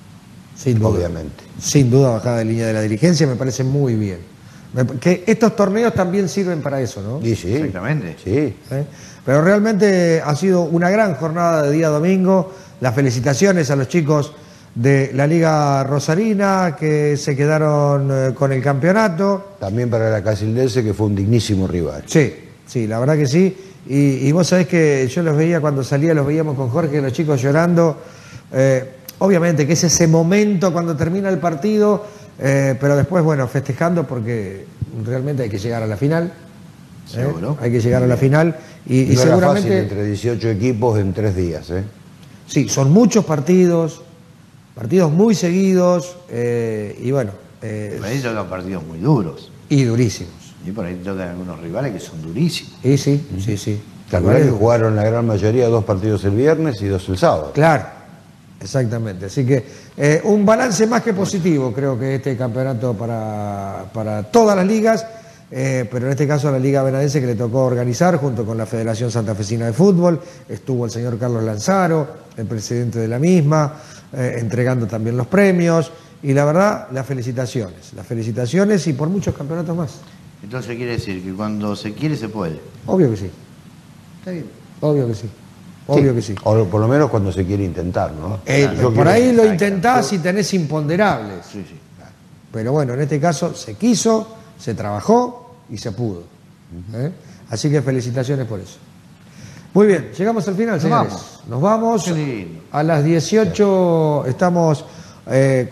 Sin duda. Obviamente. Sin duda bajada de línea de la dirigencia, me parece muy bien. Que estos torneos también sirven para eso, ¿no? Sí, sí. Exactamente. Sí. ¿Eh? Pero realmente ha sido una gran jornada de día domingo. Las felicitaciones a los chicos de la Liga Rosarina que se quedaron eh, con el campeonato. También para la Casildense, que fue un dignísimo rival. Sí, sí, la verdad que sí. Y, y vos sabés que yo los veía cuando salía, los veíamos con Jorge, los chicos llorando. Eh, obviamente que es ese momento cuando termina el partido, eh, pero después, bueno, festejando porque realmente hay que llegar a la final. Seguro. ¿eh? Hay que llegar a la final. Y, y no seguramente... era fácil entre dieciocho equipos en tres días, ¿eh? Sí, son muchos partidos, partidos muy seguidos, eh, y bueno... Eh, por ahí tocan partidos muy duros. Y durísimos. Y por ahí tocan algunos rivales que son durísimos. Sí, sí, sí, sí. La verdad que jugaron la gran mayoría dos partidos el viernes y dos el sábado. Claro, exactamente. Así que eh, un balance más que positivo creo que este campeonato para, para todas las ligas, eh, pero en este caso a la Liga Benadense que le tocó organizar junto con la Federación Santafesina de Fútbol. Estuvo el señor Carlos Lanzaro, el presidente de la misma, eh, entregando también los premios. Y la verdad, las felicitaciones. Las felicitaciones y por muchos campeonatos más. Entonces quiere decir que cuando se quiere se puede. Obvio que sí. Está bien. Obvio que sí. Obvio sí, que sí. O por lo menos cuando se quiere intentar, ¿no? Eh, Yo por quiero- ahí lo intentás y tenés imponderables. Sí, sí. Pero bueno, en este caso se quiso, se trabajó y se pudo. ¿Eh? Así que felicitaciones por eso. Muy bien, llegamos al final, Nos señores. vamos. Nos vamos. Qué lindo. A las dieciocho estamos eh,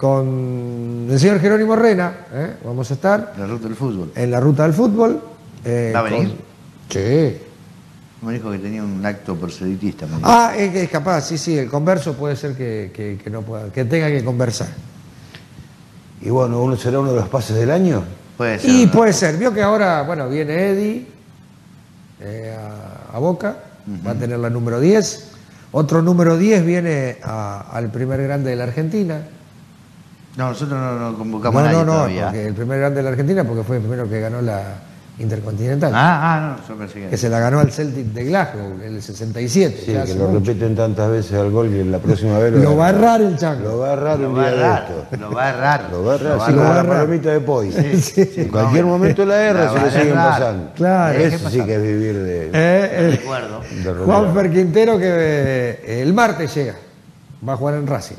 con el señor Jerónimo Rena. ¿eh? Vamos a estar La ruta del fútbol. en la ruta del fútbol. eh, ¿Va a venir? con- Sí. Me dijo que tenía un acto proselitista. me dijo. Ah, es, es capaz, sí, sí, el converso puede ser que, que- que no pueda, que tenga que conversar. Y bueno, uno será uno de los pases del año. Puede ser. Y ¿no? puede ser, vio que ahora, bueno, viene Eddie eh, a, a Boca, va a tener la número diez. Otro número diez viene a- al primer grande de la Argentina. No, nosotros no, no convocamos No, a nadie no, no, todavía. porque el primer grande de la Argentina porque fue el primero que ganó la Intercontinental. Ah, ah, no, yo pensé que... Que se la ganó al Celtic de Glasgow, en el sesenta y siete. Sí, ya que hace lo mucho. repiten tantas veces al gol y la próxima vez Lo va a errar el Chango. Lo va a errar Lo un va a día de errar, esto. lo va a errar. Lo va a errar, Lo va a así como errar. la palomita de Poi. Sí, En cualquier no, momento la erra la si va le a siguen errar. pasando. Claro. ¿Qué Eso sí pasa? que es vivir de, Eh, eh, Recuerdo. de rodeo. Juanfer Quintero que eh, el martes llega, va a jugar en Racing.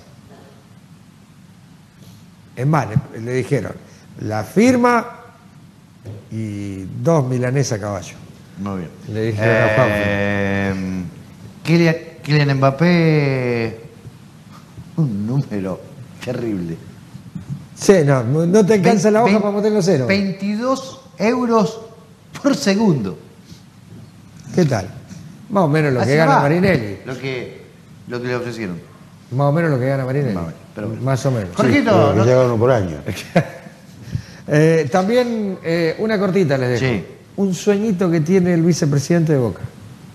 Es más, le, le dijeron, la firma y dos milanesas a caballo. Muy bien. Le dijeron a Juanfer. Eh, Kylian, Kylian Mbappé, un número terrible. Sí, no, no te alcanza la hoja Vein- para meterlo cero. veintidós euros por segundo. ¿Qué tal? Más o menos lo Así que gana va. Marinelli. Lo que, lo que le ofrecieron. Más o menos lo que gana Marinelli. Más o menos, pero bueno. Más o menos. Jorgito, Pero que no- llega uno por año. Eh, también eh, una cortita les dejo. Sí. Un sueñito que tiene el vicepresidente de Boca.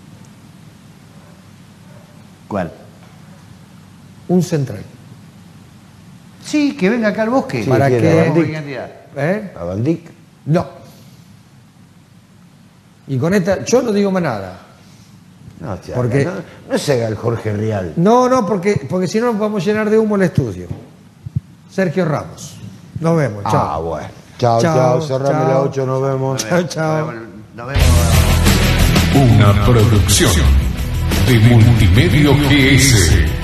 ¿Cuál? Un central. Sí, que venga acá al bosque. Sí, ¿Para quiere qué? a Van Dijk. Qué cantidad. ¿Eh? A Van Dijk. No. Y con esta, yo no digo más nada. No, se porque, haga, no, no se haga el Jorge Real. No, no, porque, porque si no nos vamos a llenar de humo el estudio. Sergio Ramos. Nos vemos. Chao. Ah, bueno. Chao, chao. Cerrame la ocho, nos vemos. Chao, chao. Nos vemos. Una producción de Multimedio G S.